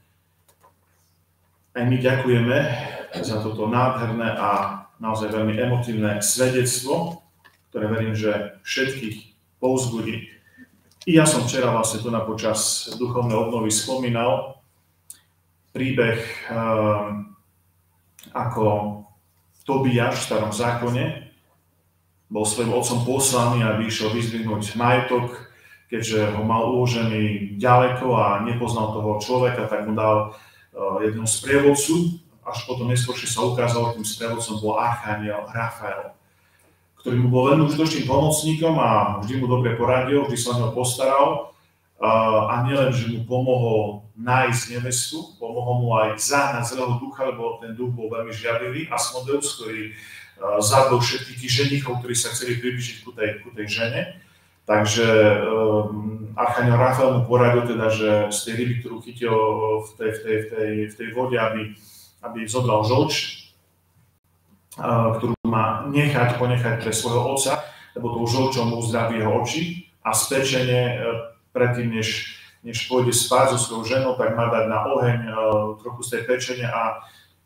Aj my ďakujeme za toto nádherné a naozaj veľmi emotívne svedectvo, ktoré verím, že všetkých povzbudí. I ja som včera vlastne tu na počas duchovnej obnovy spomínal príbeh um, ako Tobiáš v starom zákone bol svojim otcom poslaný, aby išiel vyzdvihnúť majetok, keďže ho mal uložený ďaleko a nepoznal toho človeka, tak mu dal uh, jedného sprievodcu. Až potom neskôršie sa ukázalo, tým sprievodcom bol archaniel Rafael, ktorý mu bol veľmi užitočným pomocníkom a vždy mu dobre poradil, vždy sa o neho postaral. Uh, a nielen, že mu pomohol nájsť nevestu, pomohol mu aj zahnať zlého ducha, lebo ten duch bol veľmi žiadlivý, Asmodeus, ktorý uh, zabil všetkých tých ženichov, ktorí sa chceli priblížiť ku tej, ku tej žene. Takže um, archaniel Rafael mu poradil teda, že z tej ryby, ktorú chytil v tej, v tej, v tej, v tej vode, aby, aby zobral žolč, uh, ktorú má nechať, ponechať pre svojho otca, lebo tou žolčou mu uzdraví jeho oči a spečenie uh, predtým, než, než pôjde spať so svojou ženou, tak má dať na oheň uh, trochu z tej pečene a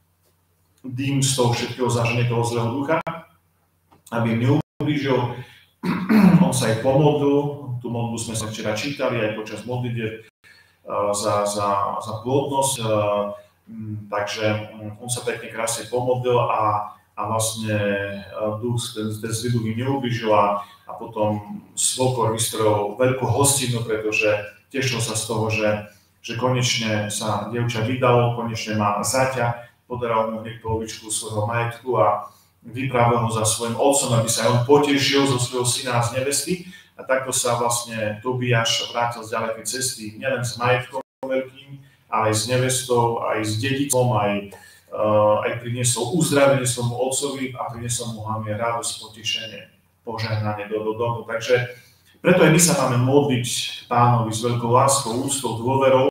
dým z toho všetkého zaženie toho zlého ducha, aby im neublížil. On sa aj pomodlil, tú modlu sme sa včera čítali aj počas modlitieb za, za, za plodnosť, takže on sa pekne krásne pomodlil a, a vlastne duch, ten, ten zlý duch im neublížil a, a potom svokor vystrojil veľkú hostinu, pretože tešil sa z toho, že, že konečne sa dievča vydalo, konečne má zaťa, podaral mu hneď polovičku svojho majetku a vypravil ho za svojim otcom, aby sa on potešil zo svojho syna z nevesty. A takto sa vlastne Tobiáš vrátil z ďalekej cesty, nielen s majetkom veľkým, ale aj s nevestou, aj s dedicom, aj, uh, aj priniesol uzdravenie svojmu otcovi a priniesol mu hlavne radosť, potešenie, požehnanie do, do domu. Takže preto aj my sa máme modliť Pánovi s veľkou láskou, úctou, dôverou.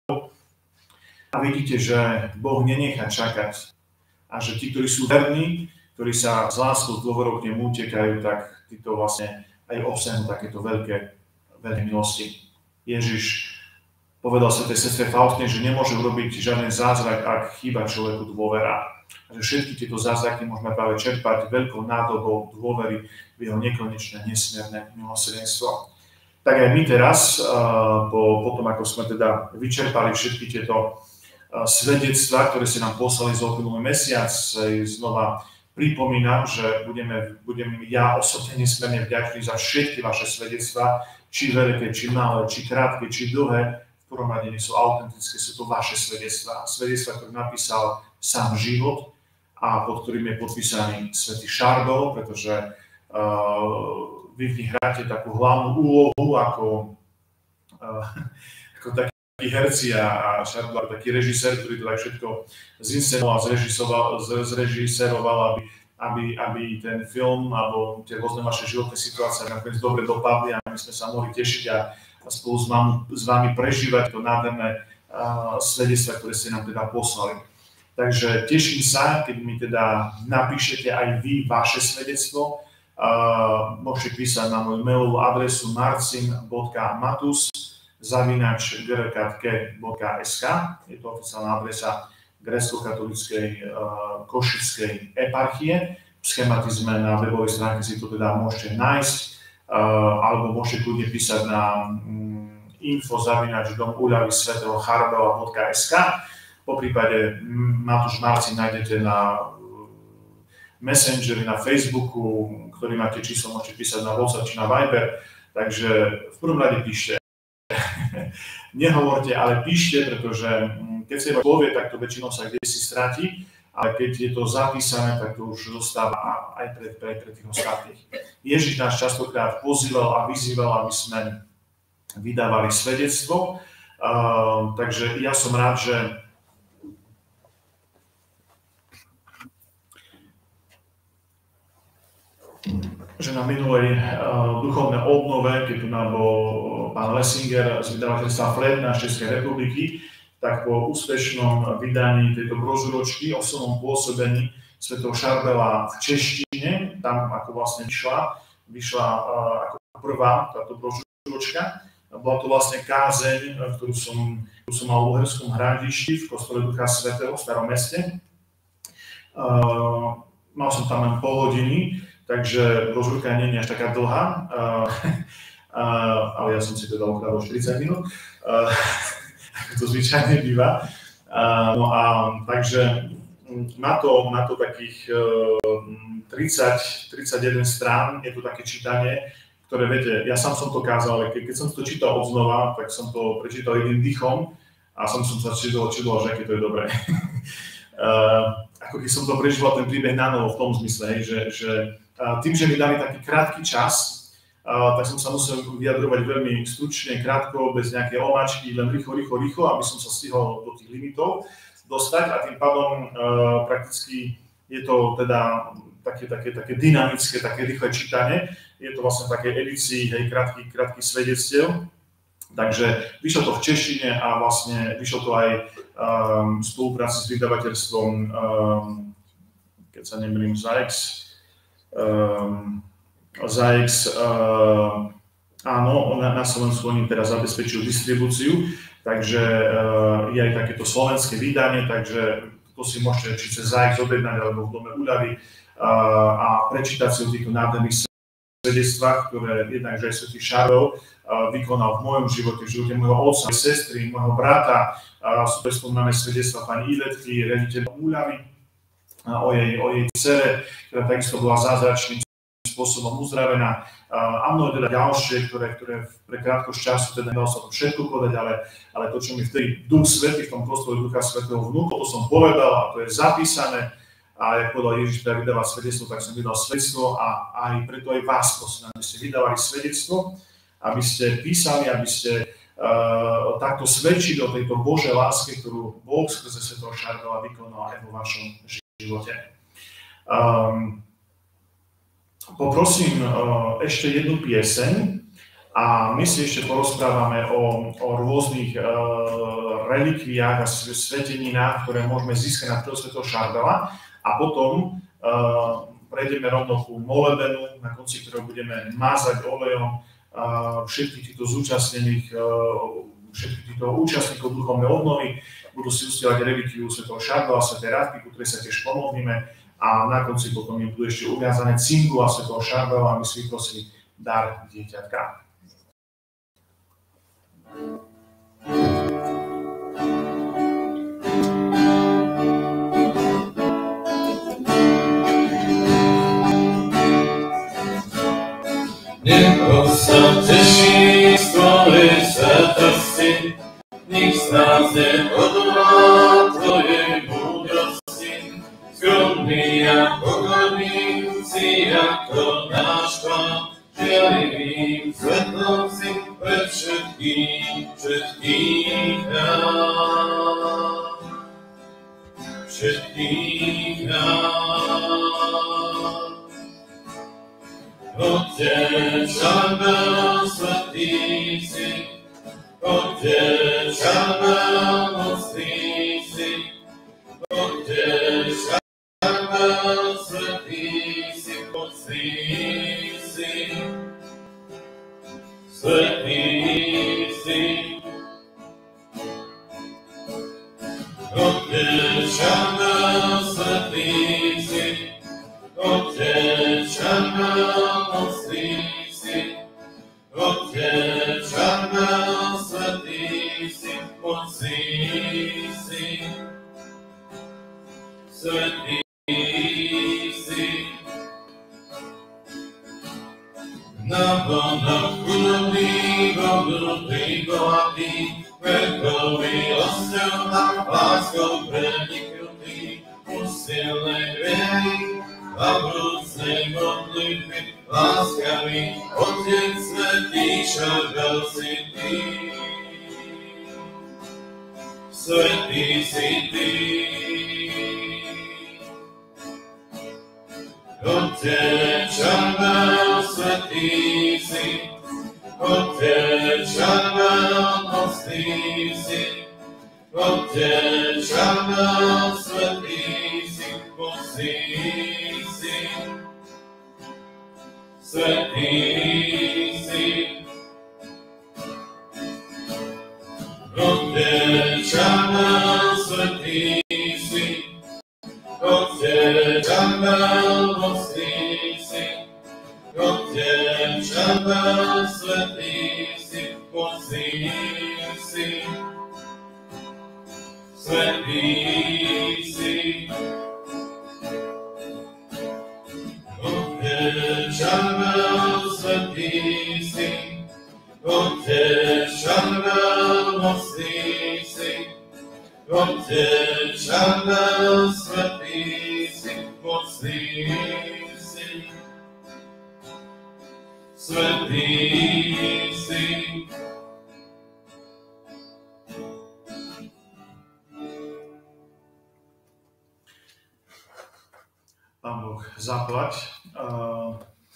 A vidíte, že Boh nenechá čakať a že tí, ktorí sú verní, ktorí sa s láskou, s dôverou k nemu utekajú, tak títo vlastne aj obsahujú takéto veľké, veľké milosti. Ježiš povedal sa tej sestre Faustine, že nemôže urobiť žiadny zázrak, ak chýba človeku dôvera. A že všetky tieto zázraky môžeme práve čerpať veľkou nádobou dôvery v jeho nekonečné, nesmierne milosrdenstvo. Tak aj my teraz, po, po tom, ako sme teda vyčerpali všetky tieto svedectvá, ktoré si nám poslali za uplynulý mesiac, znova pripomínam, že budeme, budem ja osobne nesmierne vďačný za všetky vaše svedectvá, či veľké, či malé, či krátke, či dlhé. V prvom rade nie sú autentické, sú to vaše svedectvá. Svedectvá, ktoré napísal sám život a pod ktorým je podpísaný svätý Šardol, pretože vy v nich hráte takú hlavnú úlohu ako, ako takí herci a Šarbel taký režisér, ktorý to tak všetko zinscenoval, zrežisoval, zrežiséroval, aby, aby, aby ten film alebo tie rôzne vaše životné situácie nakoniec dobre dopadli a my sme sa mohli tešiť a, a spolu s vami, s vami prežívať to nádherné uh, svedectva, ktoré ste nám teda poslali. Takže teším sa, keď mi teda napíšete aj vy vaše svedectvo. Uh, môžete písať na moju mailovú adresu marcin bodka matus zavináč g r k t k bodka s k. Je to oficiálna adresa grécko-katolíckej uh, košickej eparchie. V schematizme na webovej stránke si to teda môžete nájsť, uh, alebo môžete kľudne písať na um, info zavináč dom úľavy svätého Charbela bodka s k. Po prípade Matúš Marcin nájdete na Messengeri, na Facebooku, ktorý máte číslo, môžete písať na WhatsApp či na Viber. Takže v prvom rade píšte. Nehovorte, ale píšte, pretože keď sa iba povie, tak to väčšinou sa kde si stratí, ale keď je to zapísané, tak to už zostáva aj pre, pre, pre tých ostatných. Ježiš nás častokrát pozýval a vyzýval, aby sme vydávali svedectvo. Uh, takže ja som rád, že že na minulej uh, duchovnej obnove, keď tu nám bol pán Lessinger z vydavateľstva Flétna z Českej republiky, tak po úspešnom vydaní tejto brožuročky o silnom pôsobení svätého Šarbela v češtine, tam ako vlastne vyšla, vyšla uh, ako prvá táto brožuročka. Bola to vlastne kázeň, ktorú som, ktorú som mal v Uherskom Hradišti v kostole Ducha Svätého v Starom meste. Uh, mal som tam len pol hodiny, takže brožúrka nie je až taká dlhá, uh, uh, ale ja som si teda ukradol štyridsať minút, uh, ako to zvyčajne býva. Uh, no a takže má to, má to takých uh, tridsať, tridsaťjeden strán, je to také čítanie, ktoré viete, ja sám som to kázal, ale keď, keď som to čítal odznova, tak som to prečítal jedným dychom a som, som sa čítal, čítal, že aké to je dobré. uh, ako keď som to prežíval ten príbeh na novo v tom zmysle, že, že tým, že mi dali taký krátky čas, tak som sa musel vyjadrovať veľmi stručne, krátko, bez nejaké omáčky, len rýchlo, rýchlo, rýchlo, aby som sa stihol do tých limitov dostať a tým pádom prakticky je to teda také, také, také dynamické, také rýchle čítanie. Je to vlastne také edícii, hej, krátky, krátky svedectiev. Takže vyšlo to v češtine a vlastne vyšlo to aj um, v spolupráci s vydavateľstvom, um, keď sa nemýlim, Zaix, Um, Zaix, uh, áno, na, na Slovensku oni teraz zabezpečujú distribúciu, takže uh, je aj takéto slovenské vydanie, takže to si môžete či cez Zaix objednať alebo v Dome úľavy uh, a prečítať si o týchto nádherných svedectvách, ktoré jednak že aj svätý Šarbel uh, vykonal v mojom živote, v živote môjho otca, sestry, môjho brata. Uh, sú to spomínané svedectvá pani Ivetky, riaditeľa úľavy, O jej, o jej dcere, ktorá takisto bola zázračným spôsobom uzdravená a mnoho teda ďalšie, ktoré, ktoré pre krátkosť času teda nedal sa to všetko povedať, ale, ale to, čo mi vtedy Duch Svätý v tom kostole Ducha Svätého vnúkol, to som povedal a to je zapísané a jak povedal Ježiš, teda vydávať svedectvo, tak som vydal svedectvo a aj preto aj vás prosím, aby ste vydávali svedectvo, aby ste písali, aby ste uh, takto svedčili o tejto Božej láske, ktorú Boh skrze svätého Šarbela vykonal aj vo vašom živote. Um, poprosím uh, ešte jednu pieseň a my si ešte porozprávame o, o rôznych uh, relikviách a sveteninách, ktoré môžeme získať na toho svätého Šarbela a potom uh, prejdeme rovno ku molebenu, na konci ktorého budeme mázať olejom uh, všetkých týchto zúčastnených, uh, všetkých týchto účastníkov duchovnej obnovy. Budú si ustielať relikviu svätého Šarbela, svätej Radky, ku ktorej sa tiež pomodlíme a na konci potom im budú ešte uviazané cimbula svätého Šarbela a my si vyprosili dar dieťatka. Nebo sa teší stvory svetosti, nech z nás neodvolá tvojej múdrosti, skromný a pokorný si ako náš všetkých nás, všetkých nás. Otec Šarbel, svätý si, Otec Šarbel, mocný si, Otec Šarbel, svätý si, mocný si, svätý si. Otec Šarbel, svätý si, Otec Šarbel, mocný si, Otec Šarbel, svätý si, mocný si, svätý si. Na vlnách chudobných, obľúbných, bohatých, veľkou milosťou a láskou preniknutých, usilnej viery a vrúcnej modlitby, láskavý Otec svätý Šarbel si ty. Svätý si ty. Otec Šarbel, svätý si, Otec Šarbel, mocný si, Otec Šarbel, svätý si, mocný si, svätý si. Otec Šarbel, svätý si, Otec Šarbel, mocný si, Otec Šarbel, svätý si, mocný si, svätý si. Otec Šarbel, svätý si, Otec Šarbel, mocný si, Otec Šarbel, svätý si, mocný si, svätý si. Pán Boh zaplať uh,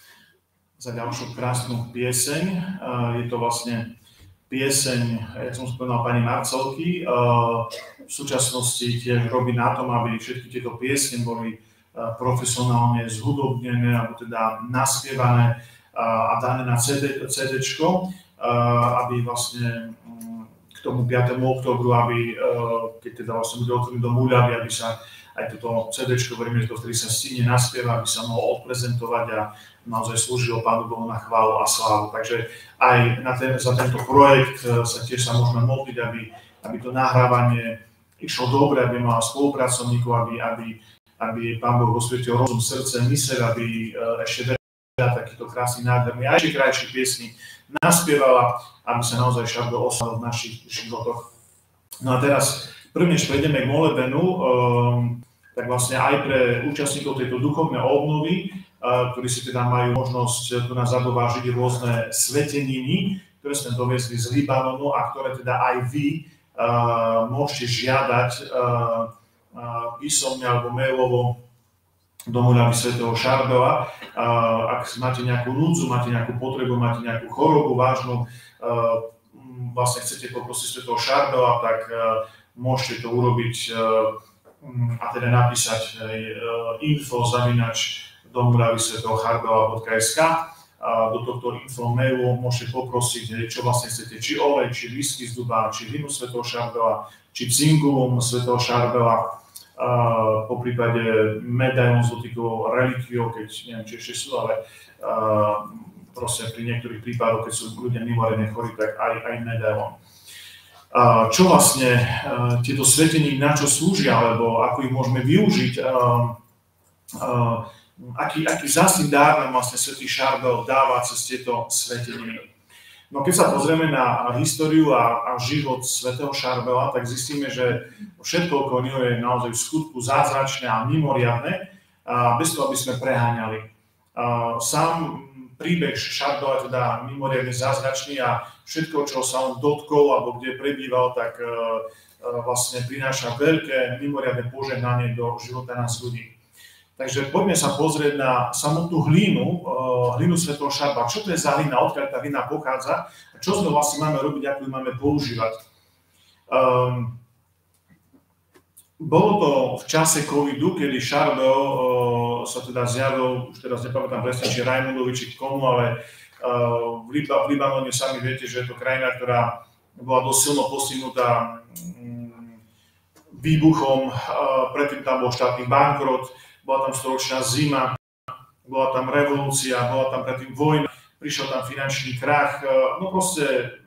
za ďalšiu krásnu pieseň. Uh, je to vlastne pieseň, jak som spomínal, pani Marcelky. Uh, v súčasnosti tiež robí na tom, aby všetky tieto piesne boli uh, profesionálne zhudobnené alebo teda naspievané uh, a dané na cé déčko, uh, aby vlastne um, k tomu piatemu októbru, aby uh, keď teda vlastne bude otvorený dom úľavy, aby sa aj toto cé déčko, veríme, že to vtedy sa stihne naspieva, aby sa mohol odprezentovať a naozaj slúžilo Pánu Bohu na chválu a slávu. Takže aj na ten, za tento projekt sa tiež sa môžeme modliť, aby, aby to nahrávanie išlo dobre, aby mal spolupracovníkov, aby, aby, aby Pán Boh osvietil rozum, srdce, myseľ, aby ešte veľa takýchto krásnych, nádherných a ešte krajších piesní naspievala, aby sa naozaj Šarbel oslavil v našich životoch. No a teraz, prvne, než prejdeme k molebenu, um, tak vlastne aj pre účastníkov tejto duchovnej obnovy, uh, ktorí si teda majú možnosť tu nás zadovážiť rôzne sveteniny, ktoré sme doviezli z Libanonu a ktoré teda aj vy uh, môžete žiadať uh, uh, písomne alebo mailovo do úľavy svätého Šarbela. Uh, ak máte nejakú núdzu, máte nejakú potrebu, máte nejakú chorobu vážnu, uh, vlastne chcete poprosiť svätého Šarbela, tak uh, môžete to urobiť uh, a teda napísať uh, info zavinač domúľavy svätého Šarbela bodka es ká. Uh, do tohto info mailu môžete poprosiť, čo vlastne chcete, či olej, či lístky z duba, či hlinu svätého Šarbela, či cingulum svätého Šarbela, uh, po prípade medailón s dotykovou relikviou, keď neviem, či ešte sú, ale uh, proste pri niektorých prípadoch, keď sú ľudia mimoriadne chorí, tak aj, aj medailón. Čo vlastne uh, tieto svetení na čo slúžia, alebo ako ich môžeme využiť, uh, uh, aký, aký vzácny dár nám vlastne svätý Šarbel dáva cez tieto sveteniny. No keď sa pozrieme na históriu a, a život svätého Šarbela, tak zistíme, že všetko okolo neho je naozaj v skutku zázračné a mimoriadne, uh, bez toho, aby sme preháňali. Uh, sám príbeh Šarbela je teda mimoriadne zázračný a všetko, čo sa on dotkol alebo kde prebýval, tak vlastne prináša veľké, mimoriadne požehnanie do života nás ľudí. Takže poďme sa pozrieť na samotnú hlínu, hlínu svätého Šarba. Čo to je za hlína, odkiaľ tá hlína pochádza a čo sme vlastne máme robiť, ako ju máme používať. Um, Bolo to v čase covidu, kedy Charbel uh, sa teda zjavil, už teraz nepamätám presne, či Raimundovi, či komu, ale uh, v, Lib- v Libanone sami viete, že je to krajina, ktorá bola dosť silno postihnutá um, výbuchom, uh, predtým tam bol štátny bankrot, bola tam storočná zima, bola tam revolúcia, bola tam predtým vojna, prišiel tam finančný krach, uh, no proste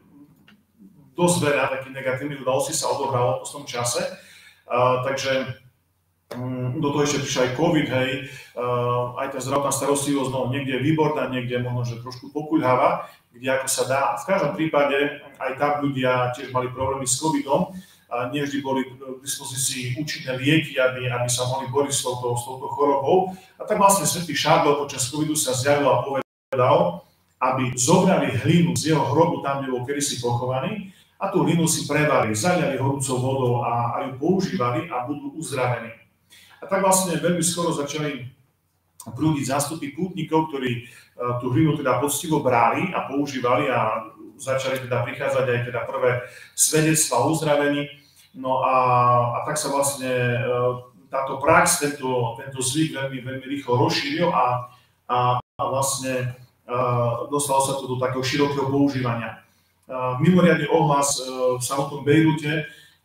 dosť veľa takých negatívnych udalostí sa odohralo v tom čase. Uh, takže um, do toho ešte prišiel aj COVID, hej, uh, aj tá zdravotná starostlivosť, no niekde je výborná, niekde možno, že trošku pokuľháva, kde ako sa dá. V každom prípade aj tam ľudia tiež mali problémy s covidom, a nie vždy boli k dispozícii účinné lieky, aby, aby sa mohli boriť s touto, s touto chorobou. A tak vlastne svätý Charbel počas covidu sa zjavil a povedal, aby zobrali hlinu z jeho hrobu tam, kde bol kedysi pochovaný, a tú hlinu si prevali, zaliali horúcou vodou a, a ju používali a budú uzdravení. A tak vlastne veľmi skoro začali prúdiť zástupy pútnikov, ktorí uh, tú hlinu teda poctivo brali a používali a začali teda prichádzať aj teda prvé svedectvá o uzdravení. No a, a tak sa vlastne uh, táto prax, tento, tento zvyk veľmi, veľmi rýchlo rozšíril a, a, a vlastne uh, dostalo sa to do takého širokého používania. Uh, mimoriadny ohlas uh, v samotnom Bejrute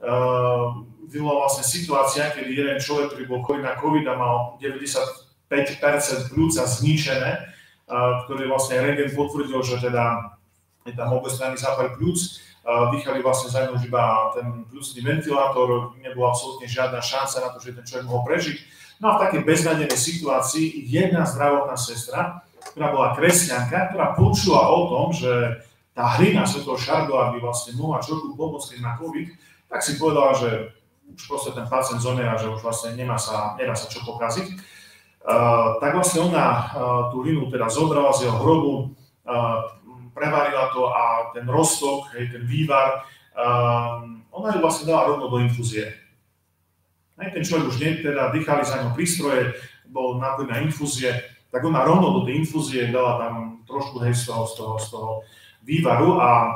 uh, vyvolala vlastne situácia, kedy jeden človek, ktorý bol chorý na COVID a mal deväťdesiatpäť percent pľúca zničené, uh, ktorý vlastne rentgen potvrdil, že teda je tam obojstranný zápal pľúc, uh, dýchali vlastne za ňou iba ten pľúcný ventilátor, nebola absolútne žiadna šanca na to, že ten človek mohol prežiť. No a v takej beznadenej situácii jedna zdravotná sestra, ktorá bola kresťanka, ktorá počula o tom, že tá hlina svätého Charbela by vlastne mohla človeku pomôcť na COVID, tak si povedala, že už proste ten pacient zomiera, že už vlastne nemá sa, nedá sa čo pokaziť. Uh, tak vlastne ona uh, tú hlinu teda zobrala z jeho hrobu, uh, prevarila to a ten roztok, hej, ten vývar, uh, ona ju vlastne dala rovno do infúzie. Hej, ten človek už nie, teda dýchali za ňou prístroje, bol nápoj na infúzie, tak ona rovno do tej infúzie dala tam trošku hej, z toho, z toho, z toho vývaru a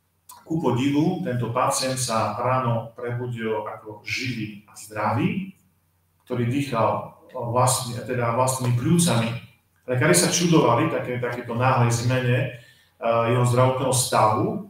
ku podivu tento pacient sa ráno prebudil ako živý a zdravý, ktorý dýchal vlastne, teda vlastnými pľúcami. Lekári sa čudovali také, takéto náhlej zmene uh, jeho zdravotného stavu.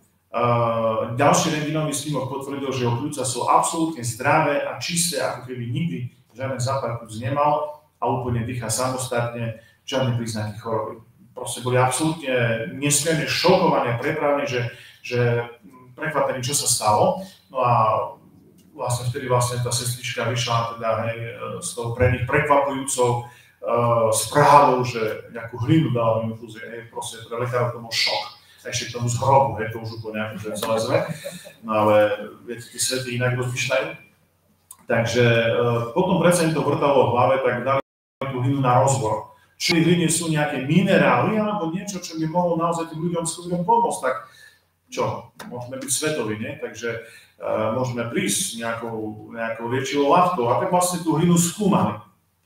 Uh, ďalší rentgenový snímok potvrdil, že jeho pľúca sú absolútne zdravé a čisté, ako keby nikdy žiaden zápal pľúc nemal a úplne dýcha samostatne, žiadne príznaky choroby. Proste boli absolútne nesmierne šokovaní a prepravení, že, že prekvapení, čo sa stalo. No a vlastne vtedy vlastne tá sestrička vyšla teda, hej, s tou pre nich prekvapujúcou uh, správou, že nejakú hlinu dala do infúzie. Hej, proste pre lekárov to bol šok. Ešte k tomu z hrobu, hej, to už úplne ako, že celé zle. No ale viete, tí svety inak rozmýšľajú. Takže uh, potom predsa im to vrtalo v hlave, tak dali tú hlinu na rozbor. Či v hline sú nejaké minerály alebo niečo, čo by mohlo naozaj tým ľuďom s ľuďom pomôcť, tak čo? Môžeme byť svetoví, nie? Takže uh, môžeme prísť s nejakou, nejakou liečivou látkou a tak vlastne tú hlinu skúmali.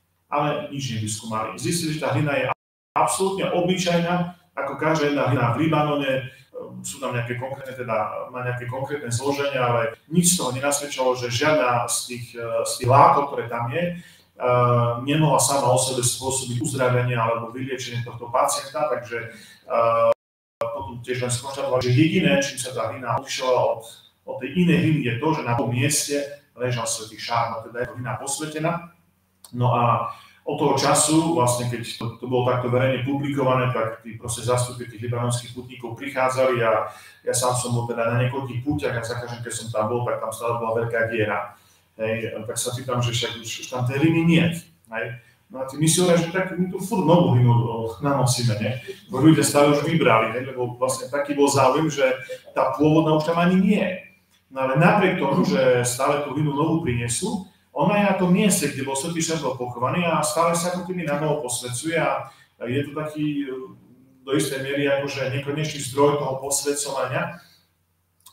Ale nič nevyskúmali. Zistili, že tá hlina je absolútne obyčajná, ako každá jedna hlina v Libanone. Sú tam nejaké konkrétne, teda má nejaké konkrétne zloženie, ale nič z toho nenasvedčalo, že žiadna z tých, z tých látok, ktoré tam je, Uh, nemohla sama o sebe spôsobiť uzdravenie alebo vyliečenie tohto pacienta, takže uh, potom tiež len skonštatovali, že jediné, čím sa tá hlina odlišovala od, od tej inej hliny, je to, že na tom mieste ležal svätý Charbel, teda je to hlina posvätená. No a od toho času, vlastne keď to, to bolo takto verejne publikované, tak tí proste zástupy tých libanonských putníkov prichádzali a ja sám som bol teda na niekoľkých púťach a za každým, keď som tam bol, tak tam stále bola veľká diera. Hej, tak sa pýtam, že však už, už tam tej hliny nie. Hej. No a tí mysleli, že tak my tu furt novú hlinu nanosíme, ne? Bo ľudia stále už vybrali, hej, lebo vlastne taký bol záujem, že tá pôvodná už tam ani nie je. No ale napriek tomu, že stále tú hlinu novú prinesú, ona je na tom mieste, kde bol svätý Charbel pochovaný a stále sa ako keby na novo posvedzuje a je to taký do istej miery akože nekonečný zdroj toho posvedcovania.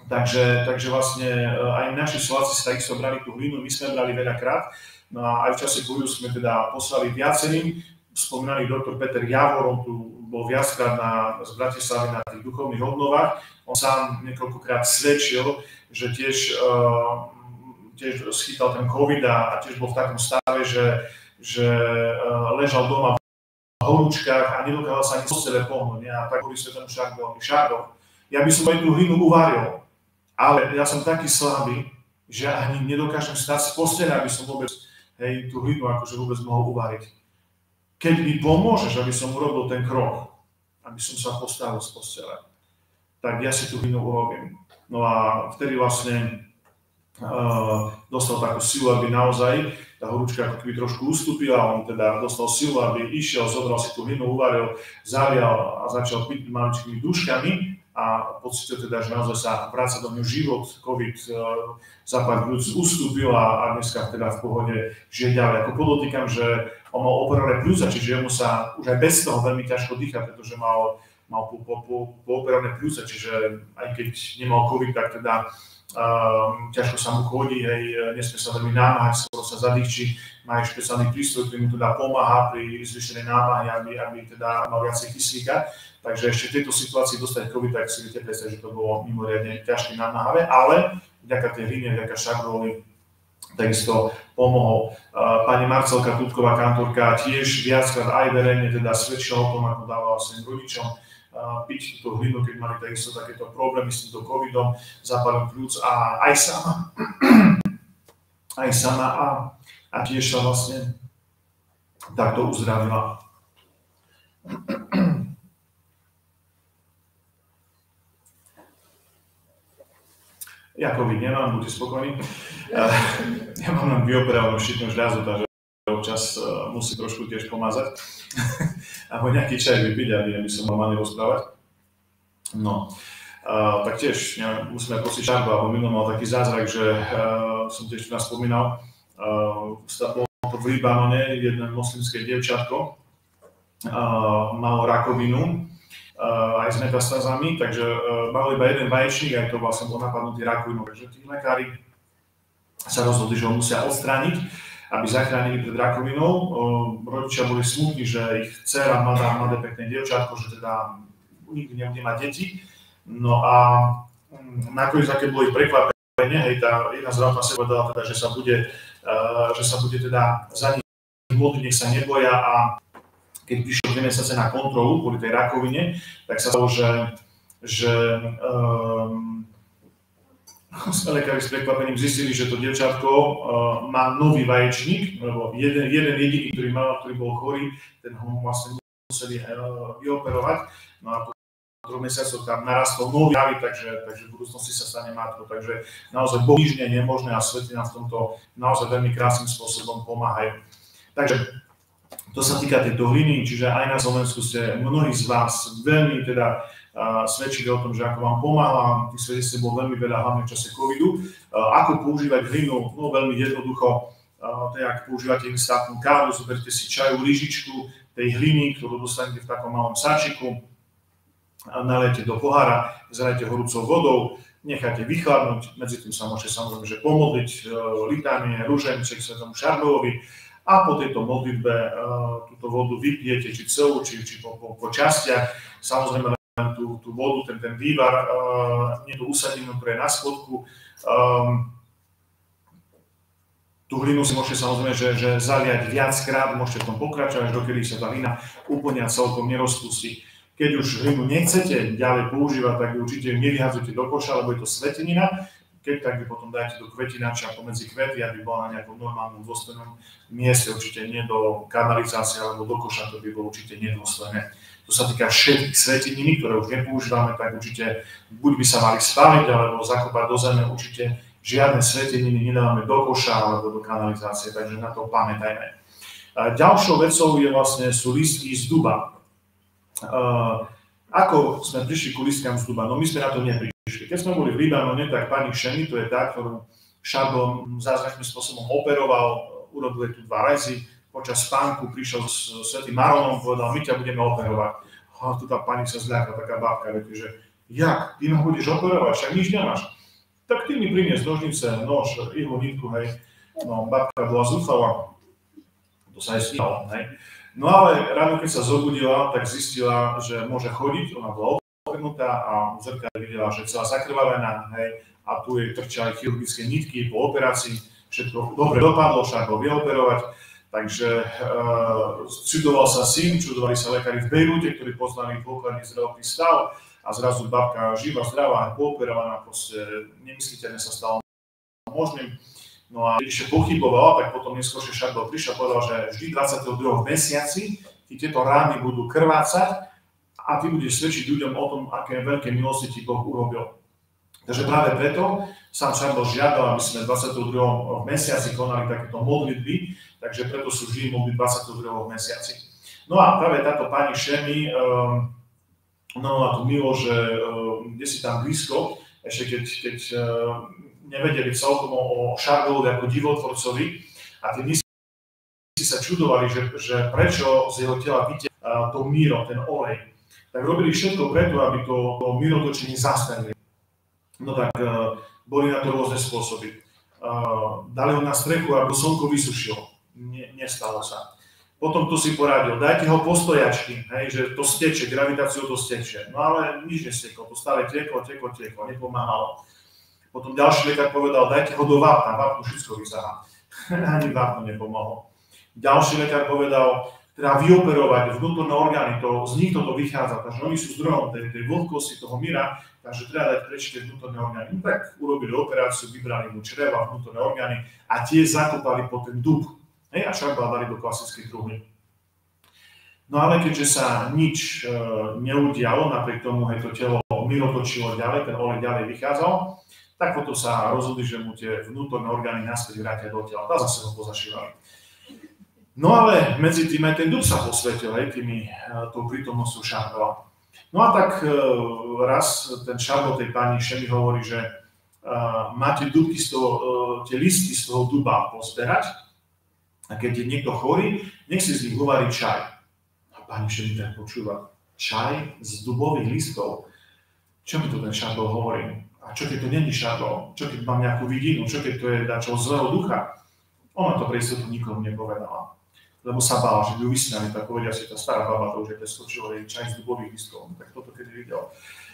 Takže, takže vlastne aj naši Slováci sa takisto brali tú hlinu, my sme brali veľakrát. No a aj v čase covidu sme teda poslali viacerým. Spomínaný doktor Peter Javor, on tu bol viackrát na, z Bratislavy na tých duchovných obnovách. On sám niekoľkokrát svedčil, že tiež, uh, tiež schytal ten covid a, a tiež bol v takom stave, že, že uh, ležal doma v horúčkach a nedokázal sa ani z postele pohnúť. A tak boli sme tomu Šardovi. Šardo, ja by som aj tú hlinu uvaril, ale ja som taký slabý, že ani nedokážem stať z postele, aby som vôbec hej, tú hlinu akože vôbec mohol uvariť. Keď mi pomôžeš, aby som urobil ten krok, aby som sa postavil z postele, tak ja si tú hlinu urobím. No a vtedy vlastne uh, dostal takú silu, aby naozaj tá horúčka ako keby trošku ustúpila, on teda dostal silu, aby išiel, zobral si tú hlinu, uvaril, zalial a začal piť maličkými dúškami. A pocítil teda, že naozaj sa vráca do mňa život, covid za pár minút ustúpil a, a dneska teda v pohode žije ďalej. Ako podotýkam, že on mal operované pľúca, čiže mu sa už aj bez toho veľmi ťažko dýcha, pretože mal, mal po, po, po, po operované pľúca, čiže aj keď nemal covid, tak teda um, ťažko sa mu chodí, hej, nesmie sa veľmi námahať, skoro sa zadýchči, má aj špeciálny prístroj, ktorý mu teda pomáha pri zvýšenej námahy, aby, aby teda mal viacej kyslíka. Takže ešte v tejto situácii dostať COVID, tak si viete predstaviť, že to bolo mimoriadne ťažké na náhave, ale vďaka tej hlíne, vďaka Šardovi takisto pomohol. Pani Marcelka Tutková, kantorka, tiež viackrát aj verejne teda svedčila o tom, ako dávala svojim rodičom piť túto hlinu, keď mali takisto takéto problémy s týmto covidom, zápalom pľúc a aj sama, aj sama a, a tiež sa vlastne takto uzdravila. Ja COVID nemám, buďte spokojní. Ja mám len vyoperovanú štítnu žľazu, takže občas musí trošku tiež pomazať. Alebo nejaký čaj vypiť, aby, aby som mal mali rozprávať. No, uh, tak tiež ja, musíme prosiť Šardo, alebo minulý mal taký zázrak, že uh, som tiež tu nás spomínal, uh, bolo to v Libanone, jedno moslimské dievčatko uh, malo rakovinu, Uh, aj s metastázami, takže uh, mal iba jeden vaječník, aj to vlastne bol napadnutý rakovinou, takže tí lekári sa rozhodli, že ho musia odstrániť, aby zachránili pred rakovinou. Uh, rodičia boli smutní, že ich dcera, mladá, mladé pekné dievčatko, že teda nikdy nebude mať deti. No a um, nakoniec, aké bolo ich prekvapenie, hej, tá jedna zdravotná sa povedala teda, že sa bude, uh, že sa bude teda za nich modliť, nech sa neboja a keď prišiel dve mesiace na kontrolu kvôli tej rakovine, tak sa stalo, že, že um, sme lekári s prekvapením zistili, že to dievčatko uh, má nový vaječník, lebo jeden, jeden jediný, ktorý mal, ktorý bol chorý, ten ho vlastne museli uh, vyoperovať. No a po troch mesiacoch tam narastol nový javy, takže, takže v budúcnosti sa stane matkou. Takže naozaj Boh nič nie je nemožné a svety nám v tomto naozaj veľmi krásnym spôsobom pomáhajú. Takže to sa týka tejto hliny, čiže aj na Slovensku ste mnohí z vás veľmi teda uh, svedčili o tom, že ako vám pomáha, tých svedectví bolo veľmi veľa, hlavne v čase covidu. Uh, ako používať hlinu? No veľmi jednoducho, uh, to je, ak používate instantnú kávu, zoberte si čaju, lyžičku tej hliny, ktorú dostanete v takom malom sáčiku, nalejte do pohára, zalejte horúcou vodou, necháte vychladnúť, medzi tým sa môžete samozrejme že pomodliť, uh, litánie, ruženček Svätému Šardovi, a po tejto modlitbe uh, túto vodu vypijete, či celú, či, či po, po, po častiach. Samozrejme len tú, tú vodu, ten, ten vývar, uh, nie tú usadinu, ktoré je na spodku. Um, tú hlinu si môžete samozrejme že, že zaliať viackrát, môžete v tom pokračovať, až dokedy sa tá hlina úplne celkom nerozpustí. Keď už hlinu nechcete ďalej používať, tak určite ju nevyhadzujte do koša, lebo je to svetenina. Keď tak ju potom dajte do kvetinača pomedzi kvety, aby bola na nejakom normálnom dôstojnom mieste, určite nie do kanalizácie alebo do koša, to by bolo určite nedôstojné. To sa týka všetkých sveteniny, ktoré už nepoužívame, tak určite buď by sa mali spáliť alebo zakopať do zeme, určite žiadne sveteniny nedávame do koša alebo do kanalizácie, takže na to pamätajme. Ďalšou vecou je vlastne, sú listky z duba. Ako sme prišli ku listkám z duba? No my sme na to neprišli. Keď sme boli v Libanone, tak pani Šeny, to je tá, ktorú Šardo zázračným spôsobom operoval, urobil tu dva razy. Počas spánku prišiel s svätým Maronom, povedal, my ťa budeme operovať. A tu tá pani sa zľakla, taká babka, viete, že jak, ty ma budeš operovať, však nič nemáš. tak ty mi prinies nožnice, nož, ihlu, nitku, hej. No, babka bola zúfala, to sa aj stihalo, hej. No ale ráno, keď sa zobudila, tak zistila, že môže chodiť, ona bola oprnutá a v zrkadle videla, že celá zakrvavená, hej, a tu jej trčali chirurgické nitky po operácii, všetko dobre dopadlo, však ho vyoperovať, takže uh, čudoval sa syn, čudovali sa lekári v Bejrúte, ktorí poznali dôkladný zdravotný stav a zrazu babka živa, zdravá, pooperovaná, proste nemysliteľne sa stalo možným. No a keď ešte pochybovala, tak potom neskôršie Šarbel prišiel a povedal, že vždy dvadsiateho druhého v mesiaci ti tieto rány budú krvácať a ty budeš svedčiť ľuďom o tom, aké veľké milosti ti Boh urobil. Takže práve preto sám Šarbel žiadal, aby sme dvadsiateho druhého v mesiaci konali takéto modlitby, takže preto sú vždy modlitby dvadsiateho druhého v mesiaci. No a práve táto pani Šemi, um, no na tú milo, že um, kde si tam blízko, ešte keď, keď um, nevedeli celkom o Šarbelovi ako divotvorcovi a tí mnísi sa čudovali, že, že prečo z jeho tela vytie uh, to míro, ten olej. Tak robili všetko preto, aby to, to mírotočenie zastavili. No tak uh, boli na to rôzne spôsoby. Uh, dali ho na strechu, aby slnko vysušilo. Nie, nestalo sa. Potom to si poradil, dajte ho po stojačky, hej, že to steče, gravitáciou to steče. No ale nič nesteklo, to stále tieklo, tieklo, tieklo, nepomáhalo. Potom ďalší lekár povedal, dajte ho do vápna, vápnu všetko vysáha. Ani vápno nepomohlo. Ďalší lekár povedal, treba vyoperovať vnútorné orgány, to, z nich toto vychádza, takže oni sú zdrojom tej, tej vlhkosti toho míra, takže treba dať preč tie vnútorné orgány. No tak urobili operáciu, vybrali mu čreva, vnútorné orgány a tie zakopali po ten dub. Hej, a Šarbela dali do klasickej truhly. No ale keďže sa nič e, neudialo, napriek tomu, hej, to telo mírotočilo ďalej, ten olej ďalej vychádzal, tak potom sa rozhodli, že mu tie vnútorné orgány naspäť vrátia do tela. Tá zase ho pozašívali. No ale medzi tým aj ten dub sa posvetil, hej, tými, tou prítomnosťou Šarbela. No a tak raz ten Šarbel tej pani Šemi hovorí, že uh, máte dubky z toho, uh, tie listy z toho duba pozberať a keď je niekto chorý, nech si z nich uvarí čaj. A pani Šemi tak počúva, čaj z dubových listov? Čo mi to ten Šarbel hovorí? A čo keď to není Šarbel? Čo keď mám nejakú vidinu? Čo keď to je dačo zlého ducha? Ona to pre istotu nikomu nepovedala. Lebo sa bála, že by ju vysmiali, tak povedia si, tá stará baba to už je preskočila jej čaj z dubových listov. Tak toto keď videl.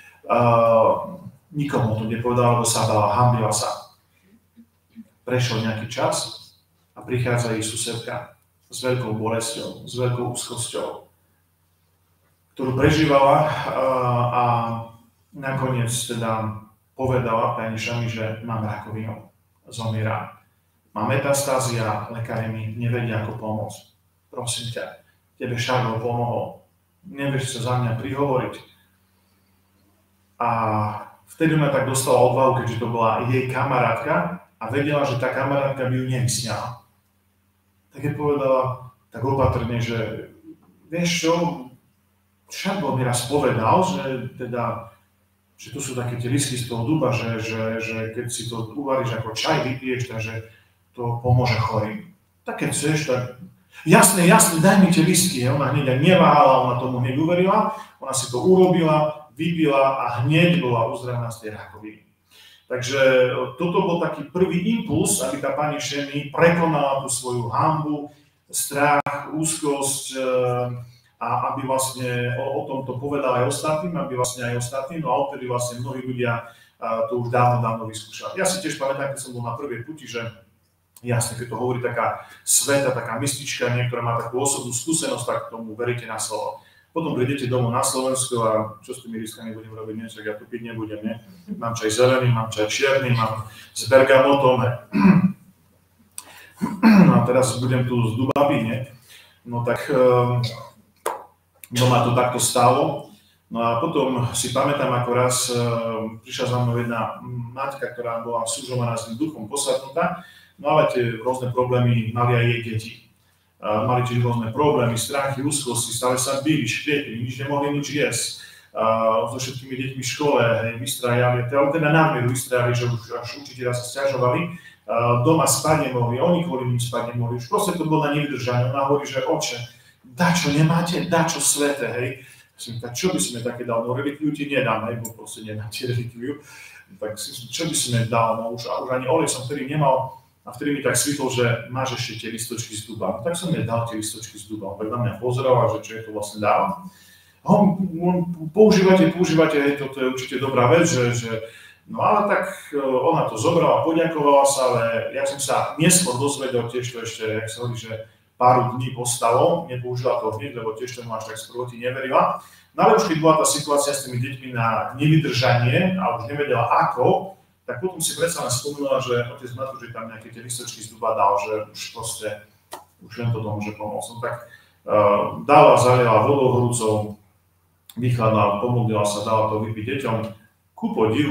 Uh, nikomu to nepovedala, lebo sa bála, hanbila sa. Prešiel nejaký čas a prichádza jej susedka s veľkou bolesťou, s veľkou úzkosťou, ktorú prežívala uh, a nakoniec teda povedala pani Šami, že mám rakovinu, zomierá. Mám metastázia, lekári mi nevedia, ako pomôcť. Prosím ťa, tebe Šarbel pomohol. Nevieš sa za mňa prihovoriť. A vtedy ma tak dostala odvahu, keďže to bola jej kamarátka a vedela, že tá kamarátka by ju nevysňala. Tak jej povedala tak opatrne, že vieš čo, Šarbel mi raz povedal, že teda že to sú také tie listy z toho duba, že, že, že keď si to uvaríš ako čaj, vypiješ, takže to pomôže chorým. Tak keď chceš, tak jasne, jasne, daj mi tie listky. Ona hneď neváhala, ona tomu hneď uverila, ona si to urobila, vypila a hneď bola uzdravená z tej rakoviny. Takže toto bol taký prvý impuls, aby tá pani Šemi prekonala tú svoju hanbu, strach, úzkosť, a aby vlastne o, o tomto povedal aj ostatným, aby vlastne aj ostatným, no a odtedy vlastne mnohí ľudia a, to už dávno, dávno vyskúšali. Ja si tiež pamätám, keď som bol na prvej puti, že jasne, keď to hovorí taká sveta, taká mystička, niektorá má takú osobnú skúsenosť, tak tomu veríte na slovo. Potom prídete domov na Slovensko a čo s tými lístkami budem robiť, nie, tak ja tu piť nebudem, nie. Mám čaj zelený, mám čaj čierny, mám s bergamotom, no a teraz budem tu z duba piť, nie. No tak um, doma to takto stalo. No a potom si pamätám, ako raz uh, prišla za mnou jedna matka, ktorá bola súžovaná s tým duchom posvátnutá, no ale tie rôzne problémy mali aj jej deti. Uh, mali tiež rôzne problémy, strachy, úzkosti, stále sa bili, škriepili, nič nemohli nič jesť. Uh, so všetkými deťmi v škole, hej, vystrajali, teda, teda námieru vystrajali, že už až učiteľa sa sťažovali. Uh, doma spať nemohli, oni kvôli ním spať nemohli. Už proste to bolo na nevydržanie. Ona hovorí, že oče, dačo nemáte, dačo svete, hej. Myslím, tak čo by sme také dal? No relikviu ti nedám, hej, bo proste nedáte relikviu. tak si, čo by som mi dal, no už, už ani olej som vtedy nemal a vtedy mi tak svítlo, že máš ešte tie listočky z duba. No, tak som mi dal tie listočky z duba, on tak na mňa pozeral, že čo je to vlastne dávam. On, on, používate, používate, hej, toto je určite dobrá vec, že, že no ale tak ona to zobrala, poďakovala sa, ale ja som sa neskôr dozvedel tiež to ešte, jak sa hovorí, že pár dní postalo, nepoužila to hneď, lebo tiež tomu až tak sproti neverila. No ale už keď bola tá situácia s tými deťmi na nevydržanie a už nevedela ako, tak potom si predsa len spomínala, že otec Matúš tam nejaké tie listočky z duba dal, že už proste, už len to môže pomôcť. No tak uh, dala, zaliala vodou horúcou, vychladla, pomodlila sa, dala to vypiť deťom, ku podivu.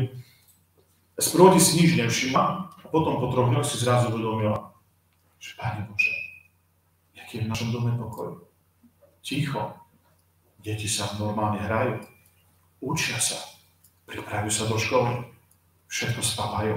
Sproti si nič nevšimla a potom po troch dňoch si zrazu uvedomila, že Pane Bože, jaký je v našom dome pokoj. Ticho. Deti sa normálne hrajú, učia sa, pripravujú sa do školy, všetko spávajú.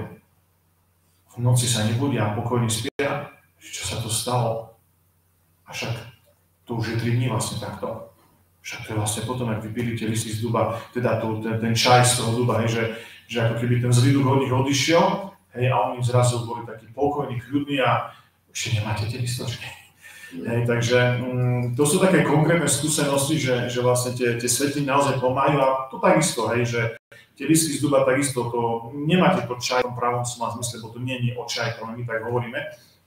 V noci sa nebudia, pokojne spia, čo sa to stalo. A však to už je tri dní vlastne takto. Však to je vlastne potom, ak vypili tie listy z duba, teda to, ten, ten čaj z toho duba, hej, že, že ako keby ten zlý duch od nich odišiel, hej, a oni zrazu boli takí pokojní, kľudní a ešte nemáte tie listočky. Hej, takže mm, to sú také konkrétne skúsenosti, že, že vlastne tie, tie svetliny naozaj pomáhajú a to takisto, hej, že tie listy z duba takisto, to nemáte to čaj v pravom slova zmysle, bo to nie je o čaj, to my tak hovoríme.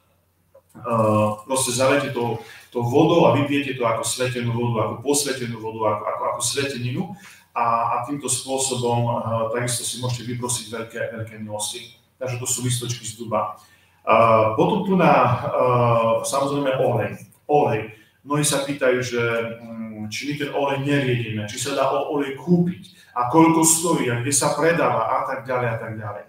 Uh, proste zalejte to, to vodou a vypijete to ako svetenú vodu, ako posvetenú vodu, ako, ako, ako sveteninu a, a týmto spôsobom uh, takisto si môžete vyprosiť veľké, veľké milosti. Takže to sú listočky z duba. Uh, potom tu na, uh, samozrejme, olej. Olej. Mnohí sa pýtajú, že um, či my ten olej neriedime, či sa dá olej kúpiť a koľko stojí a kde sa predáva a tak ďalej a tak ďalej.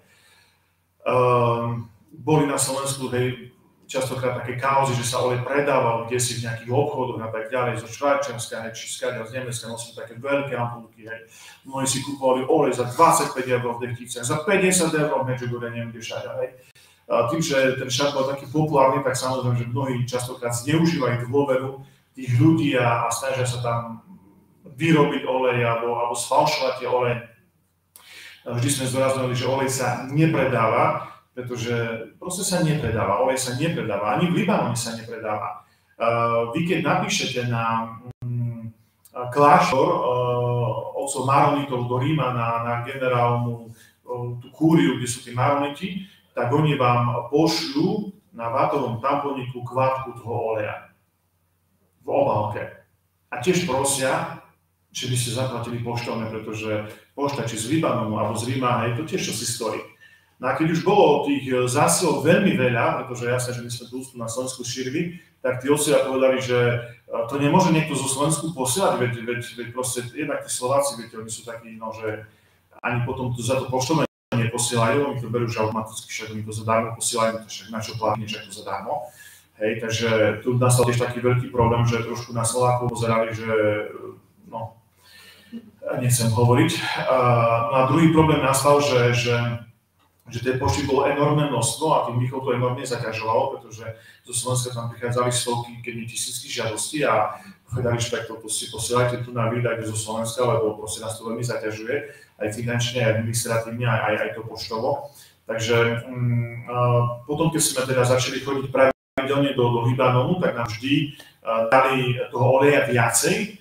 Um, boli na Slovensku hej, častokrát také kauzy, že sa olej predával kde si v nejakých obchodoch a tak ďalej, zo Švajčiarska, či z Nemecka nosili také veľké ampulky. Hej. Mnohí si kúpovali olej za dvadsaťpäť eur v dechticách, za päťdesiat eur v Medžugorje, neviem kde všade. Hej. Tým, že ten šat bol taký populárny, tak samozrejme, že mnohí častokrát zneužívajú dôveru tých ľudí a, a snažia sa tam vyrobiť olej alebo, alebo sfalšovať tie olej. Vždy sme zdôraznili, že olej sa nepredáva, pretože proste sa nepredáva. Olej sa nepredáva, ani v Libanone sa nepredáva. Vy keď napíšete na um, kláštor uh, otcov Maronitov do Ríma na, na generálnu uh, tú kúriu, kde sú tí Maroniti, tak oni vám pošľú na vátovom tamponiku kvátku toho oleja v obálke. A tiež prosia, že by ste zaplatili poštovné, pretože pošta či z Libanonu alebo z Ríma, hej, to tiež čo si stojí. No a keď už bolo tých zásilok veľmi veľa, pretože jasne, že my sme tu na Slovensku šírili, tak tí otcovia povedali, že to nemôže niekto zo Slovensku posielať, veď, veď, veď proste jednak tí Slováci, viete, oni sú takí, no, že ani potom tu za to poštovné neposielajú, oni to berú už automaticky, však oni to zadarmo posielajú, to však na čo platí, že to zadarmo. Hej, takže tu nastal tiež taký veľký problém, že trošku na Slovákov pozerali, že no, nechcem hovoriť. No a druhý problém nastal, že, že, že tej pošty bolo enormné množstvo a tým Michal to enormne zaťažovalo, pretože zo Slovenska tam prichádzali stovky, keď nie tisícky žiadostí a povedali, že takto si posielajte tu na výdajte zo Slovenska, lebo proste nás to veľmi zaťažuje, aj finančne, aj administratívne, aj, aj, aj to poštovo. Takže um, uh, potom, keď sme teda začali chodiť pravidelne do, do Libanonu, tak nám vždy uh, dali toho oleja viacej,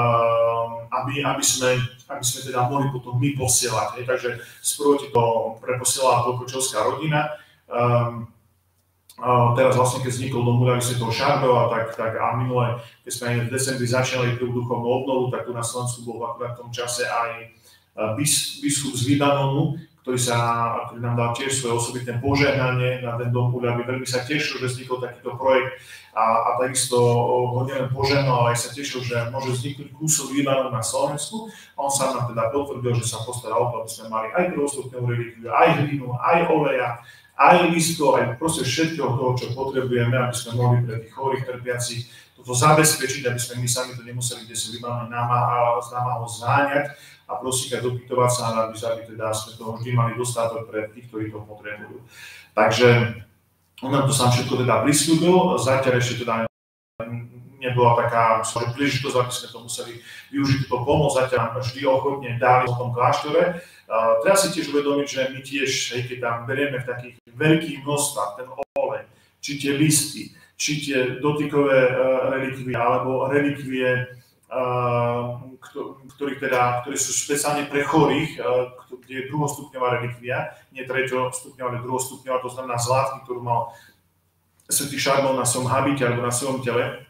uh, aby, aby, sme, aby sme teda mohli potom my posielať. Hej. Takže sprvoti to preposielala Tokočovská rodina. Um, uh, teraz vlastne, keď vznikol dom Úľavy svätého Šarbela, tak, tak a minule, keď sme aj v decembri začali tú duchovnú obnovu, tak tu na Slovensku bol akurát v tom čase aj biskup z Libanonu, ktorý, sa, ktorý nám dal tiež svoje osobitné požehnanie na ten dom Úľavy. Veľmi sa tešil, že vznikol takýto projekt a, a takisto ho nielen požehnal, ale aj sa tešil, že môže vzniknúť kúsok Libanonu na Slovensku. On sa nám teda potvrdil, že sa postaral o to, aby sme mali aj prvostupnú relikviu, aj hlinu, aj oleja, aj listov, aj proste všetkého toho, čo potrebujeme, aby sme mohli pre tých chorých, trpiacich toto zabezpečiť, aby sme my sami to nemuseli kde si Libanon námaho zháňať a prosím, aj dopytovať sa, aby, aby teda sme toho vždy mali dostatok pre tých, ktorí to potrebujú. Takže on nám to sám všetko teda prisľúbil, zatiaľ ešte teda nebola taká príležitosť, aby sme to museli využiť túto pomoc, zatiaľ vždy ochotne dali v tom kláštore. Uh, treba si tiež uvedomiť, že my tiež, hej, keď tam berieme v takých veľkých množstvách ten olej, či tie listy, či tie dotykové uh, relikvie, alebo relikvie, uh, ktoré, teda, ktoré sú špeciálne pre chorých, uh, kde je druhostupňová relikvia, nie treťostupňová, ale druhostupňová, to znamená zlatky, ktorú mal svätý Šarbon na svojom habite alebo na svojom tele.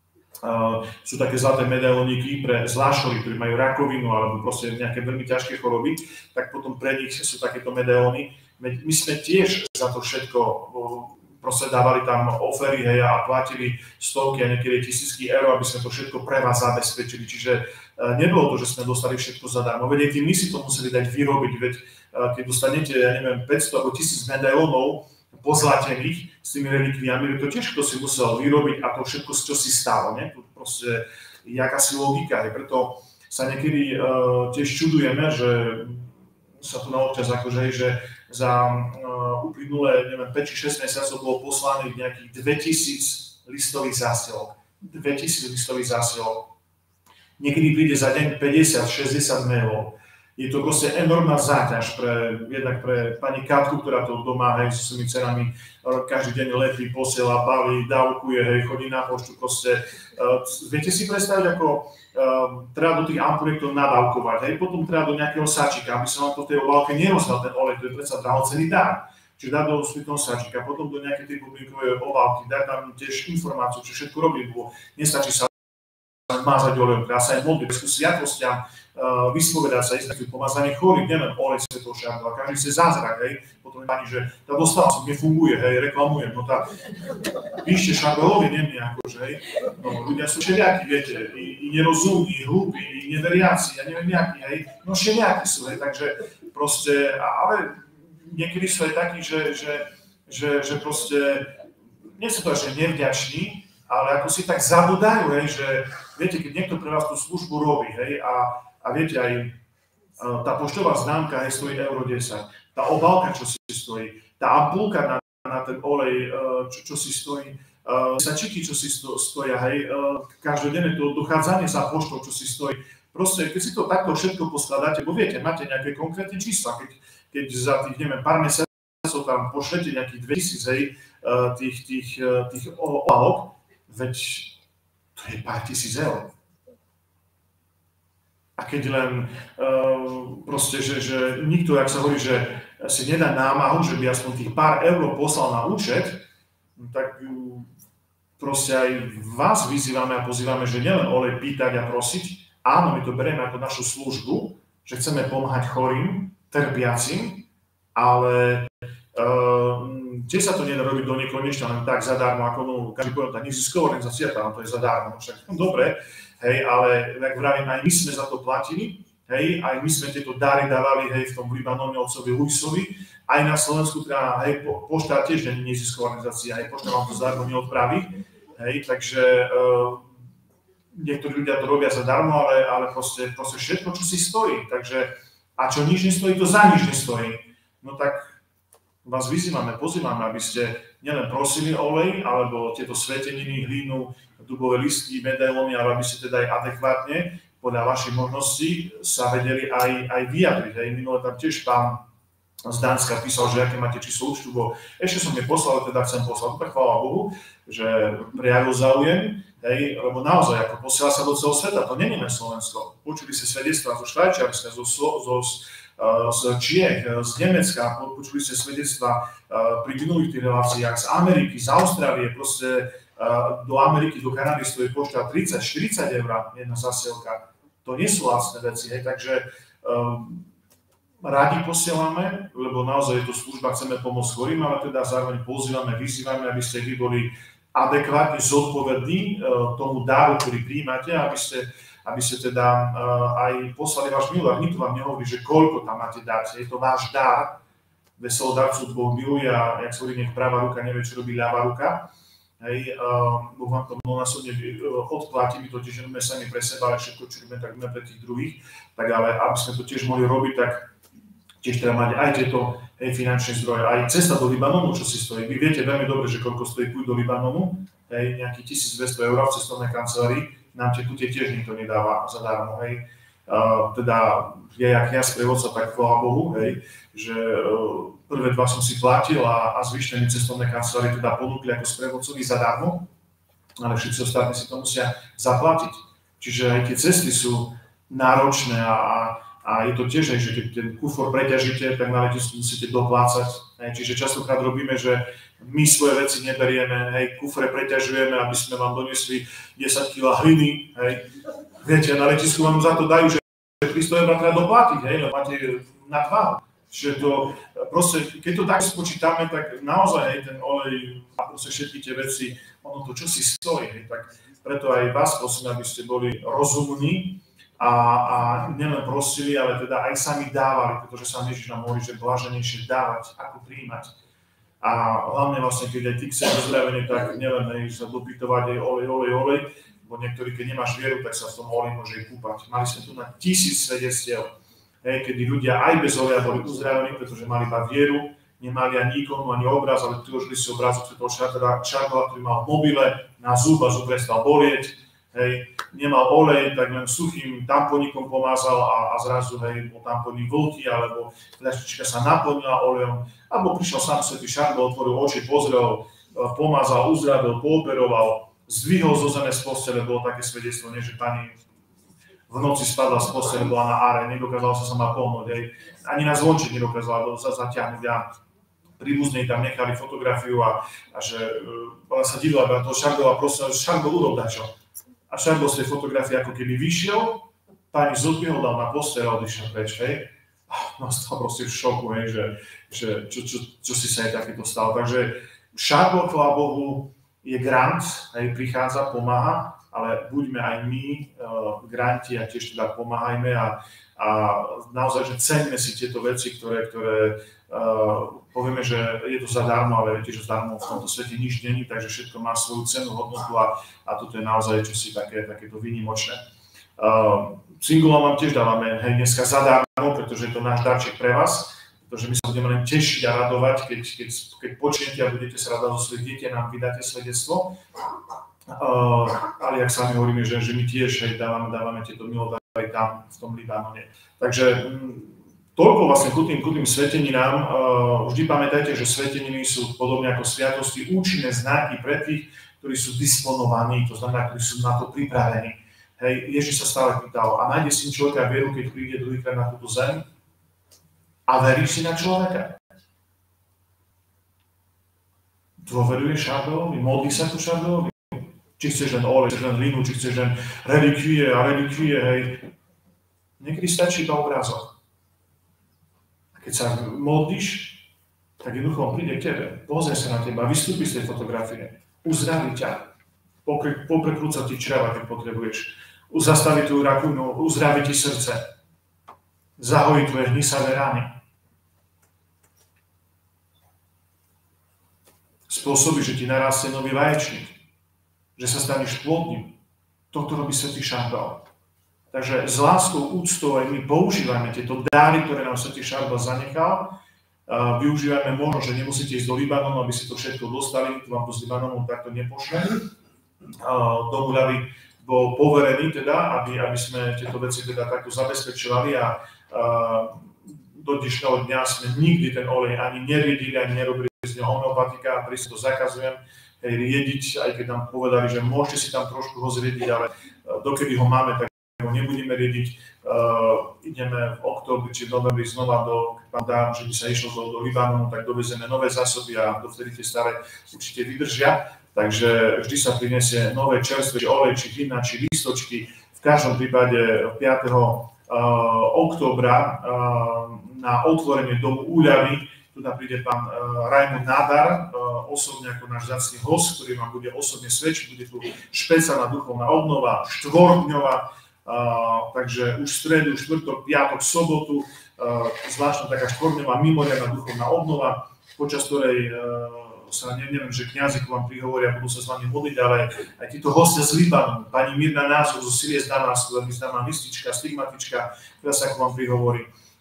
Uh, sú také zlaté medailóniky pre zlášory, ktorí majú rakovinu alebo proste nejaké veľmi ťažké choroby, tak potom pre nich sú takéto medailóny. My sme tiež za to všetko uh, proste dávali tam ofery, hej, a platili stovky a niekedy tisícky eur, aby sme to všetko pre vás zabezpečili. Čiže uh, nebolo to, že sme dostali všetko zadarmo. Veď aj tým my si to museli dať vyrobiť, veď uh, keď dostanete, ja neviem, päťsto alebo tisíc medailónov pozlatených s tými relikviami, to tiež kto si musel vyrobiť a to všetko, čo si stálo, ne? To proste je akási logika, je. Preto sa niekedy uh, tiež čudujeme, že sa tu na občas akože, že za uh, uplynulé, neviem, päť či šesť mesiacov bolo poslaných nejakých dvetisíc listových zásielok. dvetisíc listových zásielok. Niekedy príde za deň päťdesiat šesťdesiat mailov. Je to proste enormná záťaž pre, jednak pre pani Katku, ktorá to doma, hej, so svojimi dcerami každý deň letí, posiela, balí, dávkuje, hej, chodí na poštu, proste. Uh, viete si predstaviť, ako uh, treba do tých ampulek to nadávkovať, hej, potom treba do nejakého sáčika, aby sa vám to v tej obálke nerozdal ten olej, to je predsa drahocenný dar. Čiže dá do svojho sáčika, potom do nejakej tej bublinkovej obálky, dá tam tiež informáciu, čo všetko robí, bo nestačí sa mázať olejom, treba sa aj modliť, ku sviatostiam, uh, vyspovedať sa, ísť taký pomazanie chorých, neviem, olej svätého Šarbela, každý chce zázrak, hej, potom je pani, že tá dostala som, nefunguje, hej, reklamujem, no tá, píšte Šarbelovi, nie mne, akože, hej, no, ľudia sú všelijakí, viete, i, i nerozumní, i hlúpi, i neveriaci, ja neviem, jakí, hej, no všelijakí sú, hej, takže proste, ale niekedy sú aj takí, že, že, že, že proste, nechcem to až nevďační, ale ako si tak zabudajú, hej, že viete, keď niekto pre vás tú službu robí, hej, a, a viete, aj uh, tá poštová známka, hej, stojí euro desať, tá obálka, čo si stojí, tá ampulka na, na ten olej, uh, čo, čo si stojí, uh, sačiky, čo si sto, stoja, hej, uh, každodenné to dochádzanie za poštou, čo si stojí. Proste, keď si to takto všetko poskladáte, bo viete, máte nejaké konkrétne čísla, keď, keď za tých, neviem, pár mesiacov tam pošlete nejakých dvetisíc, hej, uh, tých, tých, uh, tých obálok, veď to je pár tisíc eur. A keď len uh, proste, že, že nikto, jak sa hovorí, že si nedá námahu, že by aspoň tých pár eur poslal na účet, tak uh, proste aj vás vyzývame a pozývame, že nielen olej pýtať a prosiť, áno, my to berieme ako našu službu, že chceme pomáhať chorým, trpiacim, ale uh, tiež sa to nedá robiť do nekonečna, len tak zadarmo, ako no, každý poviem, tá nezisková organizácia, tam to je zadarmo, však dobre, hej, ale jak vravím, aj my sme za to platili, hej, aj my sme tieto dary dávali, hej, v tom Libanone otcovi Luisovi, aj na Slovensku, teda, hej, po, pošta tiež nie je nezisková organizácia, hej, pošta vám to zadarmo neodpraví, hej, takže uh, niektorí ľudia to robia zadarmo, ale, ale proste, proste všetko, čo si stojí, takže, a čo nič nestojí, to za nič nestojí, no tak vás vyzývame, pozývame, aby ste nielen prosili olej, alebo tieto sveteniny, hlínu, dubové listky, medailóny, ale aby ste teda aj adekvátne, podľa vašich možností, sa vedeli aj, aj vyjadriť. Aj minule tam tiež pán z Dánska písal, že aké máte číslo účtu, bo ešte som neposlal, teda chcem poslať, tak chvála Bohu, že prejavil záujem, hej, lebo naozaj, ako posiela sa do celého sveta, to nie je Slovensko. Počuli ste svedectvá zo Švajčiarska, zo, zo z Čiech, z Nemecka, počuli ste svedectva pri minulých tých reláciách z Ameriky, z Austrálie, proste do Ameriky, do Kanady stojí pošta tridsať štyridsať eur jedna zasielka. To nie sú lacné veci, hej, takže um, rádi posielame, lebo naozaj je to služba, chceme pomôcť chorým, ale teda zároveň pozývame, vyzývame, aby ste vy boli adekvátne zodpovední uh, tomu dáru, ktorý prijímate, aby ste aby ste teda uh, aj poslali váš milár. Nikto vám nehovorí, že koľko tam máte dať. Je to váš dar. Veselo darcu Boh miluje a jak sa hovorí, nech pravá ruka nevie, čo robí ľavá ruka. Hej, uh, Boh vám to mnohonásobne odplatí, my to tiež robíme sami pre seba, ale všetko, čo robíme, tak robíme pre tých druhých. Tak ale aby sme to tiež mohli robiť, tak tiež treba mať aj tieto hej, finančné zdroje. Aj cesta do Libanonu, čo si stojí. Vy viete veľmi dobre, že koľko stojí púť do Libanonu. hej, nejakých tisícdvesto eur v cestovnej kancelárii, nám tie pute tiež nikto nedáva zadarmo, hej. Uh, teda ja, jak kňaz sprievodca, tak chvála Bohu, hej, že uh, prvé dva som si platil a, a zvyšné mi cestovné kancelárie teda ponúkli ako sprievodcovi zadarmo, ale všetci ostatní si to musia zaplatiť. Čiže aj tie cesty sú náročné a, a, a je to tiež, že keď ten kufor preťažíte, tak na letisku musíte doplácať. Hej. Čiže častokrát robíme, že my svoje veci neberieme, hej, kufre preťažujeme, aby sme vám donesli desať kilogramov hliny, hej. Viete, na letisku vám za to dajú, že tristo eur treba doplatiť, hej, lebo máte nadváhu. Čiže to, proste, keď to tak spočítame, tak naozaj, hej, ten olej a proste všetky tie veci, ono to čo si stojí, hej, tak preto aj vás prosím, aby ste boli rozumní a, a nielen prosili, ale teda aj sami dávali, pretože sa Ježiš nám hovorí, že blaženejšie dávať, ako prijímať. A hlavne vlastne, keď aj ty chceš uzdravenie, tak nielen sa dopytovať aj olej, olej, olej, bo niektorí, keď nemáš vieru, tak sa v tom olej môže kúpať. Mali sme tu na tisíc svedectiev, hej, kedy ľudia aj bez oleja boli uzdravení, pretože mali iba vieru, nemali ani ikonu, ani obraz, ale priložili si obrazok svätého Šargola, ktorý mal v mobile na zub a zub prestal bolieť, hej, nemal olej, tak len suchým tamponikom pomázal a, a zrazu, hej, bol tamponík vlhký, alebo fľaštička sa naplnila olejom, alebo prišiel sám svätý Šargol, otvoril oči, pozrel, pomazal, uzdravil, pooperoval, zdvihol zo zeme z postele, bolo také svedectvo, nie, že pani v noci spadla z postele, bola na áre, nedokázala sa sama pohnúť, hej, ani na zvonček nedokázala sa zatiahnuť a príbuzní tam nechali fotografiu a, a že ona sa divila na toho Šargola, prosila, že Šargol urob dačo. A Šargol z tej fotografie ako keby vyšiel, pani zodvihol, dal na postel a odišiel preč, hej. No stal proste v šoku, hej, že, že čo, čo, čo si sa aj takéto stalo. Takže Šargol, chvála Bohu, je grant, hej, prichádza, pomáha, ale buďme aj my uh, granti a tiež teda pomáhajme a, a naozaj, že ceňme si tieto veci, ktoré, ktoré uh, povieme, že je to zadarmo, ale viete, že zadarmo v tomto svete nič není, takže všetko má svoju cenu, hodnotu a, a toto je naozaj čosi také, takéto výnimočné. Uh, Singulom vám tiež dávame, hej, dneska zadarmo, pretože je to náš darček pre vás, pretože my sa budeme len tešiť a radovať, keď, keď, keď počnete a budete sa radovať zo svojich detí a nám vydáte svedectvo. Uh, ale jak sami hovoríme, že, že my tiež, hej, dávame, dávame tieto milodary tam v tom Libanone. Takže m, toľko vlastne ku tým, ku tým sveteninám. Uh, vždy pamätajte, že sveteniny sú podobne ako sviatosti účinné znaky pre tých, ktorí sú disponovaní, to znamená, ktorí sú na to pripravení. Hej, Ježiš sa stále pýtal, a nájde si človeka vieru, keď príde druhýkrát na túto zem? A veríš si na človeka? Dôveruješ Šargolovi? Modlí sa tu Šargolovi? Či chceš len olej, či chceš len hlinu, či chceš len relikvie a relikvie, hej. Niekedy stačí iba obrázok. A keď sa modlíš, tak jednoducho on príde k tebe, pozrie sa na teba, vystúpi z tej fotografie, uzdraví ťa, popre, poprekrúca ti čreva, keď potrebuješ, zastaví tvoju rakovinu, uzdraví ti srdce, zahojí tvoje hnisavé rány. Spôsobí, že ti narastie nový vaječník, že sa staneš plodným. Toto robí svätý Šargol. Takže s láskou, úctou aj my používame tieto dáry, ktoré nám svätý Šargol zanechal. Uh, využívame možno, že nemusíte ísť do Libanonu, aby si to všetko dostali, tu vám to z Libanonu takto nepošle. Uh, Dom Ľavy bol poverený teda, aby, aby sme tieto veci teda takto zabezpečovali a uh, do dnešného dňa sme nikdy ten olej ani neriedili, ani nerobili z neho homeopatika, a prísne to zakazujem. Hej, riediť, aj keď nám povedali, že môžete si tam trošku ho zriediť, ale dokedy ho máme, tak ho nebudeme riediť. Uh, ideme v októbri či v novembri znova do, keď pán dá, že by sa išlo do, do Libanonu, tak dovezeme nové zásoby a dovtedy tie staré určite vydržia. Takže vždy sa prinesie nové čerstvé, či olej, či hlina, či lístočky. V každom prípade piateho októbra uh, na otvorenie domu úľavy tu príde pán uh, Rajmund Nádar, uh, osobne ako náš vzácny host, ktorý vám bude osobne svedčiť, bude tu špeciálna duchovná obnova, štvordňová, uh, takže už v stredu, štvrtok, piatok, sobotu, uh, zvláštna taká štvordňová mimoriadna duchovná obnova, počas ktorej uh, sa neviem, že kňazi k vám prihovoria, budú sa s vami modliť, ale aj títo hostia z Libanonu, pani Mirna Názov zo Syrie z Damasku, veľmi známa mystička, stigmatička, ktorá sa k vám prihovorí.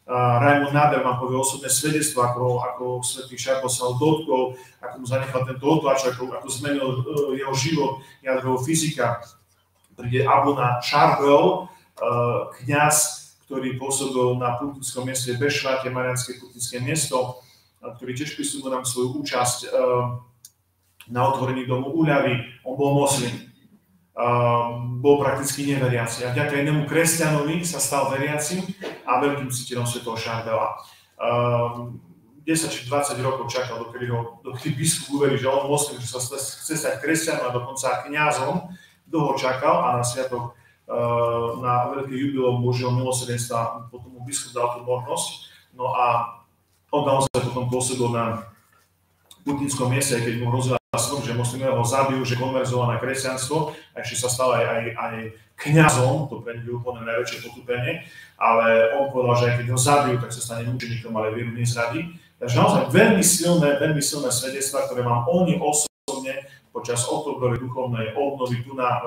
Raimund Nader má povie osobné svedectvo, ako, ako svätý Charbel sa ho dotkol, ako mu zanechal tento otlač, ako, ako zmenil uh, jeho život, jadrového fyzika. Príde Abuna Charbel, uh, kňaz, ktorý pôsobil na putnickom mieste v Bešváte, mariánske putnické miesto, uh, ktorý tiež pristúpil nám svoju účasť uh, na otvorení domu úľavy. On bol moslim. Uh, bol prakticky neveriaci. A vďaka inému kresťanovi sa stal veriacim a veľkým citeľom svätého Charbela. Uh, desať či dvadsať rokov čakal, dokedy ho dokedy biskup uverí, že on moslim, že sa chce stať kresťanom a dokonca kňazom. Dlho čakal a na sviatok, uh, na veľké jubileum Božieho milosrdenstva potom mu biskup dal tú možnosť. No a on naozaj potom pôsobil na putnickom mieste, aj keď mu hrozila smrť, že moslimové ho zabijú, že konverzoval na kresťanstvo, a ešte sa stal aj, aj, aj kňazom, to pre neho úplne najväčšie potupenie, ale on povedal, že aj keď ho zabijú, tak sa stane mučeníkom, ale vieru nezradí. Takže naozaj veľmi silné, veľmi silné svedectvá, ktoré mám oni osobne počas oktobrovej duchovnej obnovy tu na,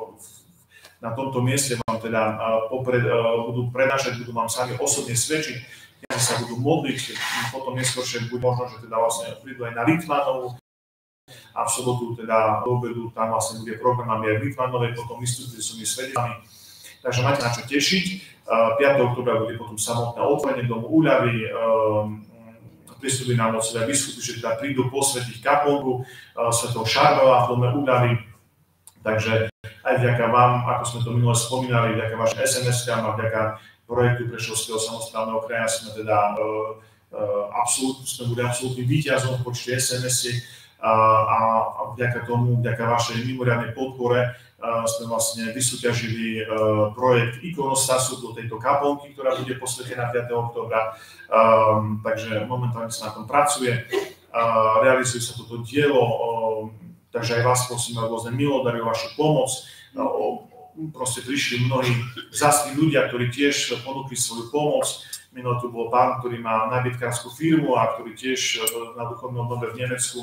na tomto mieste vám teda popred, budú prenášať, budú vám sami osobne svedčiť, keď sa budú modliť, potom neskôršie bude možno, že teda vlastne prídu aj na Litvanovu, a v sobotu teda do obedu tam vlastne bude program aj v Litvanovej, potom vystúpili sú mi svedectvami. Takže máte na čo tešiť. piateho októbra bude potom samotné otvorenie domu úľavy. Pristúpili nám otcovia biskupy, že teda prídu posvätiť kaplnku svätého Charbela v dome úľavy. Takže aj vďaka vám, ako sme to minule spomínali, vďaka vašim es em eskám a vďaka projektu Prešovského samosprávneho kraja sme teda absolút, sme boli absolútnym víťazom v počte es em esiek. A, a vďaka tomu, vďaka vašej mimoriadnej podpore uh, sme vlastne vysúťažili uh, projekt ikonostasu do tejto kaplnky, ktorá bude posvetená piateho októbra. Um, takže momentálne sa na tom pracuje. Uh, realizuje sa toto dielo, um, takže aj vás prosím, aby rôzne milodary o vašu pomoc. Uh, proste prišli mnohí vzácni ľudia, ktorí tiež ponúkli svoju pomoc. Minulý tu bol pán, ktorý má nábytkárskú firmu a ktorý tiež uh, na duchovnej obnove v Nemecku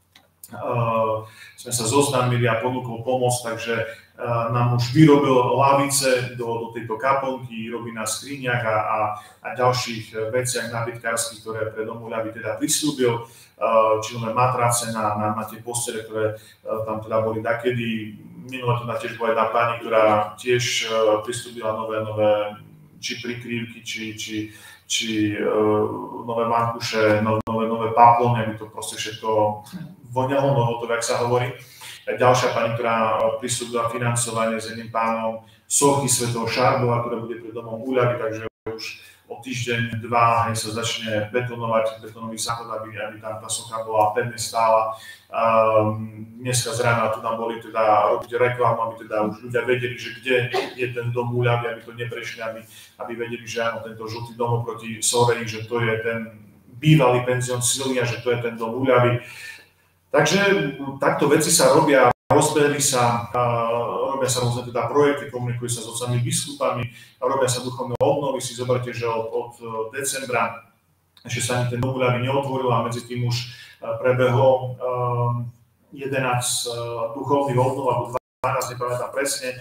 Uh, sme sa zoznámili a ponúkol pomoc, takže uh, nám už vyrobil lavice do, do tejto kaplnky, robí na skriniach a, a, a ďalších veciach nábytkárskych, ktoré pre dom úľavy teda prislúbil, uh, či len matrace na, na, na tie postele, ktoré uh, tam teda boli dakedy. Minulé teda tiež bola jedna pani, ktorá tiež uh, prislúbila nové, nové či prikrývky, či, či, či uh, nové mankuše, nové, nové, nové paplóny, aby to proste všetko voňalo, no to, jak sa hovorí. Ďalšia pani, ktorá prislúbila financovanie s jedným pánom sochy svätého Charbela, ktoré bude pred domom úľavy, takže už o týždeň, dva hej, sa začne betonovať betonový základ, aby, aby tam tá socha bola pevne stála. Um, dneska z rána tu nám boli teda robiť reklamu, aby teda už ľudia vedeli, že kde je ten dom úľavy, aby to neprešli, aby, aby vedeli, že áno, tento žltý dom oproti Soreji, že to je ten bývalý penzión Silvia, že to je ten dom úľavy. Takže takto veci sa robia, rozbehli sa, robia sa rôzne teda projekty, komunikujú sa s otcami biskupami, robia sa duchovné obnovy. Si zoberte, že od, od decembra ešte sa ani ten dom úľavy neotvoril a medzi tým už prebehlo jedenásť duchovných obnov, alebo dvanásť, nepamätám presne.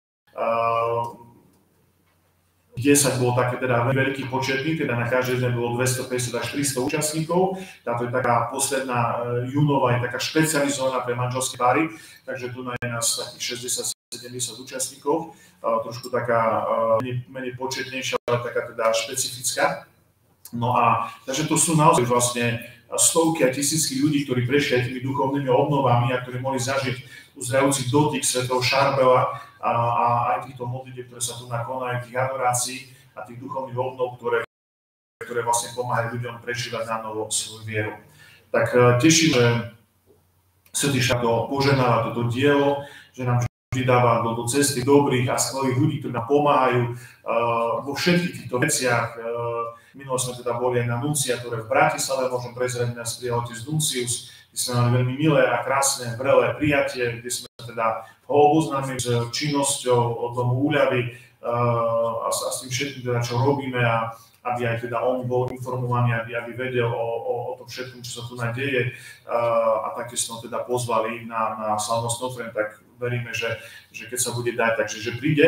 desať bolo také teda veľký početný, teda na každej dne bolo dvestopäťdesiat až tristo účastníkov. Táto je taká posledná júnová, je taká špecializovaná pre manželské páry, takže tu je nás takých šesťdesiat sedemdesiat účastníkov, trošku taká menej, menej početnejšia, ale taká teda špecifická. No a takže to sú naozaj vlastne stovky a tisícky ľudí, ktorí prešli aj tými duchovnými obnovami a ktorí mohli zažiť uzdravujúci dotyk svätého Charbela a, a aj týchto modlitieb, ktoré sa tu nakonajú, tých adorácií a tých duchovných obnov, ktoré, ktoré vlastne pomáhajú ľuďom prežívať na novo svoju vieru. Tak teším, že Svätý Charbel poženáva toto dielo, že nám vždy dáva do, do cesty dobrých a skvelých ľudí, ktorí nám pomáhajú uh, vo všetkých týchto veciach. Uh, Minulo sme teda boli aj na nunciatúre v Bratislave, môžem prezradiť, nás prijal otec Nuncius, kde sme mali veľmi milé a krásne, vrelé prijatie, kde sme teda ho oboznámili s činnosťou od domu úľavy uh, a, a s tým všetkým, teda, čo robíme, a aby aj teda on bol informovaný, aby, aby vedel o, o, o tom všetkom, čo sa tu nadeje. Uh, a taktiež sme ho teda pozvali na, na slavnostný otvoreň, tak veríme, že, že keď sa bude dať, takže že príde.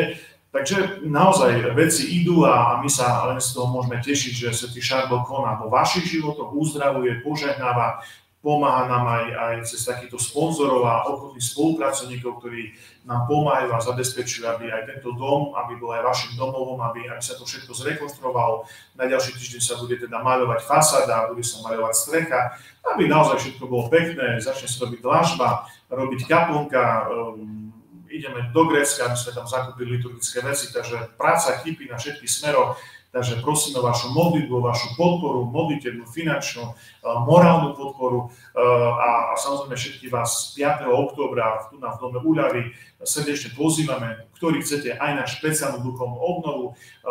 Takže naozaj veci idú a, a my sa len z toho môžeme tešiť, že svätý Šarbel koná vo vašich životoch, uzdravuje, požehnáva, pomáha nám aj, aj cez takýchto sponzorov a ochotných spolupracovníkov, ktorí nám pomáhajú a zabezpečujú, aby aj tento dom, aby bol aj vašim domovom, aby, aby sa to všetko zrekonštruovalo. Na ďalší týždeň sa bude teda maľovať fasáda, bude sa maľovať strecha, aby naozaj všetko bolo pekné, začne sa robiť dlažba, robiť kaplnka, um, ideme do Grécka, aby sme tam zakúpili liturgické veci, takže práca kypí na všetkých smeroch, takže prosím o vašu modlitbu, vašu podporu, modlitebnú, finančnú, morálnu podporu a, a samozrejme všetky vás piateho októbra tu na v Dome Úľavy srdečne pozývame, ktorí chcete aj na špeciálnu duchovnú obnovu.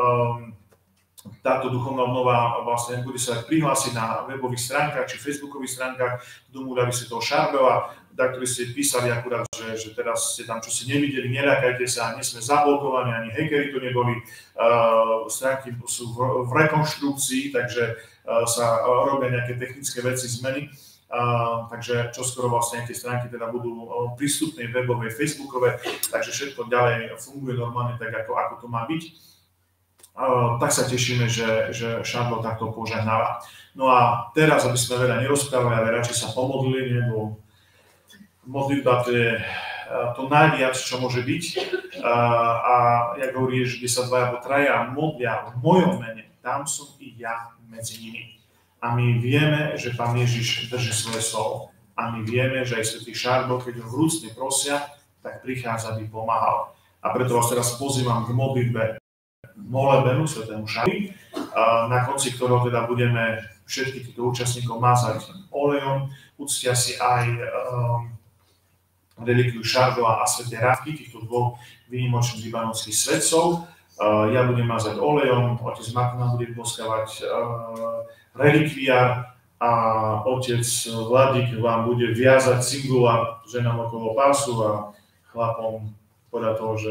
Táto duchovná obnova vlastne bude sa prihlásiť na webových stránkach či facebookových stránkach Domu Úľavy svätého Šarbela, na ktorí ste písali akurát, že, že teraz ste tam čosi nevideli, neľakajte sa, nie sme zablokovaní, ani hackeri to neboli. Uh, stránky sú v, v rekonštrukcii, takže uh, sa robia nejaké technické veci, zmeny. Uh, takže čoskoro vlastne tie stránky teda budú uh, prístupné webové, facebookové, takže všetko ďalej funguje normálne tak, ako, ako to má byť. Uh, tak sa tešíme, že, že Šarbel takto požehnáva. No a teraz, aby sme veľa nerozprávali, ale radšej sa pomodlili, lebo modlitba to je to najviac, čo môže byť. A, a jak hovoríš, kde sa dvaja alebo traja modlia v mojom mene, tam som i ja medzi nimi. A my vieme, že Pán Ježiš drží svoje slovo. A my vieme, že aj svätý Šarbel, keď ho vrúcne prosia, tak prichádza, aby pomáhal. A preto vás teraz pozývam k modlitbe molebenu svätému Šarbelu, na konci ktorého teda budeme všetkých týchto účastníkov mázať olejom, uctia si aj um, relikviu Šarbela a sväté Radky, týchto dvoch výnimočných libanonských svetcov. Uh, ja budem mázať olejom, otec Martin nám bude boskávať uh, relikviár a otec Vladik vám bude viazať cingula ženám okolo pásu a chlapom podľa toho, že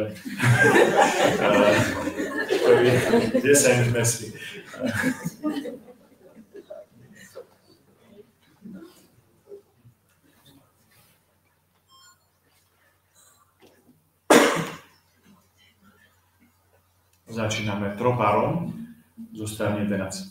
kde sa im zmestí. Začíname tropárom zo strany jedenásť.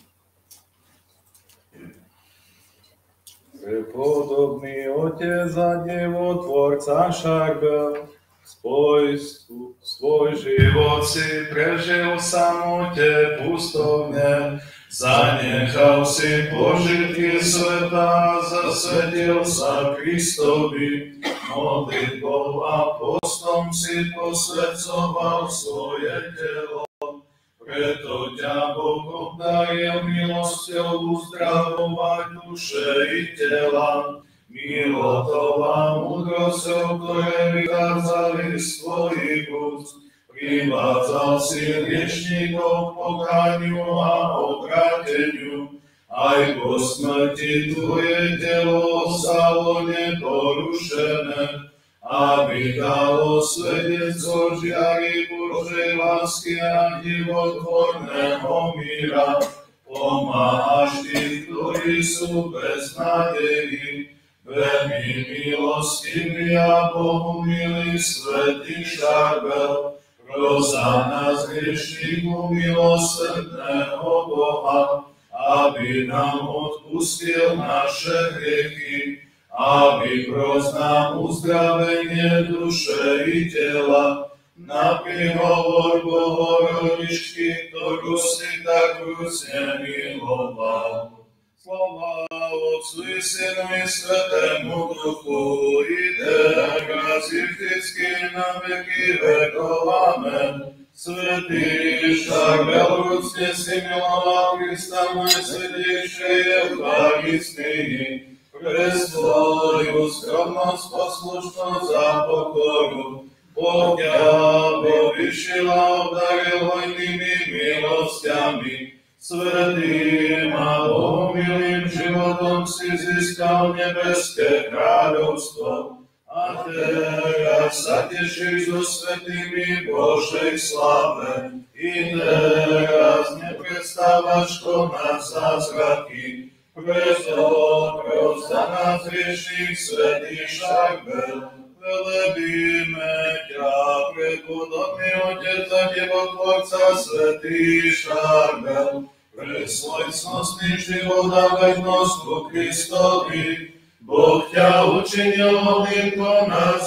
Prepodobný otec a devotvorca Šarbel, svoj, svoj život si prežil v samote pustovne, zanechal si požitky sveta, zasvetil sa Kristovi, modlitbou a postom si posvedcoval svoje telo. Preto ťa Boh obdaril milosťou uzdravovať duše i tela, milotou a múdrosťou, ktoré vychádzali z tvojich úst. Privádzal si hriešnikov k pokániu a obráteniu, aj po smrti tvoje telo ostalo neporušené, aby dalo svedectvo žiary Božej lásky a divotvorného míra. Pomáhaš tých, ktorí sú bez nádeji, veľmi milostivý a Bohu milý svätý Šarbel, pros za nás hriešníku milosrdného Boha, aby nám odpustil naše hriechy, aby pros nám uzdravenie duše i tela, na príhovor Bohorodičky, ktorú si tak vrúcne miloval. Slova Otcu i Synu i Svätému Duchu, i teraz i vždycky na veky vekov. Amen. Svätý Šarbel, vrúcne si miloval Krista najsvätejšej Eucharistii, pre svoju skromnosť, poslušnosť a pokoru. Boh ťa povyšil a obdaril hojnými milosťami. Svätým a bohumilým životom si získal nebeské kráľovstvo. A teraz sa tešíš so svätými Božej slave. I teraz neprestávaš konať zázraky. Preto pros za nás hriešných svätý Šarbel, Velebíme ťa, prepodobný Otec a Divotvorca, Svätý Šarbel, pre svoj cnostný život a vernosť ku Kristovi, Boh ťa učinil hodným konať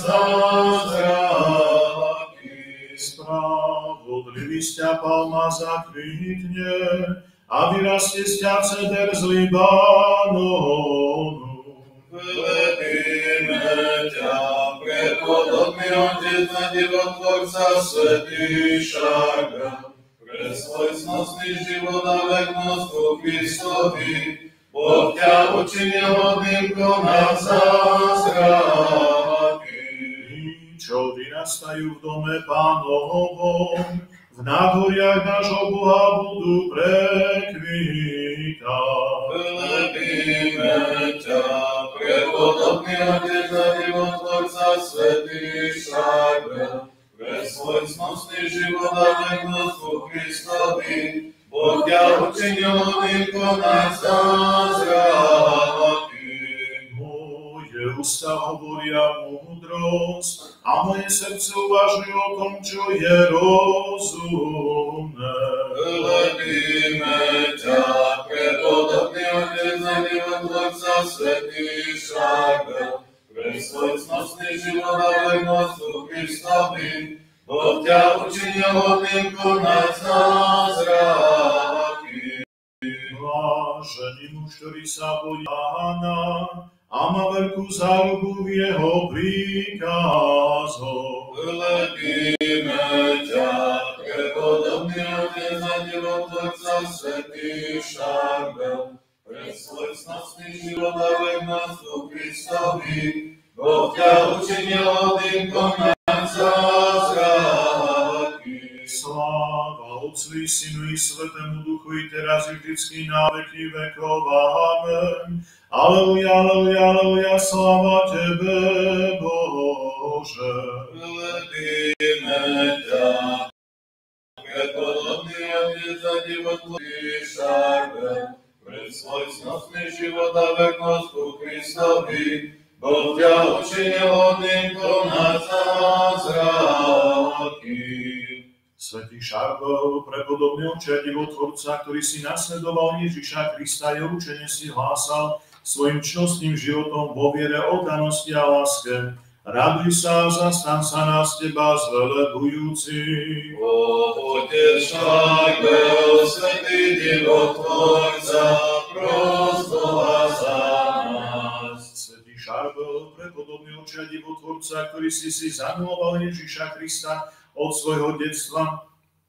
zázraky. Spravodlivý z ťa palma zakvitne a vyrastie z ťa ceder z Libanonu. Velebíme ťa, prepodobný Otec a Divotvorca, Svätý Šarbel, pre svoj cnostný život a vernosť ku Kristovi, Boh ťa učinil hodným konať zázraky. Čo vyrastajú v dome Pánovom, v nádvoriach nášho Boha budú prekvítať. Velebíme ťa, prepodobný Otec a Divotvorca, Svätý Šarbel, pre svoj cnostný život a vernosť ku Kristovi, Boh ťa učinil hodným konať zázraky. Moje ústa hovoria múdrosť a moje srdce uvažuje o tom, čo je rozumné. Velebíme ťa, prepodobný Otec a Divotvorca, Svätý Šarbel, pre svoj cnostný život a vernosť ku Kristovi, Boh ťa učinil hodným konať zázraky. Blážený muž, ktorý sa bojí Pána a má veľkú záľubu v jeho príkazoch. Velebíme ťa, prepodobný Otec a Divotvorca, Svätý Šarbel, pre svoj cnostný život a vernosť ku Kristovi, Boh ťa učinil hodným konať zázraky. Sláva Otcu i Synu i Svätému Duchu i teraz i vždycky na veky vekov. Amen. Aleluja, aleluja, aleluja, sláva Tebe, Bože. Velebíme ťa, prepodobný Otec a Divotvorca, Šarbel, pre svoj cnostný život a vernosť ku Kristovi, Boh ťa učinil hodným konať zázraky. Svätý Šarbel, prepodobný Otče a Divotvorca, ktorý si nasledoval Ježiša Krista, jeho učenie si hlásal svojim čnostným životom vo viere, oddanosti a láske. Raduj sa, zastan sa nás teba zvelebujúci. O Otec Šarbel, Svätý Divotvorca, pros Boha za nás. Svätý Šarbel, prepodobný Otče a Divotvorca, ktorý si si zamiloval Ježiša Krista od svojho detstva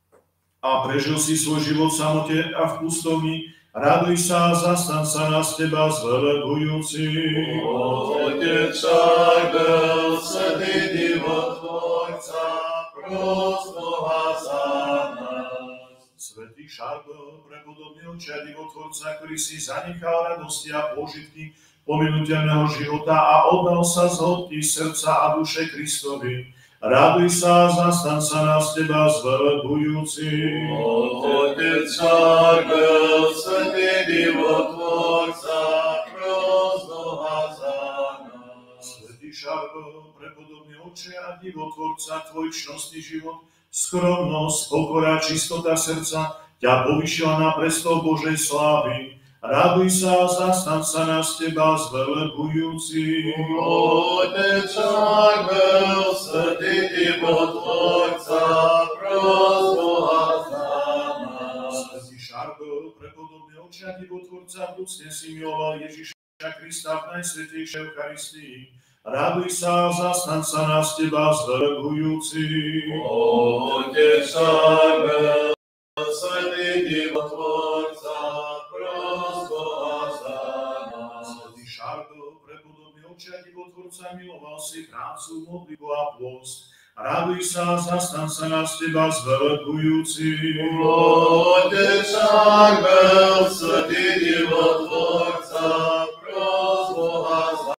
a prežil si svoj život v samote a v pustovni, raduj sa, zastan sa nás teba zvelebujúci. O Otec Šarbel, Svätý Divotvorca, pros Boha za nás. Svätý Šarbel, prepodobný Otče a Divotvorca, ktorý si zanechal radosti a pôžitky pominuteľného života a oddal sa z hĺbky srdca a duše Kristovi, raduj sa, zastan sa nás teba zvelebujúci. O Otec Šarbel, Svätý Divotvorca, pros Boha za nás. Svätý Šarbel, prepodobný Otče a Divotvorca, tvoj čnostný život, skromnosť, pokora, čistota srdca ťa povyšila na prestol Božej slávy. Raduj sa, zastan sa nás teba zvelebujúci. O Otec Šarbel, Svätý Divotvorca, pros Boha za nás. Svätý Šarbel, prepodobný Otče a Divotvorca, vrúcne si miloval Ježiša Krista v najsvätejšej Eucharistii. Raduj sa, zastan sa nás teba zvelebujúci. O Otec Šarbel, Svätý Divotvorca, pros Boha za nás. Svätý Šarbel, prepodobný Otče a Divotvorca, miloval si prácu, modlitbu a pôst. Raduj sa, zastan sa nás teba zvelebujúci. O Otec Šarbel, Svätý Divotvorca, pros Boha za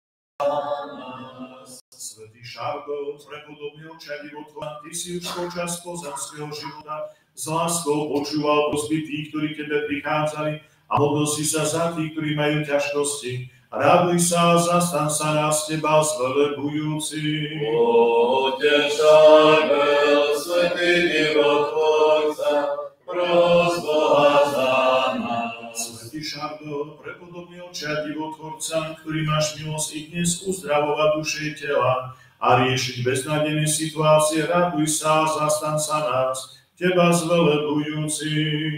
nás. Svätý Šarbel, prepodobný Otče a Divotvorca, ty si už počas pozemského života s láskou počúval prosby tých, ktorí k tebe prichádzali a modlil si sa za tých, ktorí majú ťažkosti. Raduj sa, zastan sa nás teba zvelebujúci. Otec Aniel, Svätý Divotvorca, pros Boha za nás. Svätý Šardo, prepodobný Oče a Divotvorca, ktorý máš milosť i dnes uzdravovať duše i tela a riešiť beznádejné situácie, raduj sa, zastan sa nás teba zvelebujúci.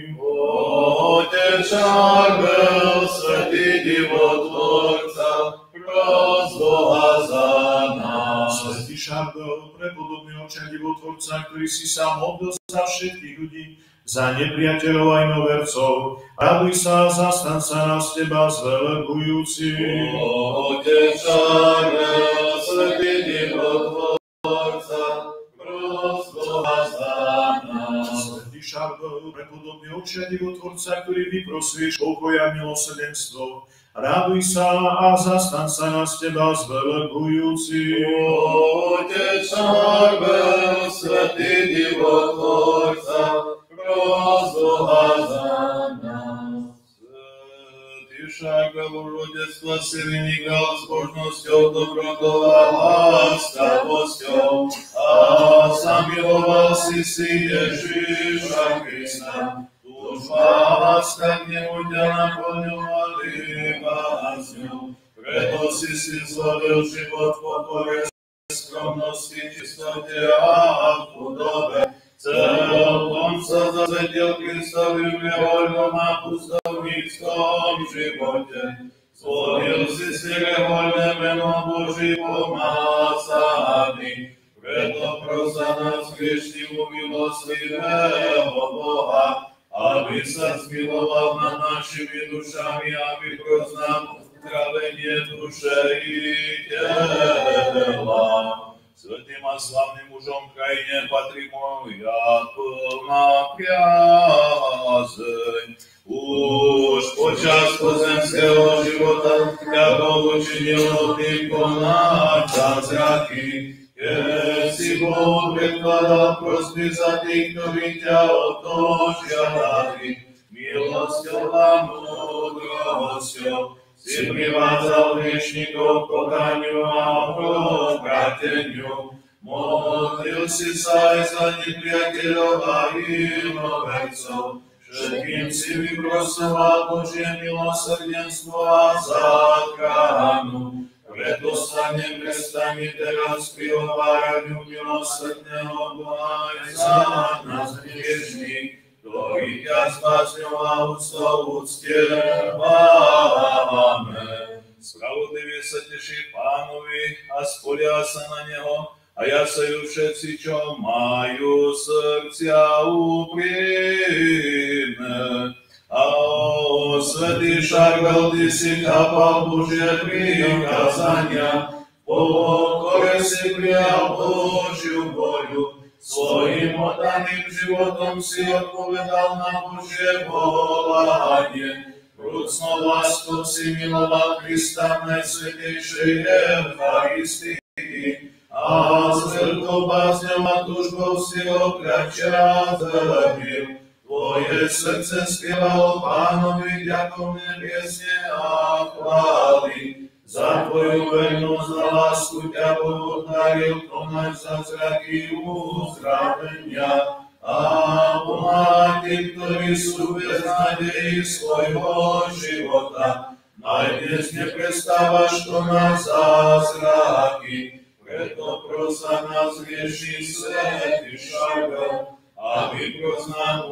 Otec Aniel, Svätý Divotvorca, pros Boha za nás. Svätý Šardo, prepodobný Oče a Divotvorca, ktorý si sa modlil za všetkých ľudí, za nepriateľov aj novercov, raduj sa, zastan sa nás teba zvelebujúci. Otec Aniel, Svätý Divotvorca, pros Boha za nás. Svätý Šardo, prepodobný Oče a Divotvorca, ktorý vyprosuješ pokoj a milosrdenstvo, raduj sa a zastan sa nás teba zvelebujúci. Otec Aniel, Svätý Divotvorca, pros Boha za nás. Svätý Šardo, rodectva si vynikal zbožnosťou, dobrotou a láskavosťou a zamiloval si si Ježiša Krista. Túžba a láska k nemu ťa naplňovali bázňou. Preto si si zvolil život v pokore, skromnosti, čistote a chudobe. Celkom sa zasvetil Kristovým rehoľnom a pustovníckom živote. Zvolil si si rehoľné meno Boží pomázaný. Preto pros za nás hriešnivu milostivého Boha, aby sa zmiloval nad našimi dušami, aby pros nám uzdravenie duše i tela. Svetým a slavným mužom krajine patrí moja plná priazeň. Už počas pozemského života ťa Boh učinil hodným konať zázraky. Keď si Boh predkladal prosby za tých, ktorí ťa o to žiadali, milosťou a múdrosťou si privádzal hriešnikov k pokániu a k obráteniu. Modlil si sa aj za nepriateľov a inovercov. Všetkým si vyprosoval Božie milosrdenstvo a záchranu. Preto sa neprestani teraz prihovárať u milosrdného Boha aj za nás hriešných, ktorý ťa s bázňou a úctou uctievame. Spravodlivý sa teší Pánovi a spolia sa na Neho a jasajú všetci, čo majú srdcia úprimné. A o Svätý Šardo, ty si chápal Božie prikázania, po pokore si prijal Božiu voľu. Svojím oddaným životom si odpovedal na Božie volanie. Vrúcnou láskou si miloval Krista v najsvätejšej Eucharistii a s veľkou bázňou a túžbou si ho kratčia zelebil. Tvoje srdce spievalo Pánovi ďakovné piesne a chvály. Za tvoju vernosť a lásku ťa Boh daril konať zázraky uzdravenia a pomáhať tým, ktorí sú bez nádejí svojho života. Aj dnes neprestávaš konať zázraky, preto pros za nás rieši Svätý Šardo, aby pros nám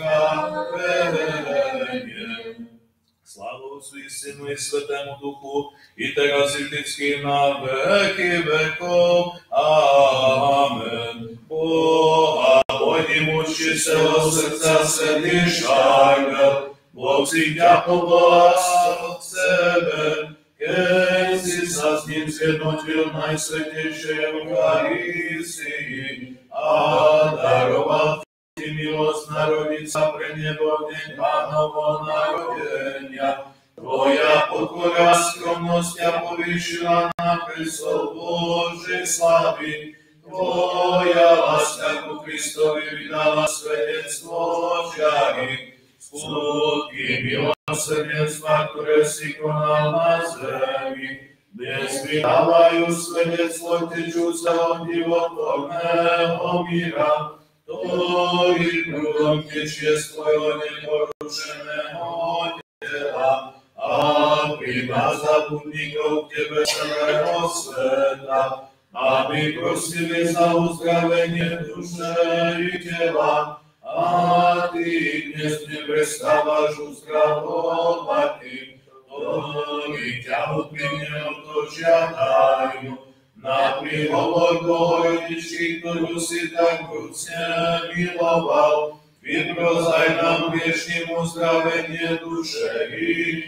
uzdravenie. Slávu Otcu i Synu i Svätému Duchu, i teraz i vždycky na veky vekov. Amen. Boha, pojdi muči celého srdca Svätý Šardo, Boh si ťa povolal k sebe, keď si sa s ním zjednotil v najsvätejšej Eucharistii a daroval ti milosť narodiť sa pre nebo v deň Pánovho narodenia. Tvoja pokora a skromnosť ťa povýšila na prestol Božej slávy. Tvoja láska ku Kristovi vydala svedectvo žiary. skutky milosrdenstva, ktoré si konal na zemi, dnes vydávajú svedectvo tečúceho divotvorného míra, ktorý prúdom tečie z tvojho neporušeného tela a príjma zabudníkov k tebe celého sveta, aby prosili za uzdravenie duše i tela. A ty dnes neprestávaš uzdravovať tým, ktorí ťa úprimne o to žiadajú. Na príhovor Bohorodičky, ktorú si tak vrúcne miloval, vyprosaj nám hriešným uzdravenie duše i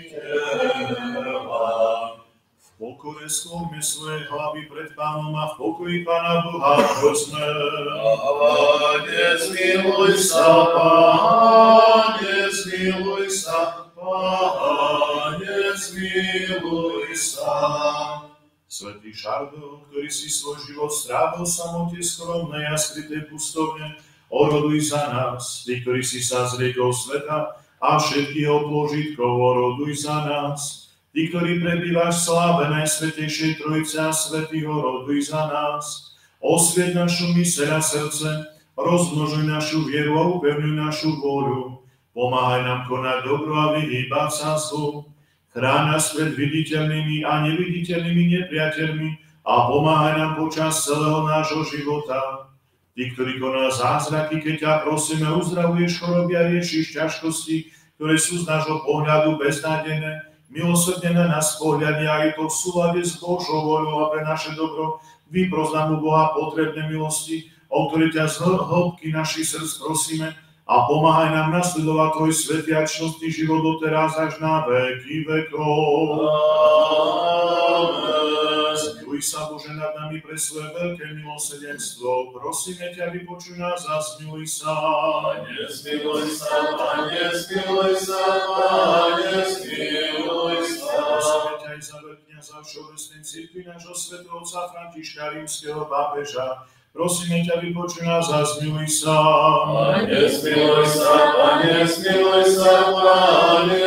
tela. V pokore skloňme svoje hlavy pred Pánom a v pokoji Pána Boha prosme. Pane, zmiluj sa, Pane, zmiluj sa, Pane, zmiluj sa. Svätý Šardo, ktorý si svoj život strávil v samote skromnej a skrytej pustovne, oroduj za nás. Ty, ktorý si sa zriekol sveta a všetkých jeho pôžitkov, oroduj za nás. Ty, ktorý prebývaš v sláve Najsvätejšej Trojice a Svätý, oroduj za nás. Osvieť našu myseľ a srdce, rozmnožuj našu vieru a upevňuj našu vôľu. Pomáhaj nám konať dobro a vyhýbať sa zlu. Chráň nás pred viditeľnými a neviditeľnými nepriateľmi a pomáhaj nám počas celého nášho života. Ty, ktorý koná zázraky, keď ťa prosíme, uzdravuješ choroby a riešiš ťažkosti, ktoré sú z nášho pohľadu beznádejné, milosrdne na nás pohľadne a je to v súlade s Božou voľou a pre naše dobro vypros nám u Boha potrebné milosti, o ktoré ťa z hĺbky našich srdc prosíme, a pomáhaj nám nasledovať tvoj svätý a čnostný život doteraz až na veky vekov. Amen. Zmiluj sa, Bože, nad nami pre svoje veľké milosrdenstvo. Prosíme ťa, vypočuj nás a zmiluj sa. Pane, zmiluj sa, Pane, zmiluj sa, Pane, zmiluj sa. Prosíme ťa aj za veľkňaza Všeobecnej cirkvi nášho svätého otca Františka Rímskeho pápeža. Prosíme ťa, vypočuj nás a zmiluj sa. Pane, zmiluj sa, Pane, zmiluj sa, Pane,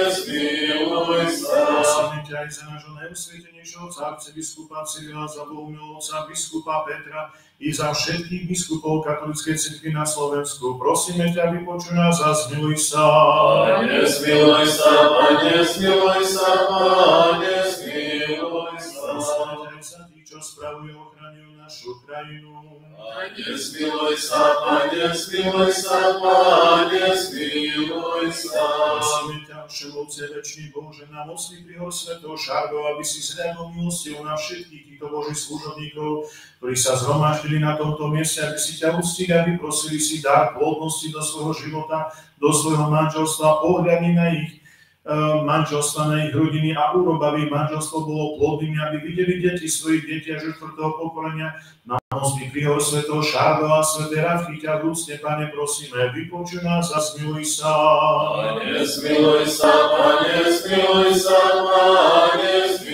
zmiluj sa. Prosíme ťa aj za nášho najosvietenejšieho otca arcibiskupa Cyrila, za Bohumilovca biskupa Petra i za všetkých biskupov katolíckej cirkvi na Slovensku. Prosíme ťa, vypočuj nás a zmiluj sa. Pane, zmiluj sa, Pane, zmiluj sa, Pane, zmiluj sa. Prosíme ťa aj za tých, čo spravujú a ochraňujú našu krajinu. Pane, zmiluj sa, Pane, zmiluj sa, Pane, zmiluj sa. Prosíme ťa, Všemovce, večný Bože, na mocný prihor svätého Šardo, aby si zriadol milosťou na všetkých týchto Božích služobníkov, ktorí sa zhromaždili na tomto mieste, aby si ťa uctili, aby prosili si dar plodnosti do svojho života, do svojho manželstva, pohľadni na ich manželstva, na ich rodiny a urob, aby manželstvo bolo plodným, aby videli deti svojich detí až do štvrtého pokolenia. Na mocný príhor svätého Šardo a svätej Radky ťa vrúcne, Pane, prosíme, vypočuj nás a zmiluj sa. Pane, zmiluj sa, Pane, zmiluj sa, Pane,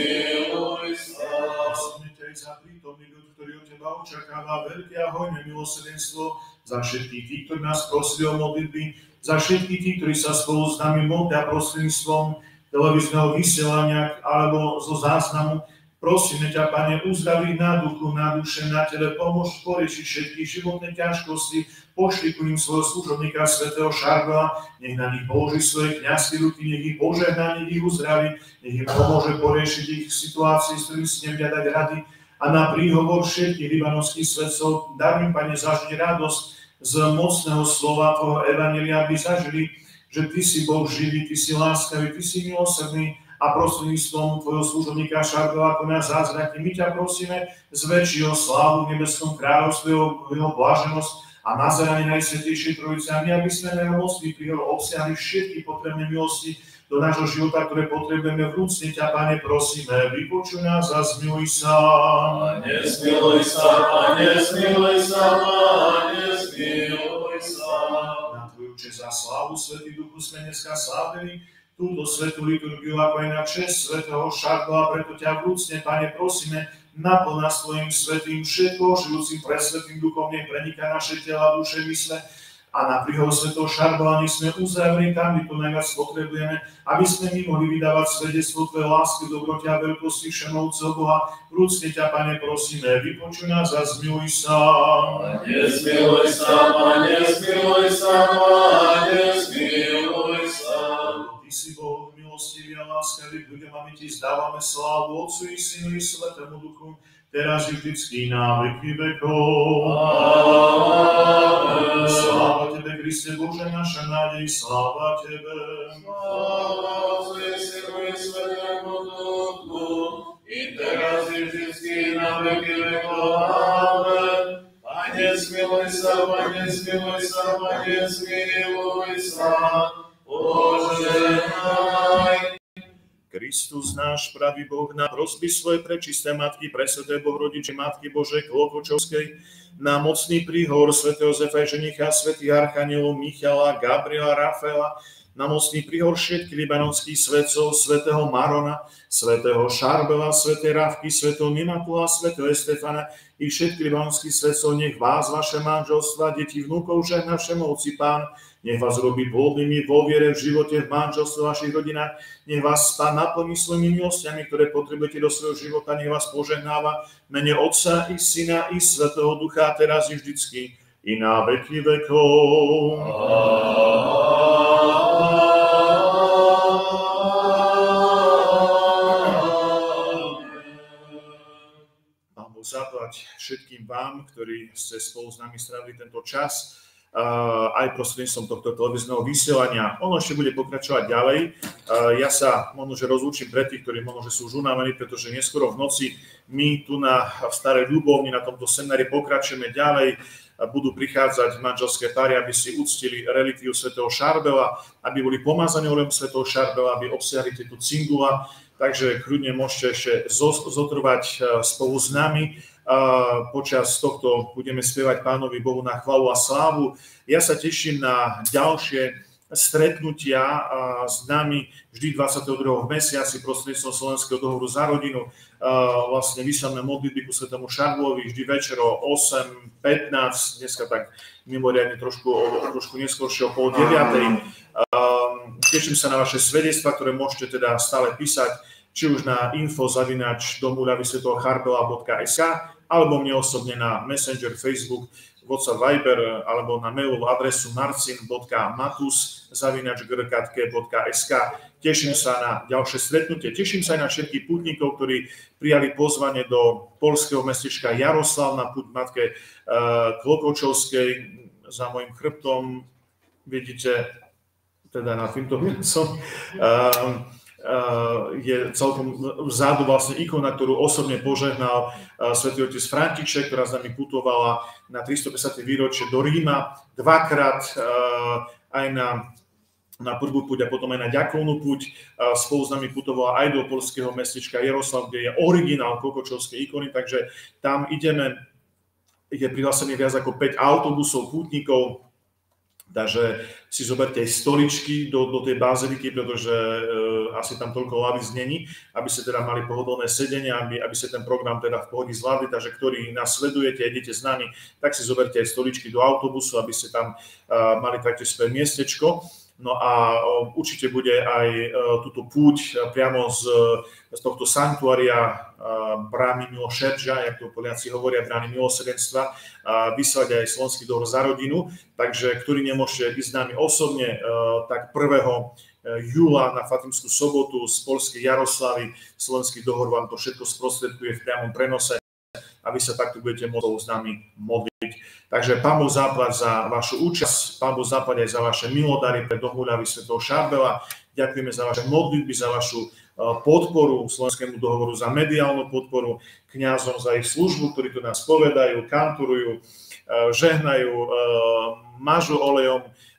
zmiluj sa. Prosíme ťa aj za prítomný ľud, ktorý od teba očakáva veľké a hojné milosrdenstvo, za všetkých tých, ktorí nás prosili o modlitby, za všetkých tých, ktorí sa spolu s nami modlia prostredníctvom televízneho vysielania alebo zo záznamu. Prosíme ťa, Pane, uzdraví na duchu, na duše, na tele, pomôž poriešiť všetky životné ťažkosti, pošli ku ním svojho služobníka svätého Šarda, nech na nich položí svoje kňazské ruky, nech ich požehná, nech ich uzdraví, nech im pomôže poriešiť ich situácii, s ktorými si nevedia dať rady. A na príhovor všetkých libanovských svetcov daj im, Pane, zažiť radosť z mocného slova tvojho evanjelia, aby zažili, že ty si Boh živý, ty si láskavý, ty si milosrdný a prostredníctvom tvojho služobníka Šardova koná zázraky. My ťa prosíme, zväčši jeho slávu v nebeskom kráľovstve, jeho bláženosť a nazeranie Najsvätejšej Trojice. A my, aby sme na jeho mocný príhor obsiahli všetky potrebné milosti do nášho života, ktoré potrebujeme, vrúcne ťa, Pane, prosíme, vypočuj nás a zmiluj sa. Pane, zmiluj sa, Pane, zmiluj sa, Pane, zmiluj sa. Na tvoju česť a slávu, Svätý Duchu, sme dneska slávili túto svätú liturgiu, ako aj na česť svätého Šarda, preto ťa vrúcne, Pane, prosíme, naplň nás svojím svätým všetko, žijúcim presvätým duchom, nech preniká naše tela, duše, mysle a na príhovor svätého Šarbela nech sme uzdravení tam, kde to najviac potrebujeme, aby sme my mohli vydávať svedectvo Tvojej lásky, dobroty a veľkosti všemovúceho Boha. Vrúcne ťa, Pane, prosíme, vypočuj nás a zmiluj sa. Pane, zmiluj sa, Pane, zmiluj sa, Pane, zmiluj sa. Ty si Boh milostivý a láskavý, ľuďom a my Ti zdávame slávu Otcu i Synu i Svätému Duchu, teraz i vždycky na veky vekov. Amen. Sláva Tebe, Kriste Bože, naša nádej, sláva Tebe. Sláva Otcu i Synu i Svätému Duchu, i teraz i vždycky na veky vekov. Amen. Pane, zmiluj sa, Pane, zmiluj sa, Pane, zmiluj sa. Požehnaj. Kristus náš, pravý Boh, na prosby svoje prečisté Matky, presväté Bohorodiče, Matky Božej Klokočovskej, na mocný príhovor svätého Jozefa ženicha, svätých archanielov Michala, Gabriela, Rafaela, na mocný príhovor všetkých libanonských svätcov, svätého Marona, svätého Šarbela, svätej Rávky, svätého Nimatula, svätého Estefana i všetkých libanonských svätcov, nech vás, vaše manželstva, deti, vnúkov žehná všemovci Pán, nech vás robí plodnými vo viere, v živote, v manželstve, v vašich rodinách. Nech vás Pán naplní svojimi milostiami, ktoré potrebujete do svojho života. Nech vás požehnáva v mene Otca i Syna i Svätého Ducha, teraz i vždycky, i na veky vekov. Pán Boh zaplať všetkým vám, ktorí ste spolu s nami strávili tento čas, Uh, aj prostredníctvom tohto televízneho vysielania. Ono ešte bude pokračovať ďalej. Uh, ja sa možno, že rozlúčim pre tých, ktorí možno, že sú už unavení, pretože neskoro v noci my tu na, v Starej Ľubovni na tomto seminári pokračujeme ďalej. Uh, budú prichádzať manželské páry, aby si uctili relikviu svätého Šarbela, aby boli pomazaní olejom svätého Šarbela, aby obsiahli tieto cingula. Takže kľudne môžete ešte zotrvať uh, spolu s nami. Uh, počas tohto budeme spievať Pánovi Bohu na chválu a slávu. Ja sa teším na ďalšie stretnutia uh, s nami vždy dvadsiateho druhého v mesiaci prostredníctvom Slovenského dohovoru za rodinu. Uh, vlastne vysielame modlitby ku svätému Šarbelovi vždy večer o osem pätnásť, dneska tak mimoriadne trošku, trošku neskôršie o pol deviatej. Uh, teším sa na vaše svedectvá, ktoré môžete teda stále písať, či už na info zavináč domuľavy svätého charbela bodka es ká, alebo mne osobne na Messenger, Facebook, WhatsApp, Viber, alebo na mailovú adresu marcin bodka matus zavináč grkatke bodka es ká. Teším sa na ďalšie stretnutie. Teším sa aj na všetkých pútnikov, ktorí prijali pozvanie do poľského mestečka Jaroslav na púť Matke uh, Klokočovskej. Za môjim chrbtom vidíte, teda na týmto mincom, uh, je celkom vzadu vlastne ikona, ktorú osobne požehnal svätý otec František, ktorá s nami putovala na tristopäťdesiate výročie do Ríma dvakrát, aj na, na prvú púť a potom aj na ďakovnú púť. Spolu s nami putovala aj do poľského mestečka Jaroslav, kde je originál Klokočovskej ikony, takže tam ideme, je prihlásených viac ako päť autobusov pútnikov. Takže si zoberte aj stoličky do, do tej baziliky, pretože e, asi tam toľko lavíc není, aby ste teda mali pohodlné sedenia, aby, aby ste ten program teda v pohode zvládli. Takže ktorí nás sledujete, idete s nami, tak si zoberte aj stoličky do autobusu, aby ste tam e, mali taktiež svoje miestečko. No a určite bude aj túto púť priamo z, z tohto sanktuária brány milosrdžia, jak to Poliaci hovoria, brány milosrdenstva, vysielať aj Slovenský dohovor za rodinu. Takže, ktorí nemôžete ísť s nami osobne, tak prvého júla na Fatimskú sobotu z poľskej Jaroslavy Slovenský dohovor vám to všetko sprostredkuje v priamom prenose a vy sa takto budete môcť s nami modliť. Takže Pán Boh zaplať za vašu účasť, Pán Boh zaplať aj za vaše milodary pre domuľavy svätého Šarbela. Ďakujeme za vaše modlitby, za vašu podporu Slovenskému dohovoru, za mediálnu podporu, kňazom za ich službu, ktorí tu nás povedajú, kanturujú, žehnajú, mažu olejom,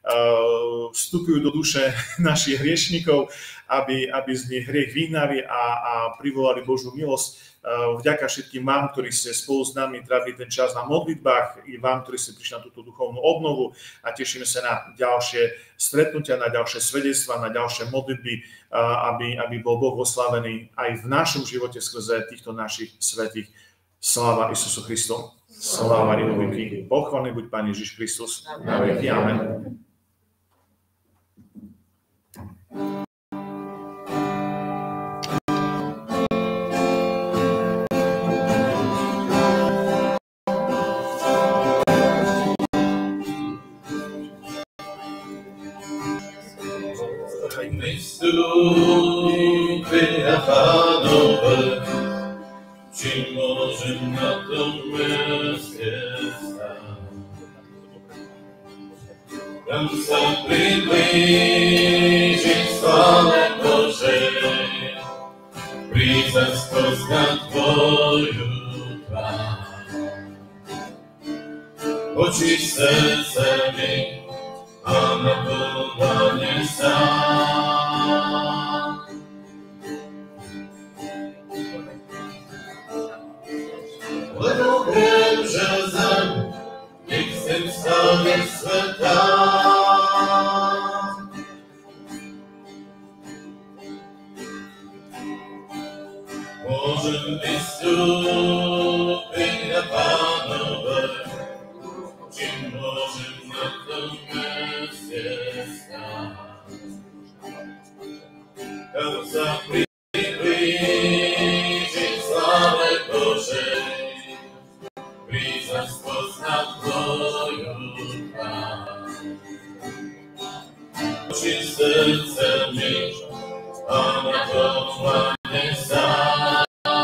vstupujú do duše našich hriešnikov, aby, aby z nich hriech vyhnali a, a privolali Božiu milosť. Vďaka všetkým vám, ktorí ste spolu s nami trávili ten čas na modlitbách, i vám, ktorí ste prišli na túto duchovnú obnovu a tešíme sa na ďalšie stretnutia, na ďalšie svedectvá, na ďalšie modlitby, aby, aby bol Boh oslávený aj v našom živote skrze týchto našich svätých. Sláva Isusu Kristu. Sláva i veky. Pochválený buď Pán Ježiš Kristus. Na veky. Amen. Vystúpia Pánové, či môžem na tom mieste stáť. Tam sa priblíži sláve Božej, prísť spoznať Tvoju tvár. Oči srdce mi a naplňanie sám. Lebo viem, že zem nechcem staviť sveta. Môžem vystúpiť na Pánové, či môžem na tom mieste stáť. Kam sa priblíži sláve Božej, prísť a spoznať Tvoju tvár. Oči srdce mi a naplňanie sám.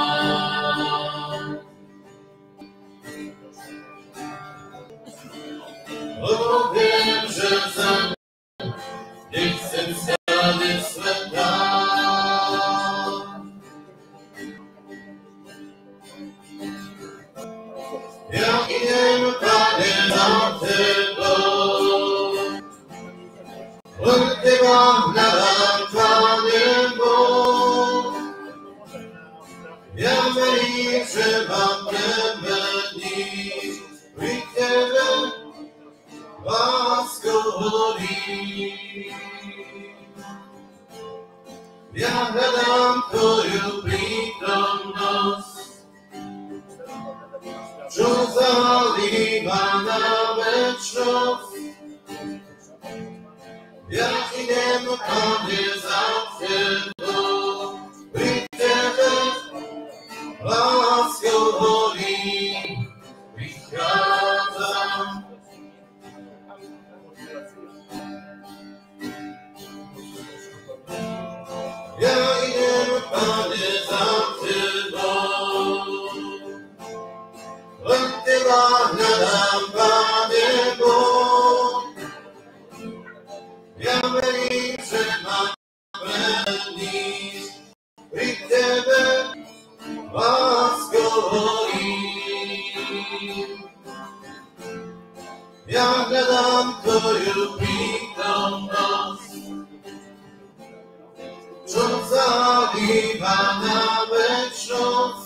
Lebo viem, že zem nechcem staviť sveta. Ja idem, Pane, za Tebou, len Teba hľadám, Pane Boh. Ja verím, že ma premeníš, pri Tebe láskou horí. Ja hľadám Tvoju prítomnosť, čo zalíva na večnosť. Ja idem, Pane, za Tebou, pri Tebe láskou horí. Prichádzam. Ja idem, Pane, za Tebou, len Teba hľadám, Pane Boh. Ja verím, že ma premeníš, pri Tebe láskou horím. Ja hľadám Tvoju prítomnosť, čo zalíva na večnosť.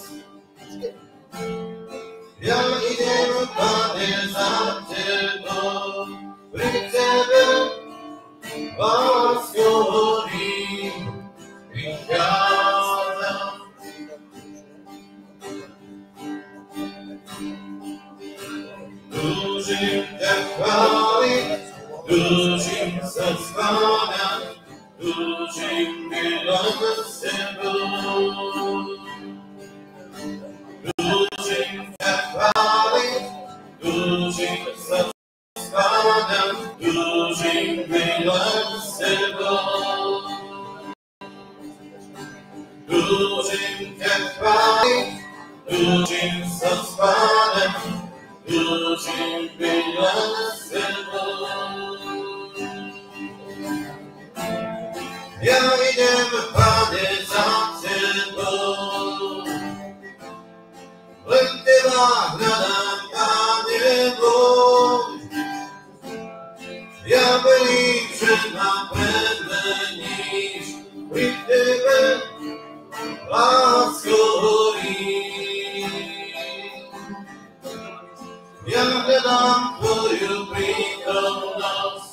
Ja idem, Pane, za Tebou, pri Tebe láskou horím. Prichádzam. Túžim ťa chváliť, túžim sa skláňať, túžim byť s Tebou. Túžim ťa chváliť, túžim sa skláňať, túžim byť s Tebou. Túžim ťa chváliť, túžim sa skláňať, túžim byť s Tebou. Ja idem, Pane, za Tebou, len Teba hľadám, Pane Boh. Ja verím, že ma premeníš, pri Tebe láskou horím. Ja hľadám Tvoju prítomnosť,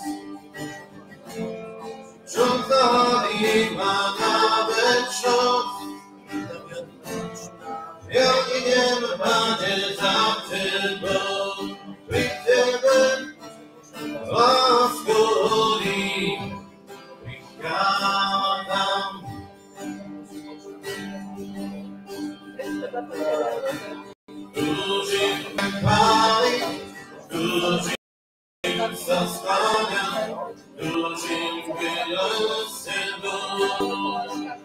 čo zalíva na večnosť. Ja idem, Pane, za tebou, pri tebe lásku horí, prichádzam. Túžim ťa chváliť, túžim sa skláňať, túžim byť len s tebou.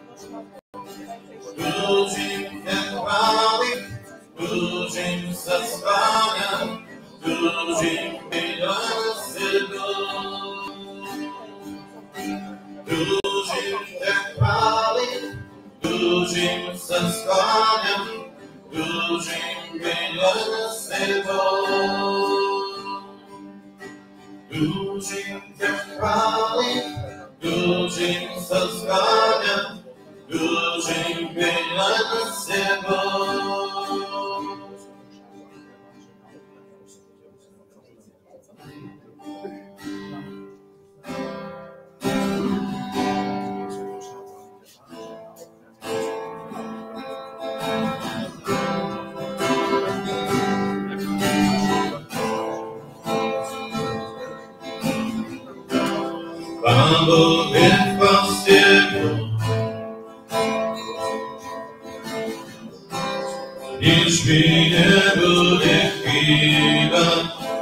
Túžim ťa chváliť, túžim sa skláňať, túžim byť len s tebou. Túžim ťa chváliť, túžim sa skláňať, túžim byť len s tebou. Túžim ťa chváliť, túžim sa skláňať, túžim byť len s tebou. Pán Boh je pastierom, nič mi nebude chýbať.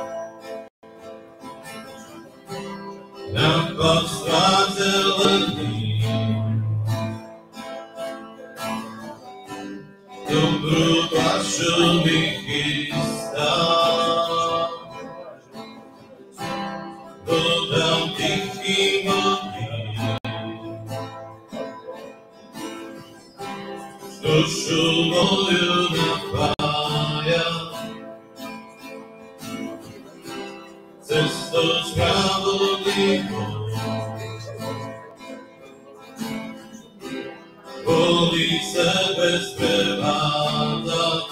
Na pastvách zelených dobrú pašu mi chystá. Dodám tichý vodí, dušu moju napája. Cestou spravodlivou volí sebe sprevádať.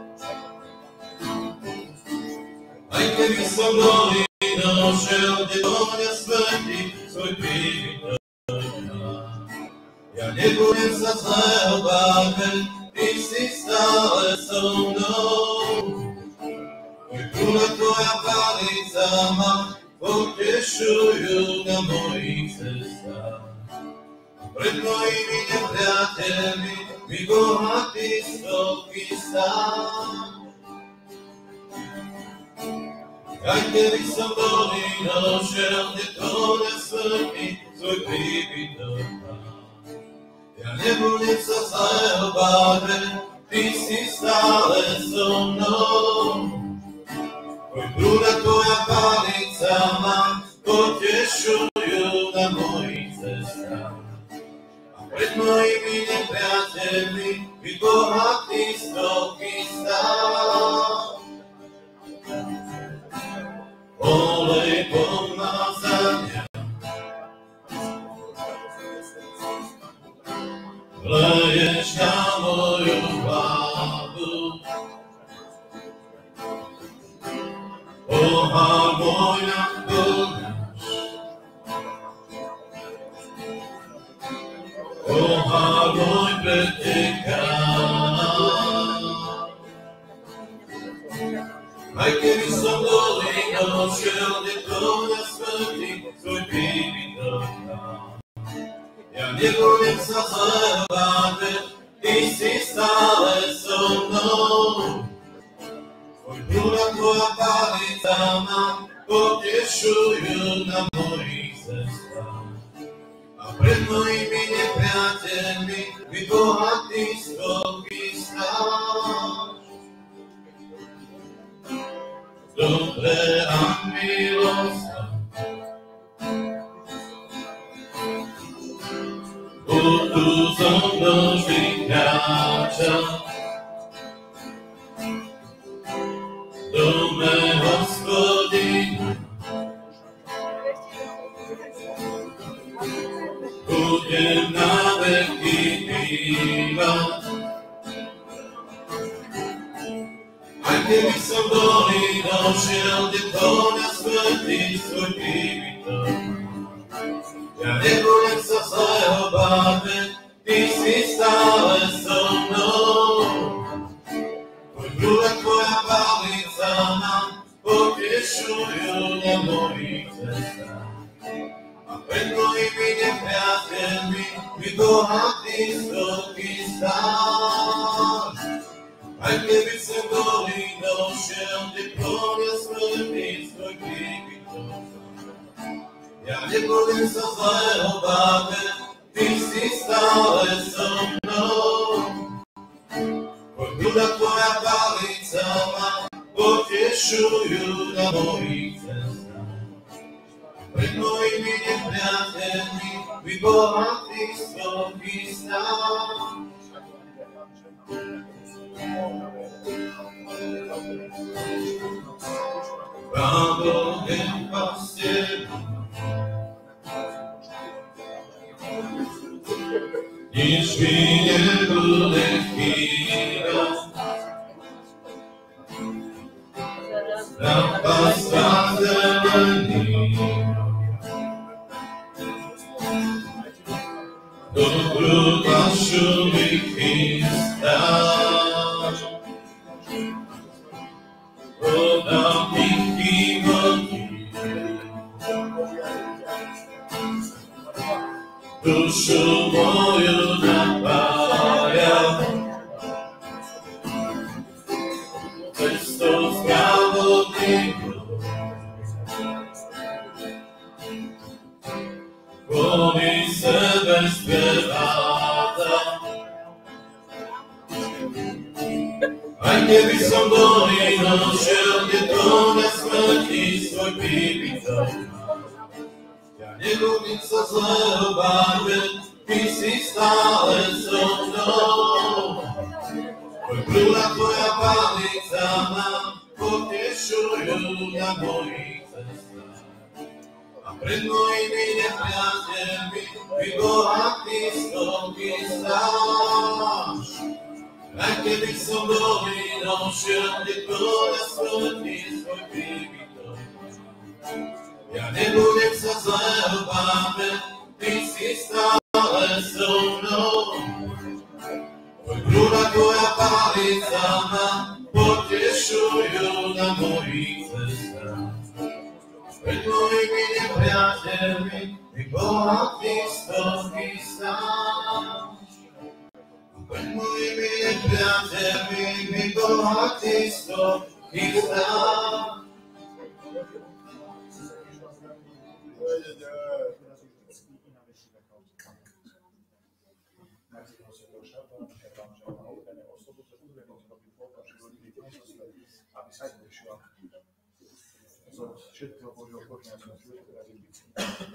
Aj keby som dolí nošiel, kde ohňa smrti svoj príbytok má. Ja nebudem sa zlého báť, ty si stále so mnou. Tvoj krúľa, tvoja palica ma potešujú na mojich cestách. A pred mojimi nepriateľmi mi bohatý stovky stát. Aj keby som dolínou šiel, kde tóňa smrti svoj príbytok má. Ja nebudem sa zlého báť, ty si stále so mnou. Tvoj prúd a tvoja palica ma potešujú na mojich cestách. A pred mojimi nepriateľmi mi bohatý stovky stát. Olej pomazania, vleješ na moju hlavu. Pohár môj naplňaš, pohár môj preteká. Aj keby som dolínou šiel, kde tóňa smrti svoj príbytok má. Ja nebudem sa zlého báť, ty si stále so mnou. Tvoj prúd a tvoja palica ma potešujú na mojich cestách. A pred mojimi nepriateľmi mi bohatý stovky stát. Dobré a milostné budú so mnou vždy kráčať. Dome Hospodina budem na veky bývať. Aj keby som dolínou šiel, kde tóňa smrti svoj príbytok má. Ja nebudem sa zlého báť, ty si stále so mnou. Tvoj potiešujú na mojich cestách. A pred mojimi nepriateľmi mi bohatý stolky stáš. Aj keby som dolinou šiel, kde plnia smrtný svoj príbytok. Ja nebudem sa zlého báť, ty si stále so mnou. Poď tvoja palica ma potiešujú na mojich cestách. Pred mojimi nepriateľmi mi bohatý stolky stáš. Pán Boh je pastier, nič mi nebude chýbať. Na pastách zelených dobrú pašu mi chystáš. Podám tichý vodí, dušu moju napája. Cestou spravodlivou kvôli sebe sprevádza. Aj keby som dolinou šiel, kde plnia smrti svoj príbytok. Ja nebudem sa zlého báť, ty si stále so mnou. Tvoj prúd a tvoja palica ma potiešujú na mojich cestách. A pred mojimi nepriateľmi mi bohatý stolky stáš. Aj keby som dolinou šiel, kde plnia smrti svoj príbytok. Ja nebudem sa zlého báť, ty si stále so mnou. Tvoj prúd a tvoja palica ma potiešujú na mojich cestách. Pred mojimi nepriateľmi mi bohatý stolky stáš. Pred mojimi nepriateľmi mi bohatý stolky stáš. Aby sa zlepšila zo všetkého Božieho poženia, čo nás bude teraz je byť.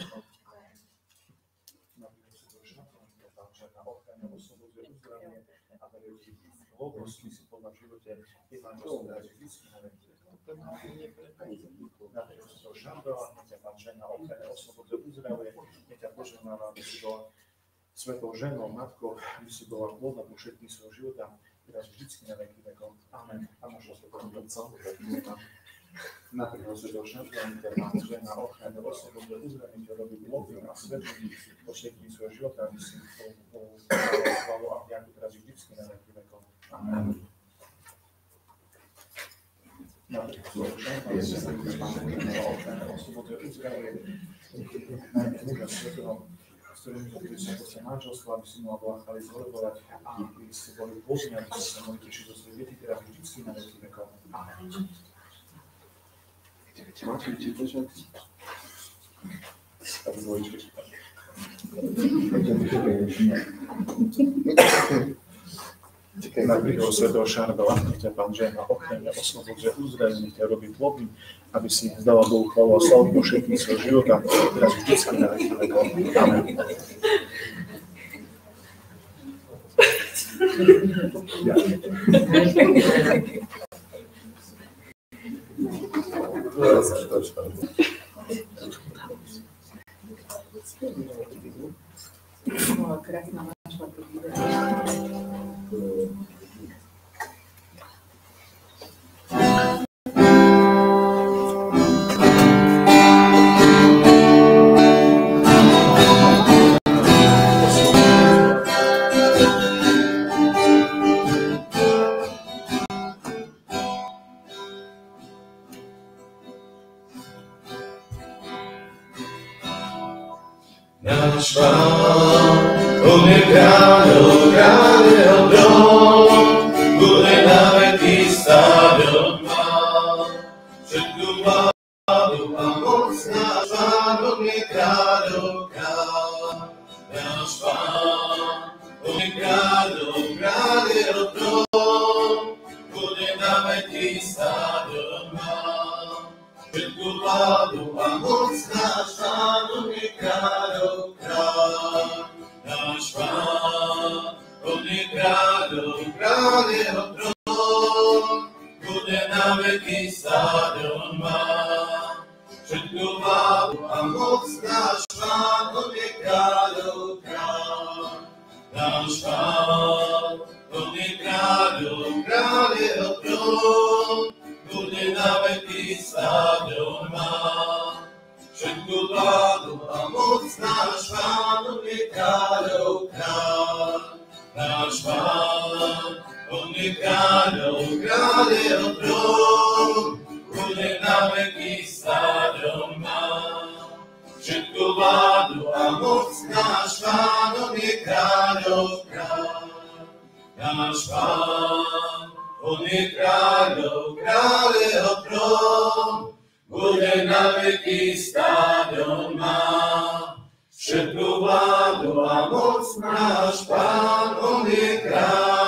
Napríklad sa to šatom, že na ochrane oslobodze uzdravenie a dajú ti hlbosti si podľa v živote evanjelium teraz je vždycky na vek. Napríklad sa to šatom, nech ťa Pán žena ochrane oslobodze uzdravuje, nech ťa požehnáva, aby si bola svetou ženou, matkou, aby si bola plodná po všetkým svojho života. Teraz vždycky na veky vekov. Amen. A možno sa to celú veku. Napríklad sa to šampionite, Pán žena, ochrane, oslobodze, uzdravenie ťa robí plodným a svetým po všetkým svojho života, aby si bol chválu a vďaku teraz vždycky na veky vekov. Amen. Napríklad sa to šampionite, Pán žena, ochrane, oslobodze, uzdravenie najmä muža svetého, s ktorými keď sa počia manželstvo, aby si mohla Boha zhorebovať a aby ste boli plodní, aby ste sa mohli tešiť zo svojich detí, teraz vždycky na veky vekov. Amen. Máte ti počať? Tak dvojičky. Napríklad svätého Šarbela, nech ťa Pán žehná, ochrane, oslobodze, uzdravenie, nech ťa robí plodným, aby si zdala Bohu chválu a slavu po všetkým svojho života, teraz vždycky na veky vekov. Amen. Krásna máčka, to bude. Náš Pán, on je kráľov, kráľov dom, bude na veky stáť on má. Všetku vládu a moc náš Pán, on je kráľov, kráľ. Náš Pán, on je kráľov, kráľov dom, bude na veky stáť on má. Všetku vládu a moc náš Pán, on je kráľov, kráľ. Náš Pán, on je kráľov, kráľ jeho trón, bude na veky stáť on má. Všetku vládu a moc náš Pán, on je kráľov, kráľ. Náš Pán, on je kráľov, kráľ jeho trón, bude na veky stáť on má. Všetku vládu a moc náš Pán, on je kráľov, kráľ. Náš Pán, on je kráľov, kráľ jeho trón, bude na veky stáť on má. Všetku vládu a moc náš Pán, on je kráľov, kráľ. Náš Pán, on je kráľov, kráľ jeho trón, bude na veky stáť on má. Všetku vládu a moc náš Pán, on je kráľ.